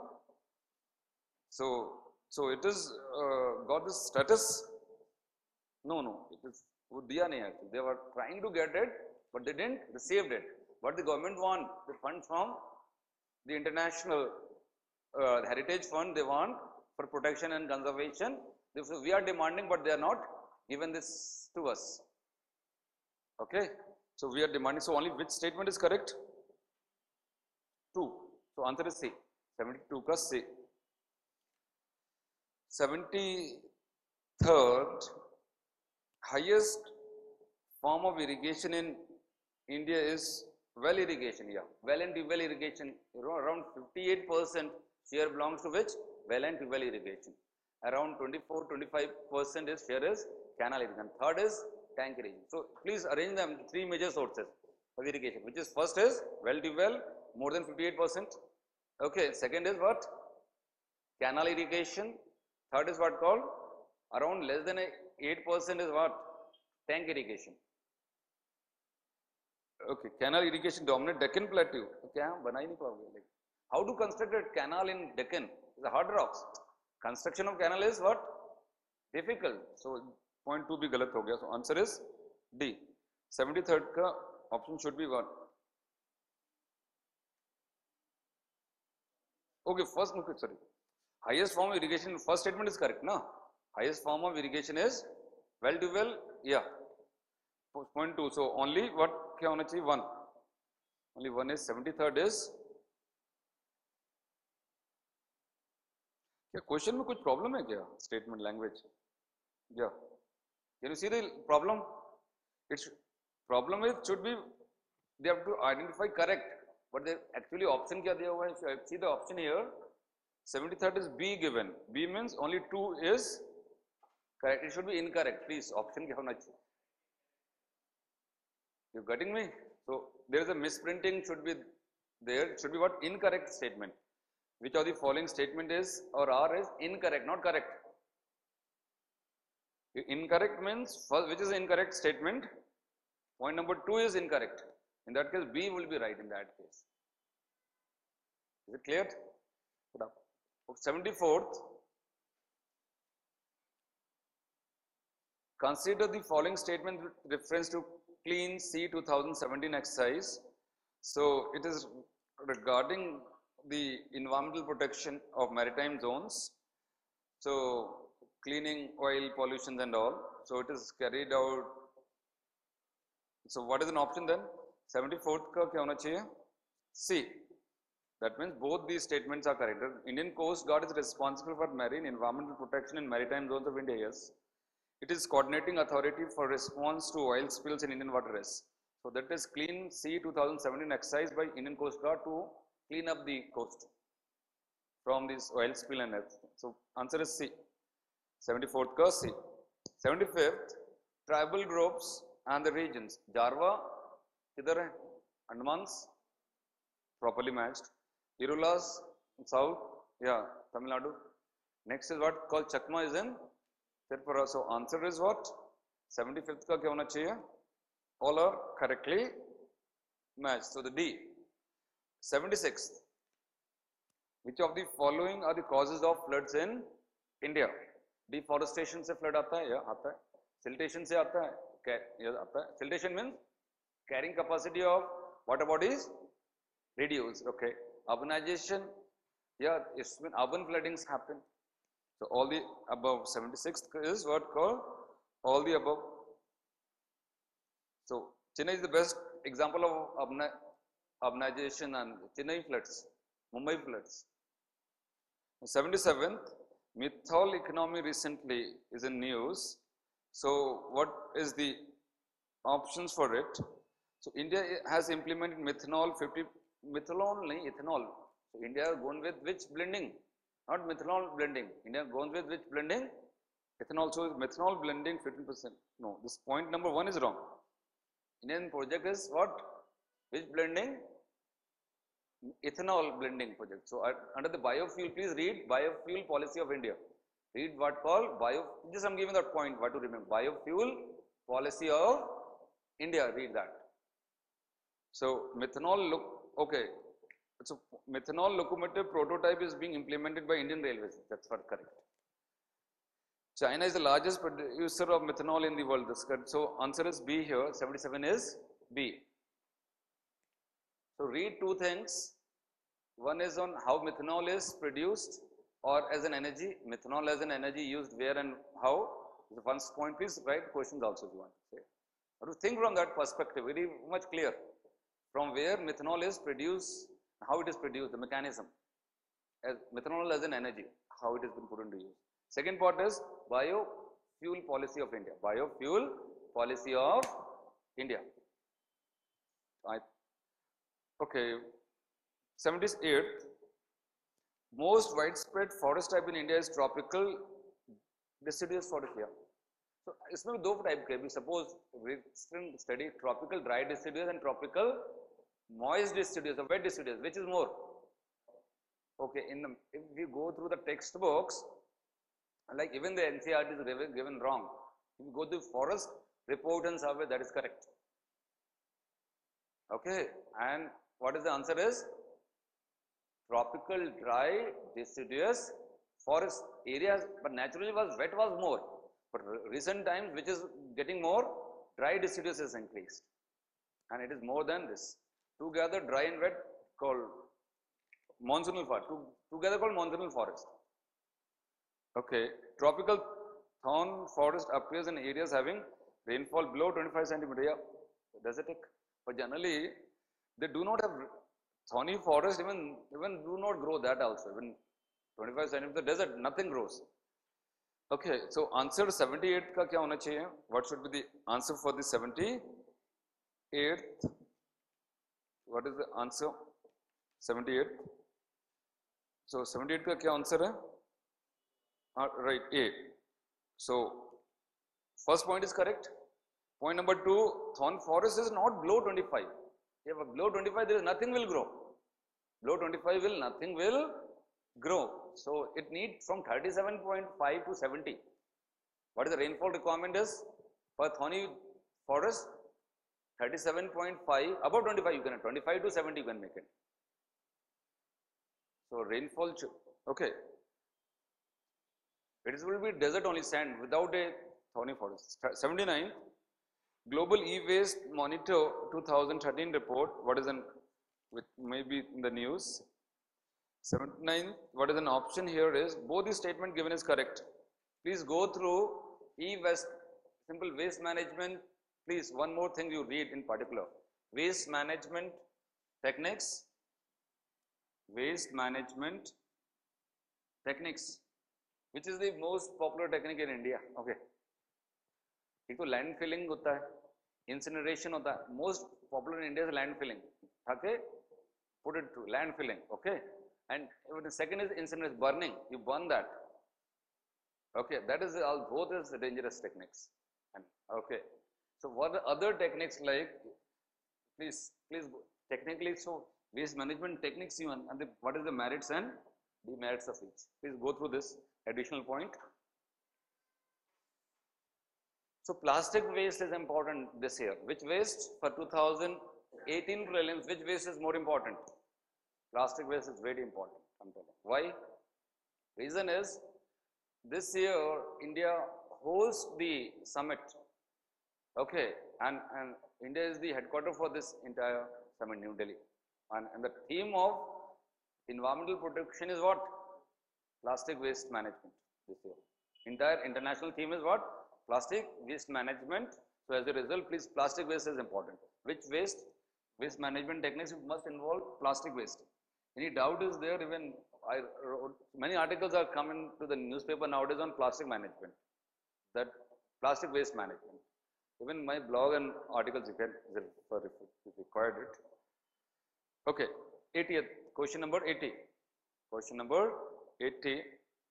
So it is got this status. No, it is वो दिया नहीं है. They were trying to get it, but they didn't received it. What the government want? The fund from the international heritage fund they want for protection and conservation. So we are demanding, but they are not given this to us. Okay, so we are demanding. So only which statement is correct? 2. So answer is C. 72 ka C. 73rd, highest form of irrigation in India is well irrigation. Yeah, well and well irrigation. Around 58% share belongs to which? Well and well irrigation. Around 24-25% is share is canal irrigation. Third is tank irrigation. So please arrange them 3 major sources of irrigation, which is first is well to well, more than 58%. Okay, second is what? Canal irrigation. Third is what called? Around less than 8% is what? Tank irrigation. Okay, canal irrigation dominate Deccan Plateau. Okay, like, how to construct a canal in Deccan? The hard rocks. Construction of canal is what? Difficult. So point 2 bhi galat ho gaya. So answer is D. 73rd ka option should be what? Okay, first, sorry. Highest form of irrigation, first statement is correct, na? Highest form of irrigation is well to well, yeah. Point 2. So only what kya hona chahiye? 1. Only 1 is 73rd is. क्या question में कुछ problem है क्या? Statement language, या can you see the problem? It's problem is should be they have to identify correct, but they actually option क्या दिया हुआ है? If you see the option here, 73rd is B given. B means only 2 is correct. It should be incorrect. Please, option क्या होना चाहिए? You getting me? So there is a misprinting should be there. It should be what? Incorrect statement. Which of the following statement is or are is incorrect, not correct. Incorrect means first, which is incorrect statement? Point number 2 is incorrect. In that case, B will be right in that case. Is it clear? Put up. 74th. Consider the following statement with reference to Clean C 2017 exercise. So it is regarding the environmental protection of maritime zones. So cleaning oil pollution and all. So it is carried out. So what is an option then? 74th ka kya hona chahiye? C. That means both these statements are correct. Indian Coast Guard is responsible for marine environmental protection in maritime zones of India. Yes. It is coordinating authority for response to oil spills in Indian waters. So that is Clean Sea 2017 exercise by Indian Coast Guard to clean up the coast from this oil spill and everything. So answer is C. 74th ka C. 75th, tribal groups and the regions. Jarva, kidhar hai? Andamans, properly matched. Irulas, south, yeah, Tamil Nadu. Next is what called Chakma is in Tripura. So answer is what? 75th ka kya hona chahiye? All are correctly matched. So the D. 76th. Which of the following are the causes of floods in India? Deforestation se flood aata hai? Yeah, aata hai. Siltation se aata hai? Yeah, aata hai. Siltation means carrying capacity of water bodies reduced. Okay. Urbanization, yeah, it's when urban floodings happen. So all the above. 76th is what called all the above. So Chennai is the best example of urbanization and Chennai floods, Mumbai floods. 77th, methanol economy recently is in news. So what is the options for it? So India has implemented methanol 50, methanol nahi, ethanol. So India gone with which blending? Not methanol blending. India gone with which blending? Ethanol. So methanol blending 15%. No, this point number 1 is wrong. Indian project is what? Which blending? Ethanol blending project. So under the biofuel, please read biofuel policy of India. Read what called bio. Just I'm giving that point. What to remember? Biofuel policy of India. Read that. So methanol look okay. So methanol locomotive prototype is being implemented by Indian Railways. That's what correct. China is the largest producer of methanol in the world. That's correct. So answer is B here. 77 is B. So read two things. One is on how methanol is produced or as an energy. Methanol as an energy used where and how. The first point, please write questions also if you want to say. Or to think from that perspective, very much clear. From where methanol is produced, how it is produced, the mechanism. As methanol as an energy, how it has been put into use. Second part is biofuel policy of India. Biofuel policy of India. Okay. 78th. Most widespread forest type in India is tropical deciduous forest here. So इसमें भी दो type के. We suppose we study tropical dry deciduous and tropical moist deciduous or wet deciduous. Which is more? Okay. If we go through the textbooks, like even the NCERT is given wrong. If you go to forest report and survey, that is correct. Okay. And what is the answer is? Tropical dry deciduous forest areas, but naturally was wet was more. But recent times, which is getting more, dry deciduous is increased. And it is more than this. Together dry and wet called monsoonal forest. Together called monsoonal forest. Okay. Tropical thorn forest appears in areas having rainfall below 25 centimeter. Yeah. Desertic. But generally, they do not have thorny forest, even do not grow that also. Even 25 centimeter desert, nothing grows. Okay, so answer 78 ka kya hona chahiye? What should be the answer for the 78th? What is the answer? 78. So 78 ka kya answer hai? Right, A. So first point is correct. Point number 2, thorn forest is not below 25. If below 25, there is nothing will grow. Below 25 nothing will grow. So it needs from 37.5 to 70. What is the rainfall requirement is for thorny forest? 37.5, above 25 you can, 25 to 70 you can make it. So rainfall, okay. It will be desert only, sand without a thorny forest. 79. Global E-Waste Monitor 2013 report, what is an, which may be in the news. 79, what is an option here is, both the statement given is correct. Please go through E-Waste, simple waste management. Please, one more thing you read in particular. Waste management techniques, waste management techniques, which is the most popular technique in India. Okay. एक तो land filling होता है, incineration होता है. Most popular in India is land filling. Okay, put it to land filling. Okay, and the second is incineration, burning. You burn that. Okay, that is all, both is dangerous techniques. And okay, so what are other techniques like? Please technically, so waste management techniques even, and what is the merits and demerits of each. Please go through this additional point. So plastic waste is important this year. Which waste? For 2018 prelims, which waste is more important? Plastic waste is very important, I'm telling you. Why? Reason is, this year India hosts the summit. Okay, and India is the headquarter for this entire summit, New Delhi. And the theme of environmental protection is what? Plastic waste management this year. Entire international theme is what? Plastic waste management. So as a result, please, plastic waste is important. Which waste? Waste management techniques must involve plastic waste. Any doubt is there? Even I wrote, many articles are coming to the newspaper nowadays on plastic management, that plastic waste management. Even my blog and articles you can refer if you required it. Okay, 80th question number 80. Question number 80.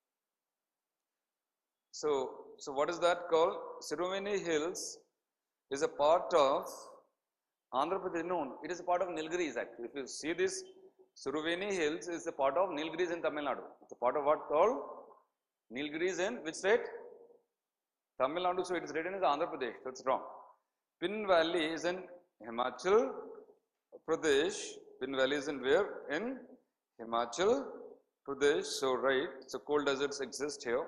So what is that called? Siruveni Hills is a part of Andhra Pradesh. No, it is a part of Nilgiris actually. If you see this, Siruveni Hills is a part of Nilgiris in Tamil Nadu. It's a part of what called? Nilgiris in which state? Tamil Nadu. So it is written as Andhra Pradesh. That's wrong. Pin Valley is in Himachal Pradesh. Pin Valley is in where? In Himachal Pradesh. So right. So cold deserts exist here.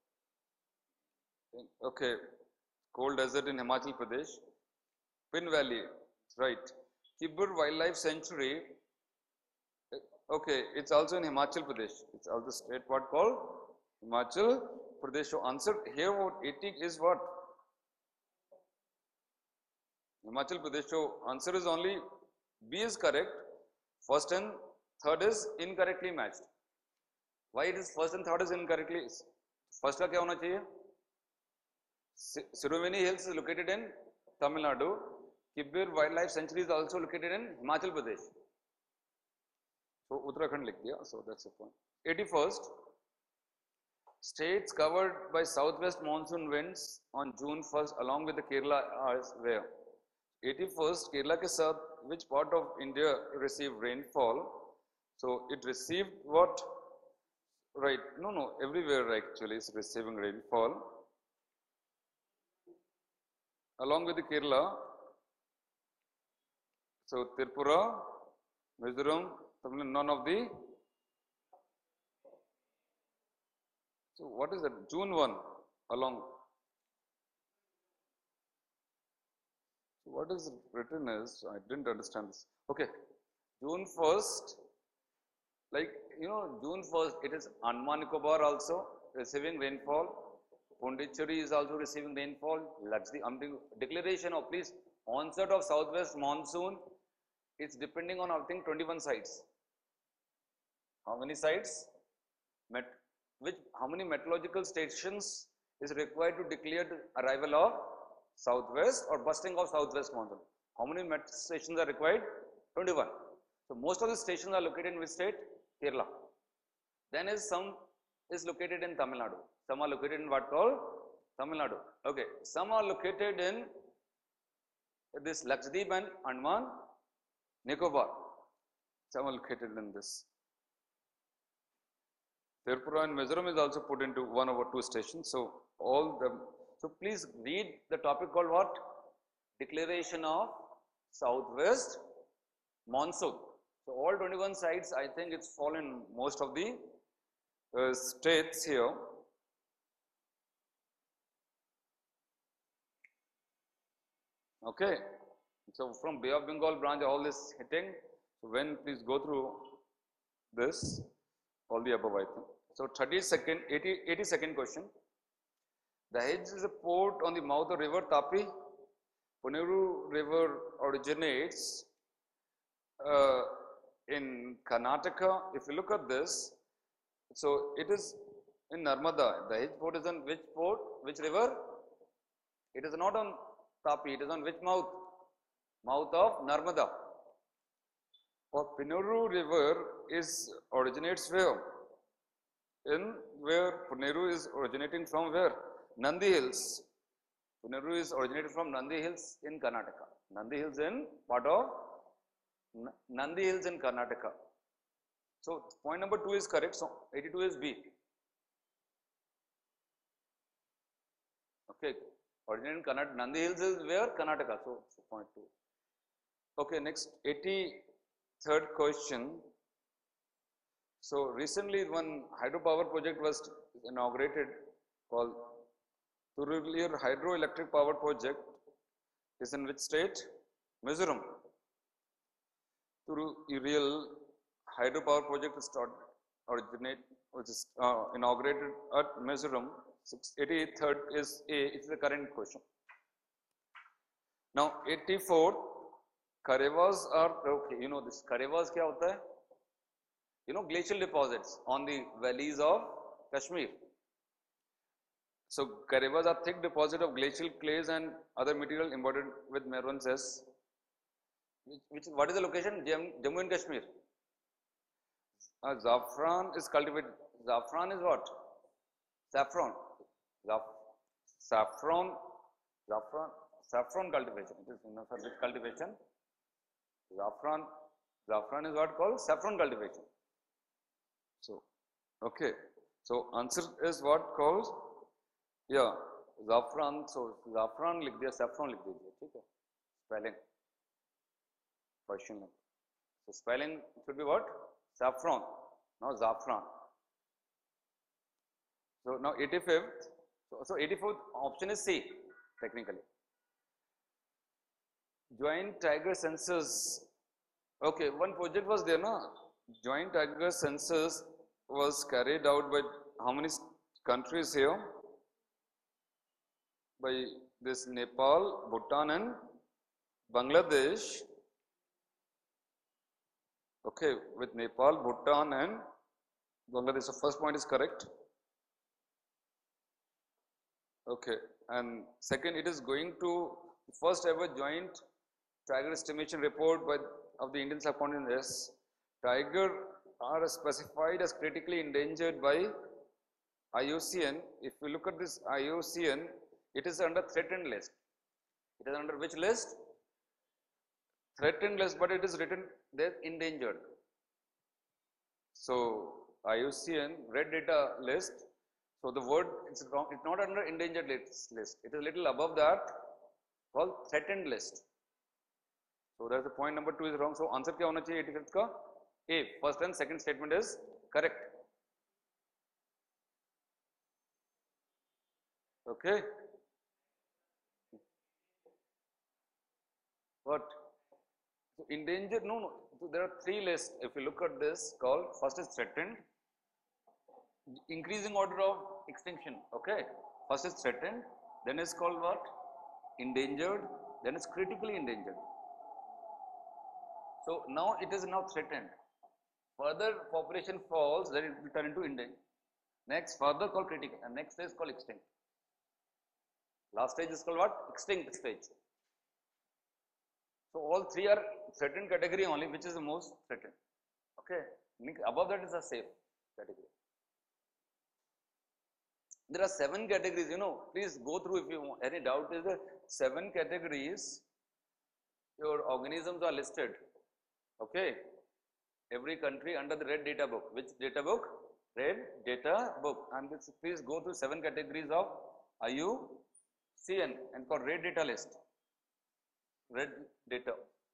Okay, cold desert in Himachal Pradesh. Pin Valley, right. Kibber Wildlife Sanctuary. Okay, it's also in Himachal Pradesh. It's also state part called Himachal Pradesh. So answer here what 80 is what? Himachal Pradesh. So answer is only B is correct. First and third is incorrectly matched. Why it is first and third is incorrectly? First का क्या होना चाहिए? Siruveni Hills is located in Tamil Nadu. Kibber Wildlife Sanctuary is also located in Himachal Pradesh. So Uttarakhand likh diya. So that's the point. 81st. States covered by southwest monsoon winds on June 1st along with the Kerala as where? 81st, Kerala ke sath which part of India received rainfall? So it received what? Right. No, everywhere actually is receiving rainfall. Along with the Kerala, so Tripura, Mizoram, none of the. So what is that? June 1 along. So what is written is, I didn't understand this. Okay, June 1st, like June 1st, it is Andaman Nicobar also receiving rainfall. Pondicherry is also receiving rainfall. Declaration of please onset of southwest monsoon. It's depending on I think 21 sites. How many sites? How many meteorological stations is required to declare the arrival of southwest or busting of southwest monsoon? How many stations are required? 21. So most of the stations are located in which state? Kerala. Then some is located in Tamil Nadu. Some are located in what called? Tamil Nadu. Okay. Some are located in this Lakshadweep and Andaman Nicobar. Some are located in this. Tripura and Mizoram is also put into 1 over 2 stations. So please read the topic called what? Declaration of southwest monsoon. So all 21 sites, I think it's fallen most of the states here. Okay. So from Bay of Bengal branch, all this hitting. So when please go through this, all the above I think. So 82nd question. The Dahej is a port on the mouth of river Tapi. Puneru river originates in Karnataka. If you look at this, so it is in Narmada. The Dahej port is on which port? Which river? It is not on Tapi. It is on which mouth? Mouth of Narmada. Or Puneru river originates where? In where Puneru is originating from where? Nandi Hills. Puneru is originated from Nandi Hills in Karnataka. Nandi Hills in part of Nandi Hills in Karnataka. So point number 2 is correct. So 82 is B. Okay. Originated in Karnataka. Nandi Hills is where? Karnataka. So point 2. Okay. Next 83rd question. So recently one hydropower project was inaugurated called Turuliyar Hydroelectric Power Project is in which state? Mizoram. Turuliyar Hydropower Project is inaugurated at Mizoram. 83rd is A. It's the current question. Now 84th, Karevas are okay. You know this Karevas kya hota hai? You know glacial deposits on the valleys of Kashmir. So Karevas are thick deposit of glacial clays and other material embodied with maroon cess. What is the location? Jammu and Kashmir. Saffron is cultivated. Saffron is what? Saffron. Saffron cultivation. It is for which cultivation? Saffron is what called? Saffron cultivation. So, okay. So answer is what called? Yeah, saffron. So saffron लिख दिया, saffron लिख दीजिए, ठीक है? Spelling. Question. So spelling should be what? Saffron. Now saffron. So now 85th. So 84th option is C. Technically. Joint tiger census. Okay, one project was there, no? Joint tiger census was carried out by how many countries here? By this Nepal, Bhutan and Bangladesh. Okay, with Nepal, Bhutan and Bangladesh. So first point is correct. Okay, and second, it is going to first ever joint tiger estimation report of the Indian subcontinent. Yes, tiger are specified as critically endangered by IUCN. If we look at this IUCN, it is under threatened list. It is under which list? Threatened list, but it is written there endangered. So IUCN red data list. So the word it's wrong. It's not under endangered list. It is a little above that, called threatened list. So that's the point number 2 is wrong. So answer क्या होना चाहिए 85th का? A. First and second statement is correct. Okay. What? So endangered? No. So there are 3 lists. If you look at this, called first is threatened, increasing order of extinction. Okay. First is threatened, then is called what? Endangered, then is critically endangered. So now it is now threatened. Further population falls, then it will turn into endangered. Next, further called critical, and next stage is called extinct. Last stage is called what? Extinct stage. So all 3 are threatened category only, which is the most threatened. Okay. Above that is a safe category. There are 7 categories, you know, please go through if you want. Any doubt is there 7 categories your organisms are listed. Okay. Every country under the red data book. Which data book? Red data book. And this, please go through 7 categories of IUCN and for red data list. Red data.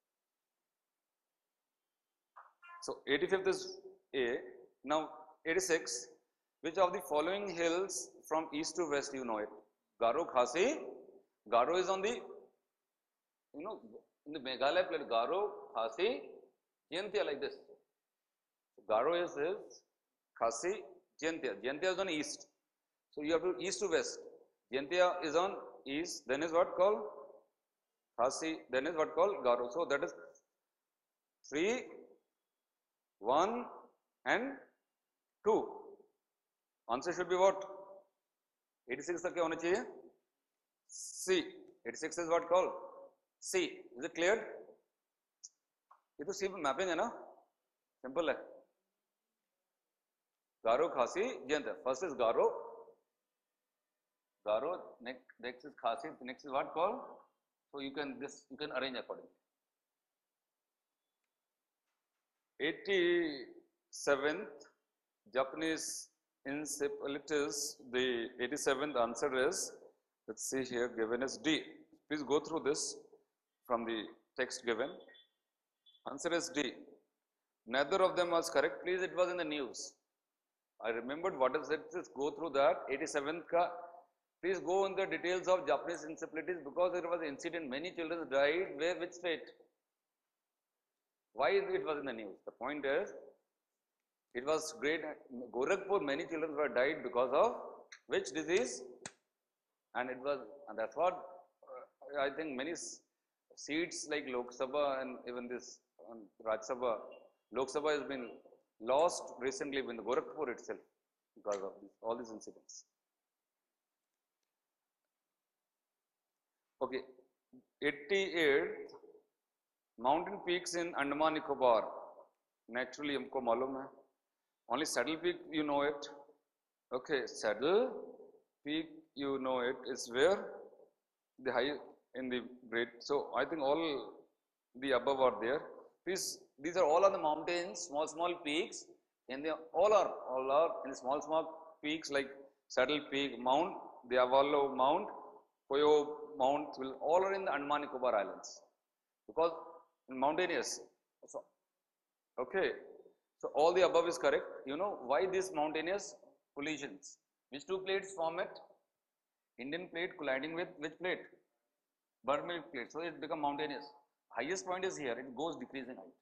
So 85th is A. Now 86. Which of the following hills from east to west you know it? Garo, Khasi. Garo is on the you know, in the Meghalaya plate, Garo, Khasi, Jaintia like this. Garo is Khasi, Jaintia. Jaintia is on east. So you have to east to west. Jaintia is on east, then is what called Khasi, then is what called Garo. So that is 3, 1 and 2. Answer should be what? 86 तक क्या होना चाहिए? C. 86 is what called C. Is it clear? ये तो सिर्फ mapping है ना, simple है. गारो, खासी, Jayant. First is Garo. Garo. Next is Khasi. Next is what called? So you can arrange accordingly. 87th Japanese encephalitis. The 87th answer is, let's see here, given as D. Please go through this from the text given. Answer is D. Neither of them was correct. Please, it was in the news. I remembered what is it. Just go through that. 87th ka. Please go on the details of Japanese encephalitis, because there was an incident. Many children died. Where? Which state? Why it was in the news? The point is, it was great. Gorakhpur, many children were died because of which disease? And that's what I think many seats like Lok Sabha and even this Raj Sabha, Lok Sabha has been lost recently in the Gorakhpur itself because of all these incidents. Okay, 88th mountain peaks in Andaman Nicobar. Naturally, हमको मालूम है. Only Saddle Peak, you know it. Okay, Saddle Peak, you know it. It's where the high in the great. So I think all the above are there. These are all on the mountains, small peaks, and they all are in small peaks like Saddle Peak, Mount Diavolo Mount, Koyo Mount, all are in the Andaman Nicobar Islands because mountainous. So, okay. So all the above is correct. You know why these mountainous collisions? Which two plates form it? Indian plate colliding with which plate? Burmese plate. So it becomes mountainous. Highest point is here. It goes decreasing height.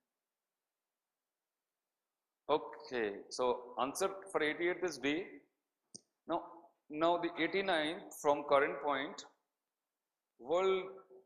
Okay. So answer for 88th is D. Now the 89th from current point. World.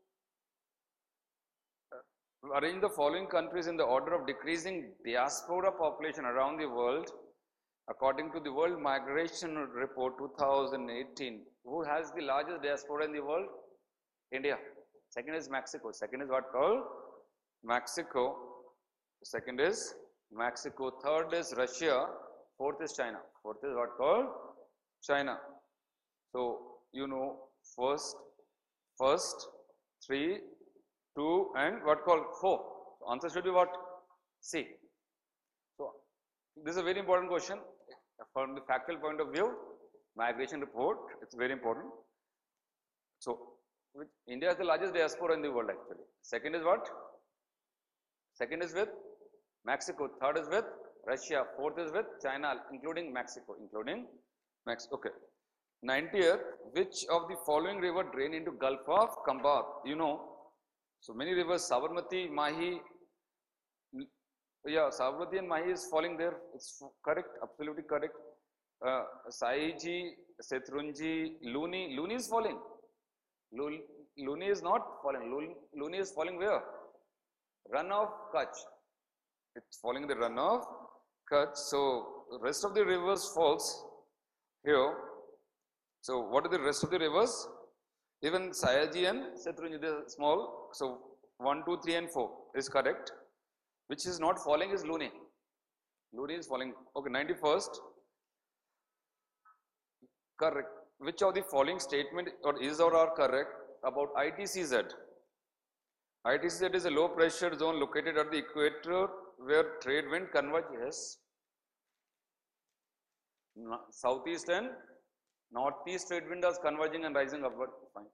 Arrange the following countries in the order of decreasing diaspora population around the world according to the World Migration Report 2018. Who has the largest diaspora in the world? India. Second is Mexico. Second is what called? Mexico. Second is Mexico. Third is Russia. Fourth is China. Fourth is what called? China. So you know first, 3, 2 and what called 4. So answer should be what? C. So this is a very important question from the factual point of view. Migration report, it's very important. So India is the largest diaspora in the world actually. Second is what? Second is with Mexico. Third is with Russia. Fourth is with China, including Mexico. Okay. 90th, which of the following river drain into Gulf of Khambat? You know. So many rivers, Sabarmati, Mahi, yeah, Sabarmati and Mahi is falling there. It's correct, absolutely correct. Saiji, Setrunji, Luni is falling. Luni is not falling. Luni is falling where? Runoff Kutch. It's falling in the runoff Kutch. So rest of the rivers falls here. So what are the rest of the rivers? Even Sayaji and Setrunji, they are small. So 1, 2, 3 and 4 is correct. Which is not falling is Luni. Luni is falling. Okay, 91st. Correct. Which of the following statement or is or are correct about ITCZ? ITCZ is a low pressure zone located at the equator where trade wind converge. Yes. Southeast and northeast trade wind is converging and rising upward. Fine.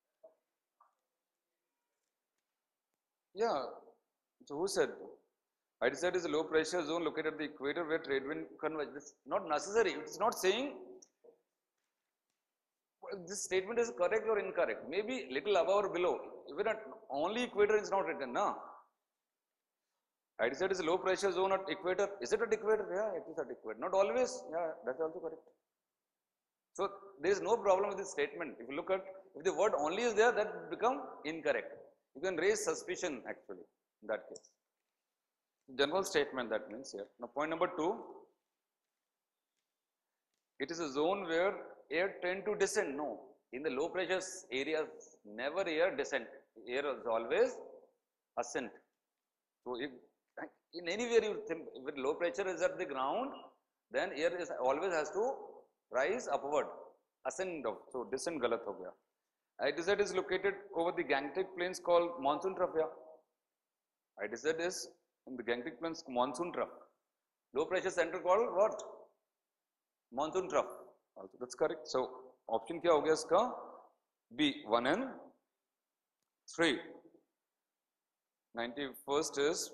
Yeah. So who said? ITCZ is a low pressure zone located at the equator where trade wind converge. It's not necessary. It's not saying. this statement is correct or incorrect. Maybe little above or below. Even at only equator is not written, no? I said is low pressure zone at equator. Is it at equator? Yeah, it is at equator. Not always. Yeah, that's also correct. So there is no problem with this statement. If you look at, if the word only is there, that will become incorrect. You can raise suspicion actually in that case. General statement, that means here. Now point number 2. It is a zone where air tend to descend. No, in the low pressure areas, never air descent. Air is always ascent. So if in anywhere you think with low pressure is at the ground, then air is always has to rise upward, ascend up. So descent galat ho gaya. ITZ is located over the Gangetic plains called monsoon trough. Yeah. ITZ is in the Gangetic plains monsoon trough. Low pressure center called what? Monsoon trough. Also that's correct. So option kya ho gaya iska? B, 1 and 3. 91st is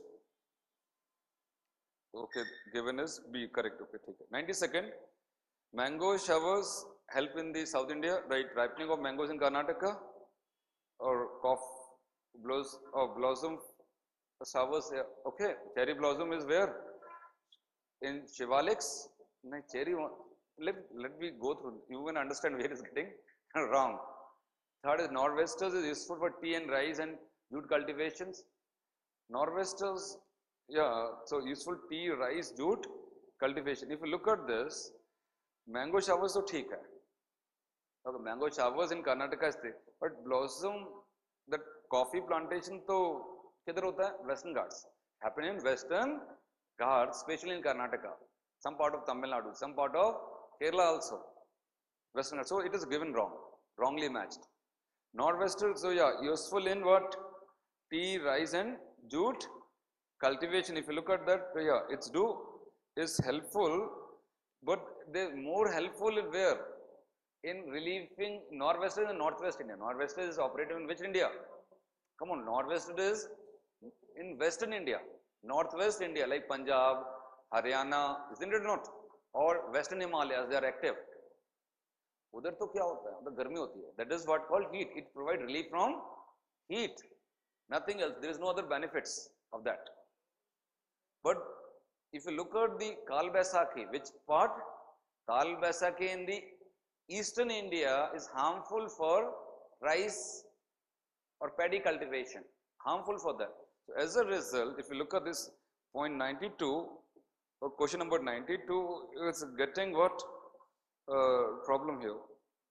okay, given is B, correct. Okay, take it. 92nd, mango showers help in the South India, right? Ripening of mangoes in Karnataka, or blossom showers. Okay, cherry blossom is where? In Shivaliks. No, cherry. Let me go through. You can understand where it's getting wrong. Third is nor'westers is useful for tea and rice and jute cultivations. Nor'westers, yeah, so useful tea, rice, jute cultivation. If you look at this, mango showers so theek hai. Okay, mango showers in Karnataka is there, but blossom, that coffee plantation to kidhar hota hai? Western Ghats. Happen in Western Ghats, especially in Karnataka. Some part of Tamil Nadu, some part of Kerala also. Western Ghats. So it is given wrong, wrongly matched. Nor'western, so yeah, useful in what? Tea, rice and jute cultivation. If you look at that, yeah, it's is helpful, but they're more helpful in where? In relieving nor'western and northwest India. Nor'western is operative in which India? Come on, nor'western is in western India. Northwest India like Punjab, Haryana, isn't it not? Or western Himalayas, they are active. उधर तो क्या होता है? उधर गर्मी होती है. That is what called heat. It provides relief from heat. Nothing else. There is no other benefits of that. But if you look at the Kal Baisakhi, which part? Kal Baisakhi in the eastern India is harmful for rice or paddy cultivation. Harmful for that. So as a result, if you look at this point 92 or question number 92, is getting what problem here?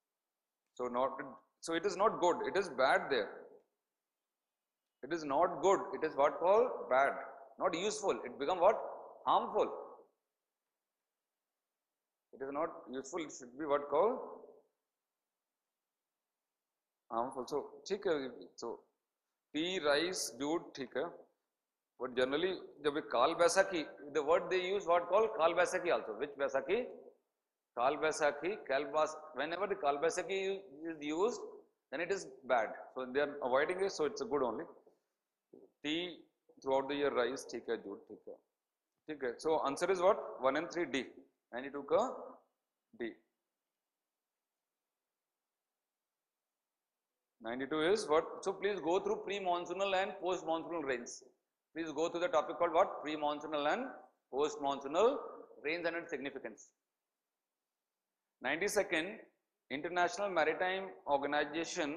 So it is not good. It is bad there. It is not good. It is what called bad, not useful. It become what? Harmful. It is not useful. It should be what called harmful. So, ठीक है. So, tea, rice, jute, ठीक है. But generally, जब ये काल Baisakhi, the word they use what called काल Baisakhi also. Which Baisakhi? काल Baisakhi, whenever the काल Baisakhi is used, then it is bad. So they are avoiding it. So it's a good only. Tea throughout the year, rice, ठीक है, jute, ठीक है. ठीक है. So answer is what? 1 and 3 D. 92 का D. 92 is what? So please go through pre-monsoonal and post-monsoonal rains. Please go through the topic called what? Pre-monsoonal and post-monsoonal rains and its significance. 92nd, International Maritime Organization,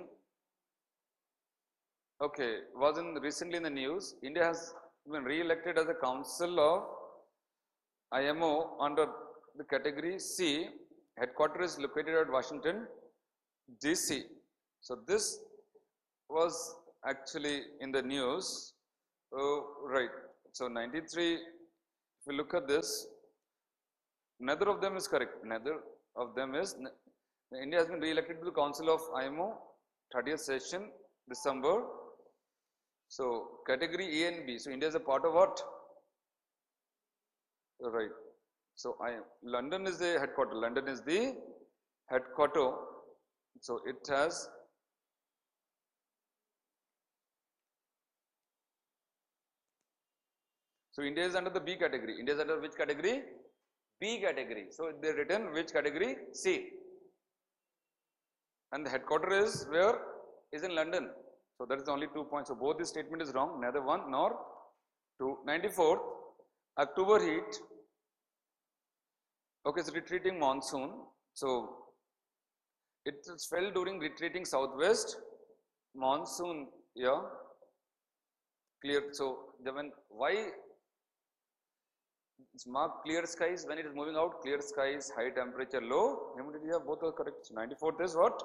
okay, was recently in the news. India has been re-elected as a council of IMO under the category C. Headquarters is located at Washington, DC. So this was actually in the news. Right. So 93, if you look at this, neither of them is correct. Neither of them is. India has been re-elected to the Council of IMO 30th session December. So category A and B. So India is a part of what? Right. So London is the headquarter. London is the headquarter. So it has so India is under the B category. India is under which category? B category. So they written which category? C. and the headquarters is where? Is in London. So that is only 2 points. So both this statement is wrong, neither 1 nor 2. 94th, October heat. Okay, it's retreating monsoon. So it fell during retreating southwest monsoon. Yeah, clear. So why it's marked clear skies when it is moving out? Clear skies, high temperature, low humidity. Yeah, both are correct. So 94th is what?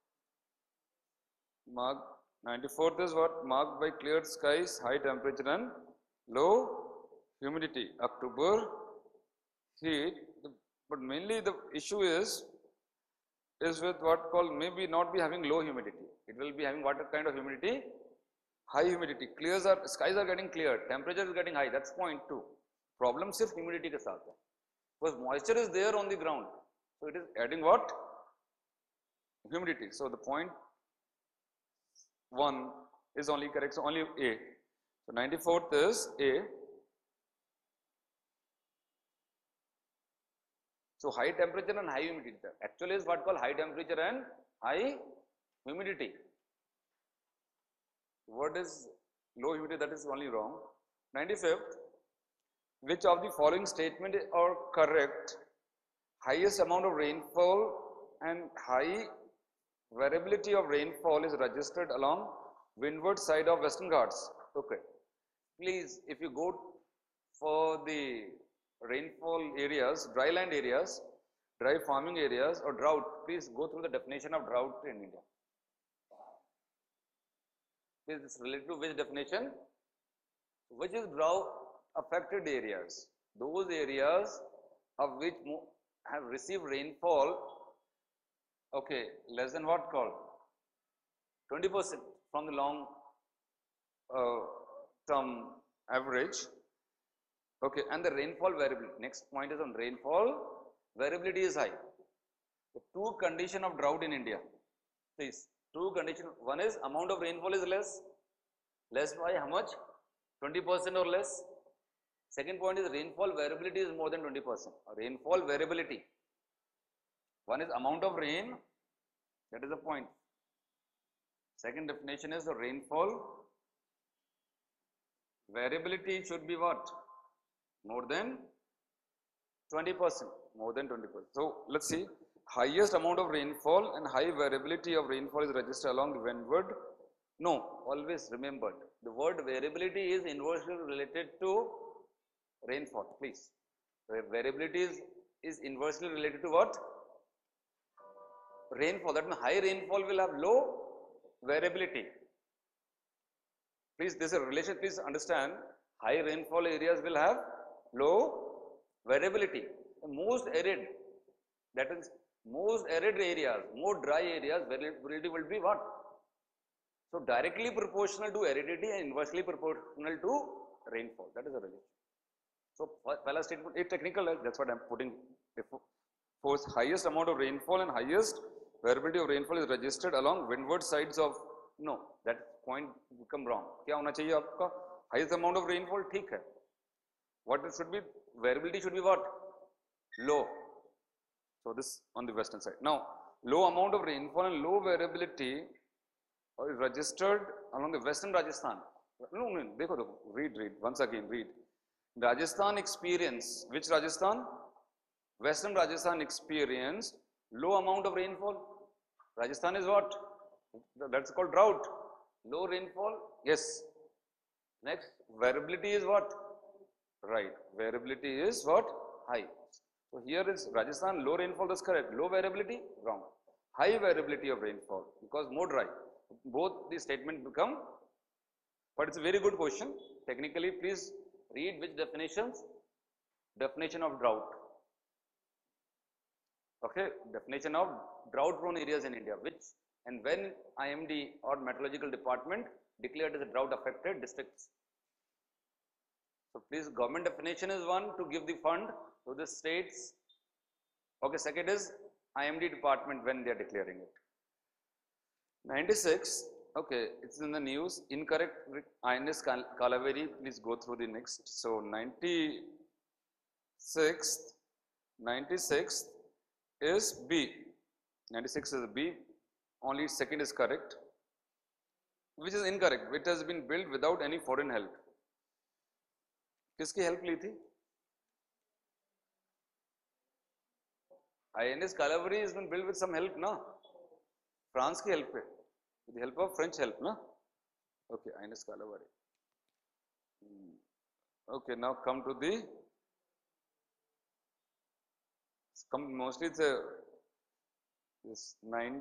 Marked 94th is what? Marked by clear skies, high temperature and low humidity. October heat, but mainly the issue is with what called maybe not be having low humidity. It will be having what kind of humidity? High humidity. Skies are getting clear, temperature is getting high. That's point 2. Problem सिर्फ humidity के साथ है, because moisture is there on the ground, so it is adding what? Humidity. So the point 1 is only correct. So only A. So 94th is A. So high temperature and high humidity. Actually is what called high temperature and high humidity. What is low humidity? That is only wrong. 95th. Which of the following statement are correct? Highest amount of rainfall and high variability of rainfall is registered along windward side of Western Ghats. Okay. Please, if you go for the rainfall areas, dry land areas, dry farming areas or drought, please go through the definition of drought in India. Please, this is related to which definition? Which is drought affected areas? Those areas of which have received rainfall, okay, less than what called? 20% from the long term average. Okay, and the rainfall variability. Next point is on rainfall variability is high. The 2 condition of drought in India. Please, 2 condition. One is amount of rainfall is less. Less by how much? 20% or less. Second point is rainfall variability is more than 20%. Rainfall variability. One is amount of rain. That is the point. Second definition is the rainfall variability should be what? More than 20%. More than 20%. So let's see. Highest amount of rainfall and high variability of rainfall is registered along the windward. No, always remember the word variability is inversely related to rainfall. Please, the variability is inversely related to what? Rainfall. That means high rainfall will have low variability. Please, this is a relation. Please understand. High rainfall areas will have low variability. The most arid, that is most arid areas, more dry areas, variability will be what? So directly proportional to aridity and inversely proportional to rainfall. That is a relation. So pehla statement, it's technical, that's what I'm putting. Force highest amount of rainfall and highest variability of rainfall is registered along windward sides of, no, that point become wrong. क्या होना चाहिए आपका? Highest amount of rainfall, ठीक है. What it should be? Variability should be what? Low. So this on the western side. Now, low amount of rainfall and low variability is registered along the western Rajasthan. No, dekho, read, once again, read. Rajasthan experience, which Rajasthan? Western Rajasthan experienced low amount of rainfall. Rajasthan is what? That's called drought. Low rainfall, yes. Next, variability is what? Right, variability is what? High. So here is Rajasthan, low rainfall, that's correct. Low variability, wrong. High variability of rainfall, because more dry. Both the statement become, but it's a very good question. Technically, please read which definitions. Definition of drought. Okay, definition of drought prone areas in India, which and when IMD or meteorological department declared as a drought affected districts. So please, government definition is one to give the fund to the states. Okay, second is IMD department when they are declaring it. 96, okay, it's in the news. Incorrect IAS Kalaveri. Please go through the next. So 96 is B. 96 is B. only second is correct, which is incorrect. It has been built without any foreign help. किसकी help ली थी? INS Calvary has been built with some help, na? France की help पे, with the help of French help, na? Okay, INS Calvary. Okay, now come to the mostly it's this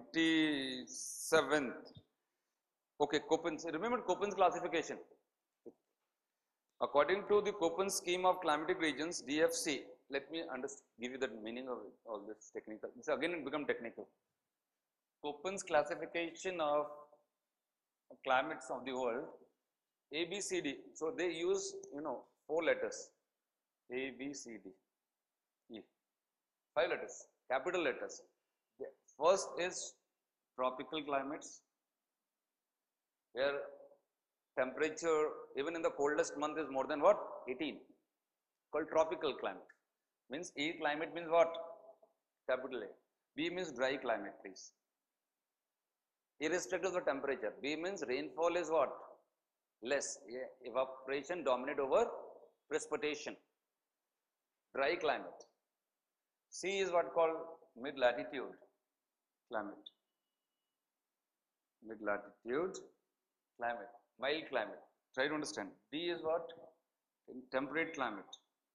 97th. Okay, Köppen's. Remember Köppen's classification. According to the Köppen's scheme of climatic regions, DFC. Let me give you the meaning of all this technical. This again it become technical. Köppen's classification of climates of the world, A, B, C, D. So they use 4 letters, A, B, C, D, E, 5 letters, capital letters. The first is tropical climates, where temperature even in the coldest month is more than what? 18, called tropical climate. Means A climate means what? Capital A. B means dry climate, please. Irrespective of the temperature. B means rainfall is what? Less. Evaporation dominate over precipitation. Dry climate. C is what called mid-latitude climate. Mid-latitude climate. Mild climate. Try to understand. D is what? Temperate climate.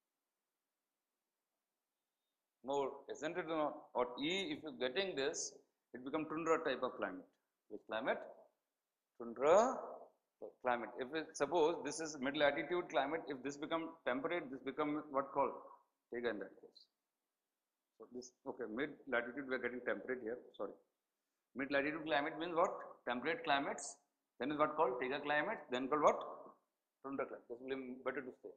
More, isn't it or not? Or E, if you're getting this, it becomes tundra type of climate. Which climate? Tundra climate. If it, suppose this is mid-latitude climate, if this become temperate, this become what called? Tega in that case. So this, okay, mid-latitude we are getting temperate here, sorry. Mid-latitude climate means what? Temperate climates, then is what called Tega climate, then called what? Tundra climate. This will be better to say.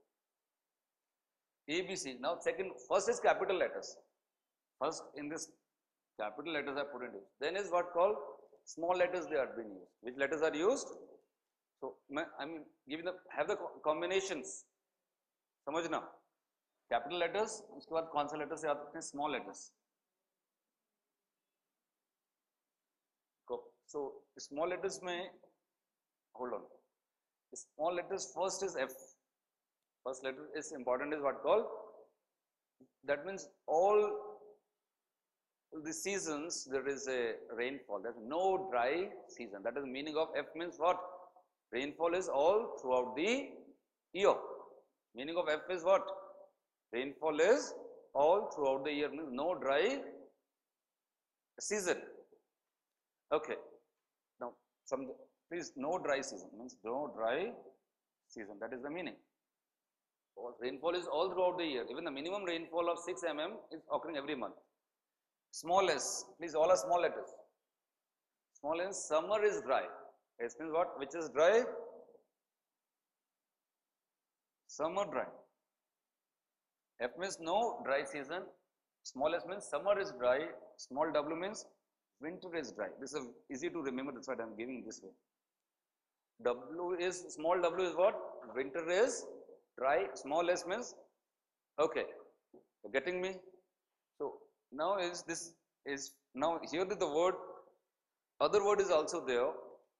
ABC. Now first is capital letters. First in this capital letters are put into. Then is what called small letters they are being used. Which letters are used? So I mean have the combinations. समझना. Capital letters. उसके बाद कौन सा letters से आते हैं? Small letters. So small letters में hold on. Small letters first is F. First letter is important is what called, that means all the seasons there is a rainfall. There is no dry season. That is the meaning of F means what? Rainfall is all throughout the year. Meaning of F is what? Rainfall is all throughout the year, means no dry season. Okay. Now please, no dry season means no dry season. That is the meaning. Rainfall is all throughout the year. Even the minimum rainfall of 6 mm is occurring every month. Small s, please, all are small letters. Small s, summer is dry. S means what? Which is dry? Summer dry. F means no dry season. Small s means summer is dry. Small w means winter is dry. This is easy to remember. That's what I am giving this way. Small w is what? Winter is dry. Small s means, okay, you're getting me? So now now here the word, other word is also there.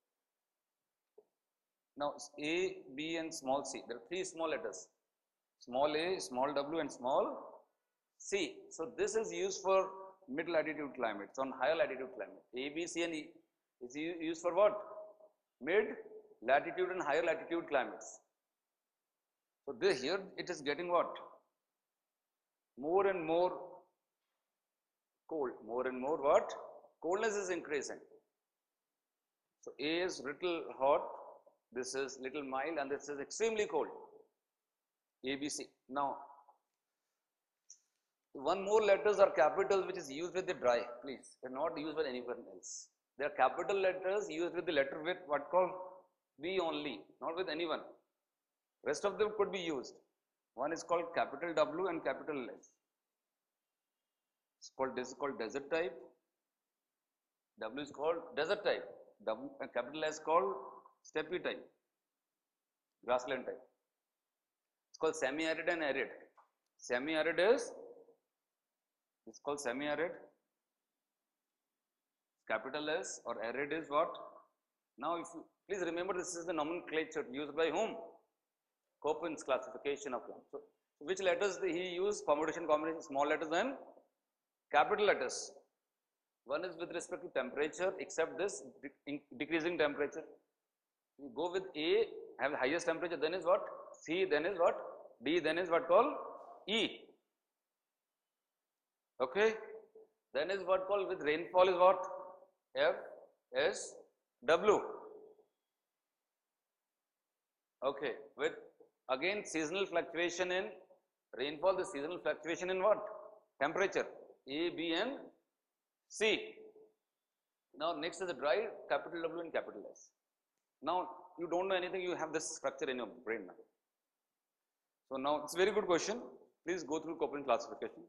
Now A, B and small c, there are 3 small letters, small a, small w and small c. So this is used for mid latitude climates. On higher latitude climate, A, B, C and E is used for what? Mid latitude and higher latitude climates. So here it is getting what? More and more cold. More and more what? Coldness is increasing. So A is little hot, this is little mild, and this is extremely cold. A, B, C. Now, one more letters are capitals which is used with the dry. Please, they are not used with anyone else. They are capital letters used with the letter with what called B only, not with anyone. Rest of them could be used. One is called capital W and capital S. This is called desert type. W is called desert type. Capital S called steppe type, grassland type. It's called semi-arid and arid. Semi-arid is, it's called semi-arid. capital S or arid is what? Now if you please remember, this is the nomenclature used by whom? Kopin's classification of climate. So which letters he used? Permutation combination, small letters and capital letters. One is with respect to temperature, except this decreasing temperature. You go with A, have the highest temperature, then is what? C, then is what? D, then is what called? E. Okay. Then is what called with rainfall is what? F, S, W. Okay. With again seasonal fluctuation in rainfall, the seasonal fluctuation in what? Temperature. A, B and C. Now next is the dry, capital W and capital S. Now you don't know anything, you have this structure in your brain now. So now it's a very good question. Please go through Kopin classification.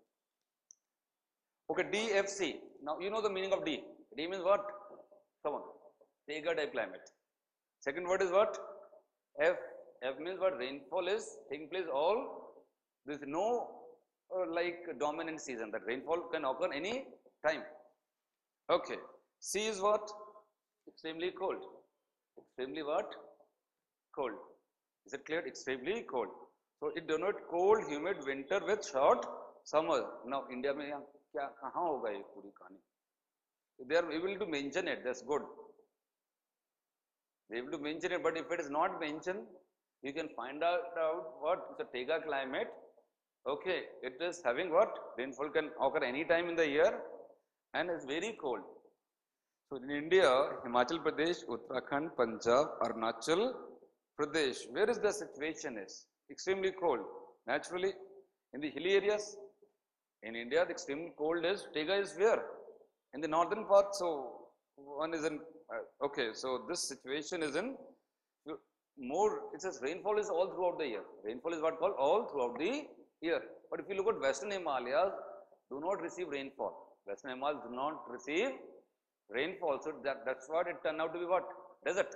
Okay, DFC. Now you know the meaning of D. D means what? Come on. Tega type climate. Second word is what? F. F means what? Rainfall is taking place all. There is no like dominant season. That rainfall can occur any time. Okay. C is what? Extremely cold. Extremely what? Cold. Is it clear? Extremely cold. So it denotes cold, humid winter with short summer. Now India में क्या कहाँ होगा ये पूरी कहानी? They are able to mention it. That's good. They are able to mention it, but if it is not mentioned, you can find out what is a Tega climate. Okay, it is having what? Rainfall can occur any time in the year and it's very cold. So in India, Himachal Pradesh, Uttarakhand, Punjab, Arunachal Pradesh, where is the situation is? Extremely cold. Naturally, in the hilly areas, in India, the extremely cold is, Tega is where? In the northern part, so one is in, okay, so this situation is in more, it says rainfall is all throughout the year. Rainfall is what called all throughout the year. But if you look at Western Himalayas, do not receive rainfall. Western Himalayas do not receive rainfall. So that's what it turned out to be what? Desert.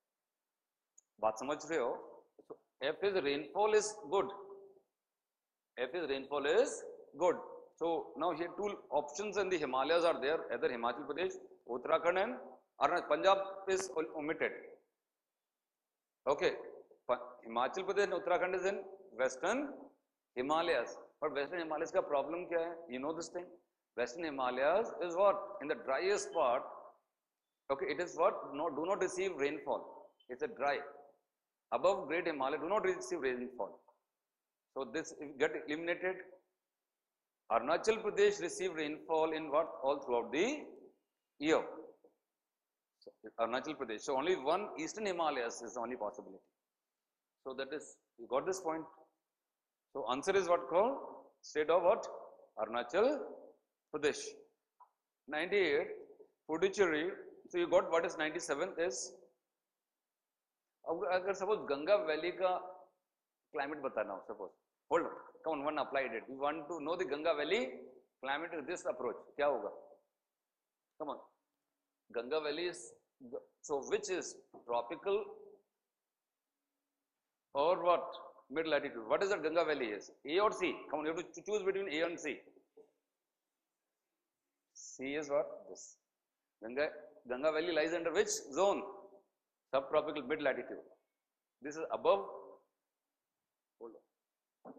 बात समझ रहे हो? So F is rainfall is good. F is rainfall is good. So now here two options in the Himalayas are there, either Himachal Pradesh, Uttarakhand and Arunachal. Punjab is omitted. Okay, Himachal Pradesh and Uttarakhand is in Western Himalayas. But Western Himalayas का problem क्या है? You know this thing? Western Himalayas is what? In the driest part, okay, it is what? No, do not receive rainfall. It's a dry. Above Great Himalaya, do not receive rainfall. So this get eliminated. Arunachal Pradesh receive rainfall in what? All throughout the year. So Arunachal Pradesh. So only one Eastern Himalayas is the only possibility. So that is, you got this point. So answer is what called? State of what? Arunachal Pradesh. 98, Puducherry. So you got what is 97 is? अगर suppose Ganga Valley का climate बताना हो, suppose. Hold on, come on, one applied it. You want to know the Ganga Valley climate with this approach. क्या होगा? Come on. Ganga Valley is, so which is tropical or what? Mid latitude. What is that Ganga Valley is? A or C? Come on, you have to choose between A and C. C is what? This. Ganga Valley lies under which zone? Subtropical mid latitude. This is above. Hold on.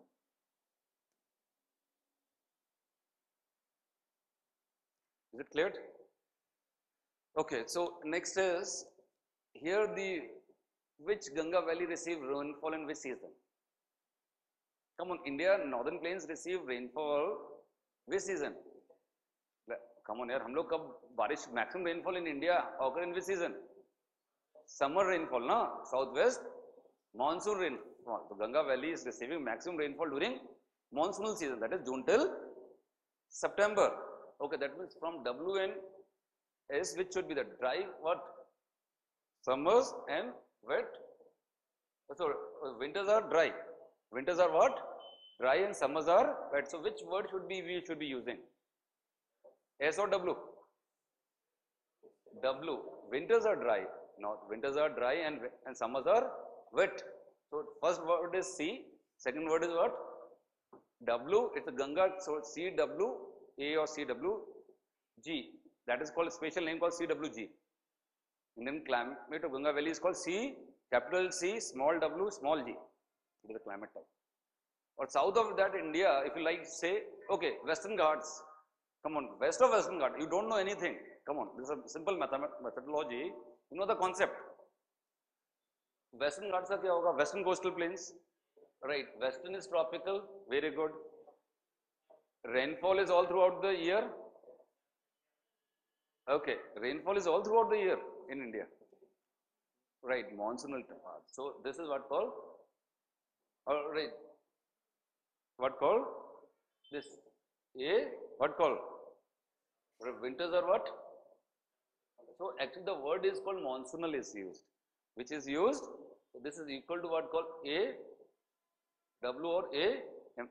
Is it clear? Okay, so next is here the which Ganga Valley receive rainfall in which season? Come on, India northern plains receive rainfall which season? Come on, यार हम लोग कब बारिश maximum rainfall in India occur in which season? Summer rainfall, na? Southwest monsoon rainfall. So Ganga Valley is receiving maximum rainfall during monsoonal season, that is June till September. Okay, that means from W and S, which should be the dry what? Summers and wet. So winters are dry. Winters are what? Dry and summers are wet. So which word should be we should be using? S or W? W. Winters are dry. Now winters are dry and summers are wet. So first word is C. Second word is what? W. It's a Ganga. So CW A or CW G. That is called a special name called CWG. Indian climate of Ganga Valley is called C, capital C, small w, small g. It is the climate type. Or south of that India, if you like say, okay, Western Ghats. Come on, west of Western Ghats, you don't know anything. Come on, this is a simple methodology. You know the concept. Western Ghats का क्या होगा? Western coastal plains, right? Western is tropical, very good. Rainfall is all throughout the year. Okay, rainfall is all throughout the year in India, right? Monsoonal path. So this is what called, all right, what called this a what called winters are what? So actually the word is called monsoonal is used, which is used. So this is equal to what called a w or a m.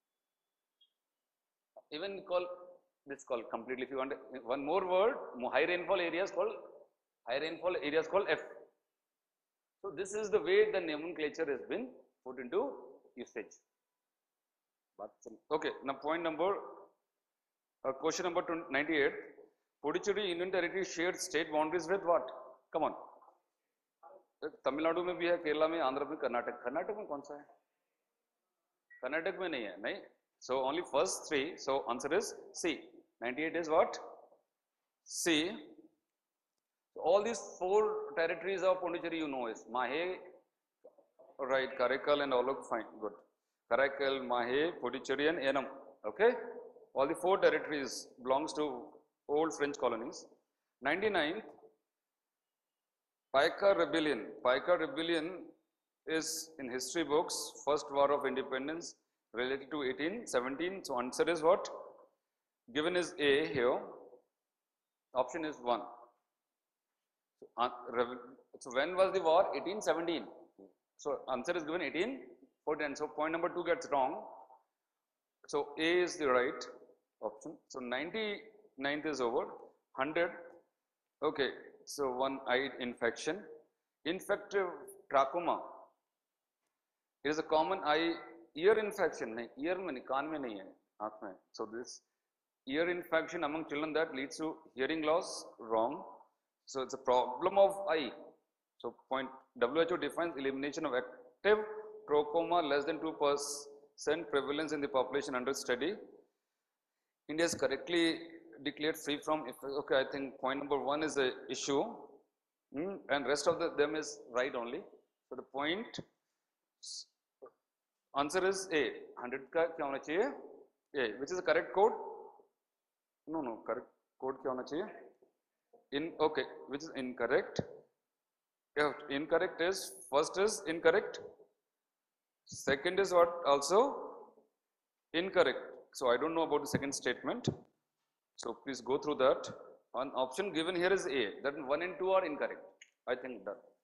Even call this called completely. If you want one more word, high rainfall areas called F. So this is the way the nomenclature has been put into usage. Okay, now point number, question number 98. Puducherry Union Territory shared state boundaries with what? Come on. Tamil Nadu में भी है, केरला में, आंध्र में, कर्नाटक. कर्नाटक में कौन सा है? कर्नाटक में नहीं है, नहीं. So only first three. So answer is C. 98 is what? C. So all these four territories of Pondicherry you know is Mahe, right? Karaikal and all of fine, good. Karaikal, Mahe, Pondicherry and Enam. Okay. All the four territories belongs to old French colonies. 99. Paika Rebellion. Paika Rebellion is in history books first war of independence related to 1817. So answer is what? Given is A here. Option is 1. So when was the war? 1817. So answer is given 1814. So point number 2 gets wrong. So A is the right option. So 99th is over. 100. Okay. So one-eyed infection. Infective trachoma. It is a common eye ear infection. Ear mein nahi, kaan mein nahi hai, aankh mein. So this ear infection among children that leads to hearing loss, wrong. So it's a problem of eye. So point WHO defines elimination of active trachoma less than 2% prevalence in the population under study. India is correctly declared free from, okay, I think point number 1 is the issue, and rest of them is right only. So the point, answer is A. 100 का क्या होना चाहिए? A. Which is the correct code? No, correct code क्या होना चाहिए? Okay, which is incorrect? Incorrect is, first is incorrect, second is what? Also incorrect. So I don't know about the second statement. So please go through that. One option given here is A. That 1 and 2 are incorrect. I think that.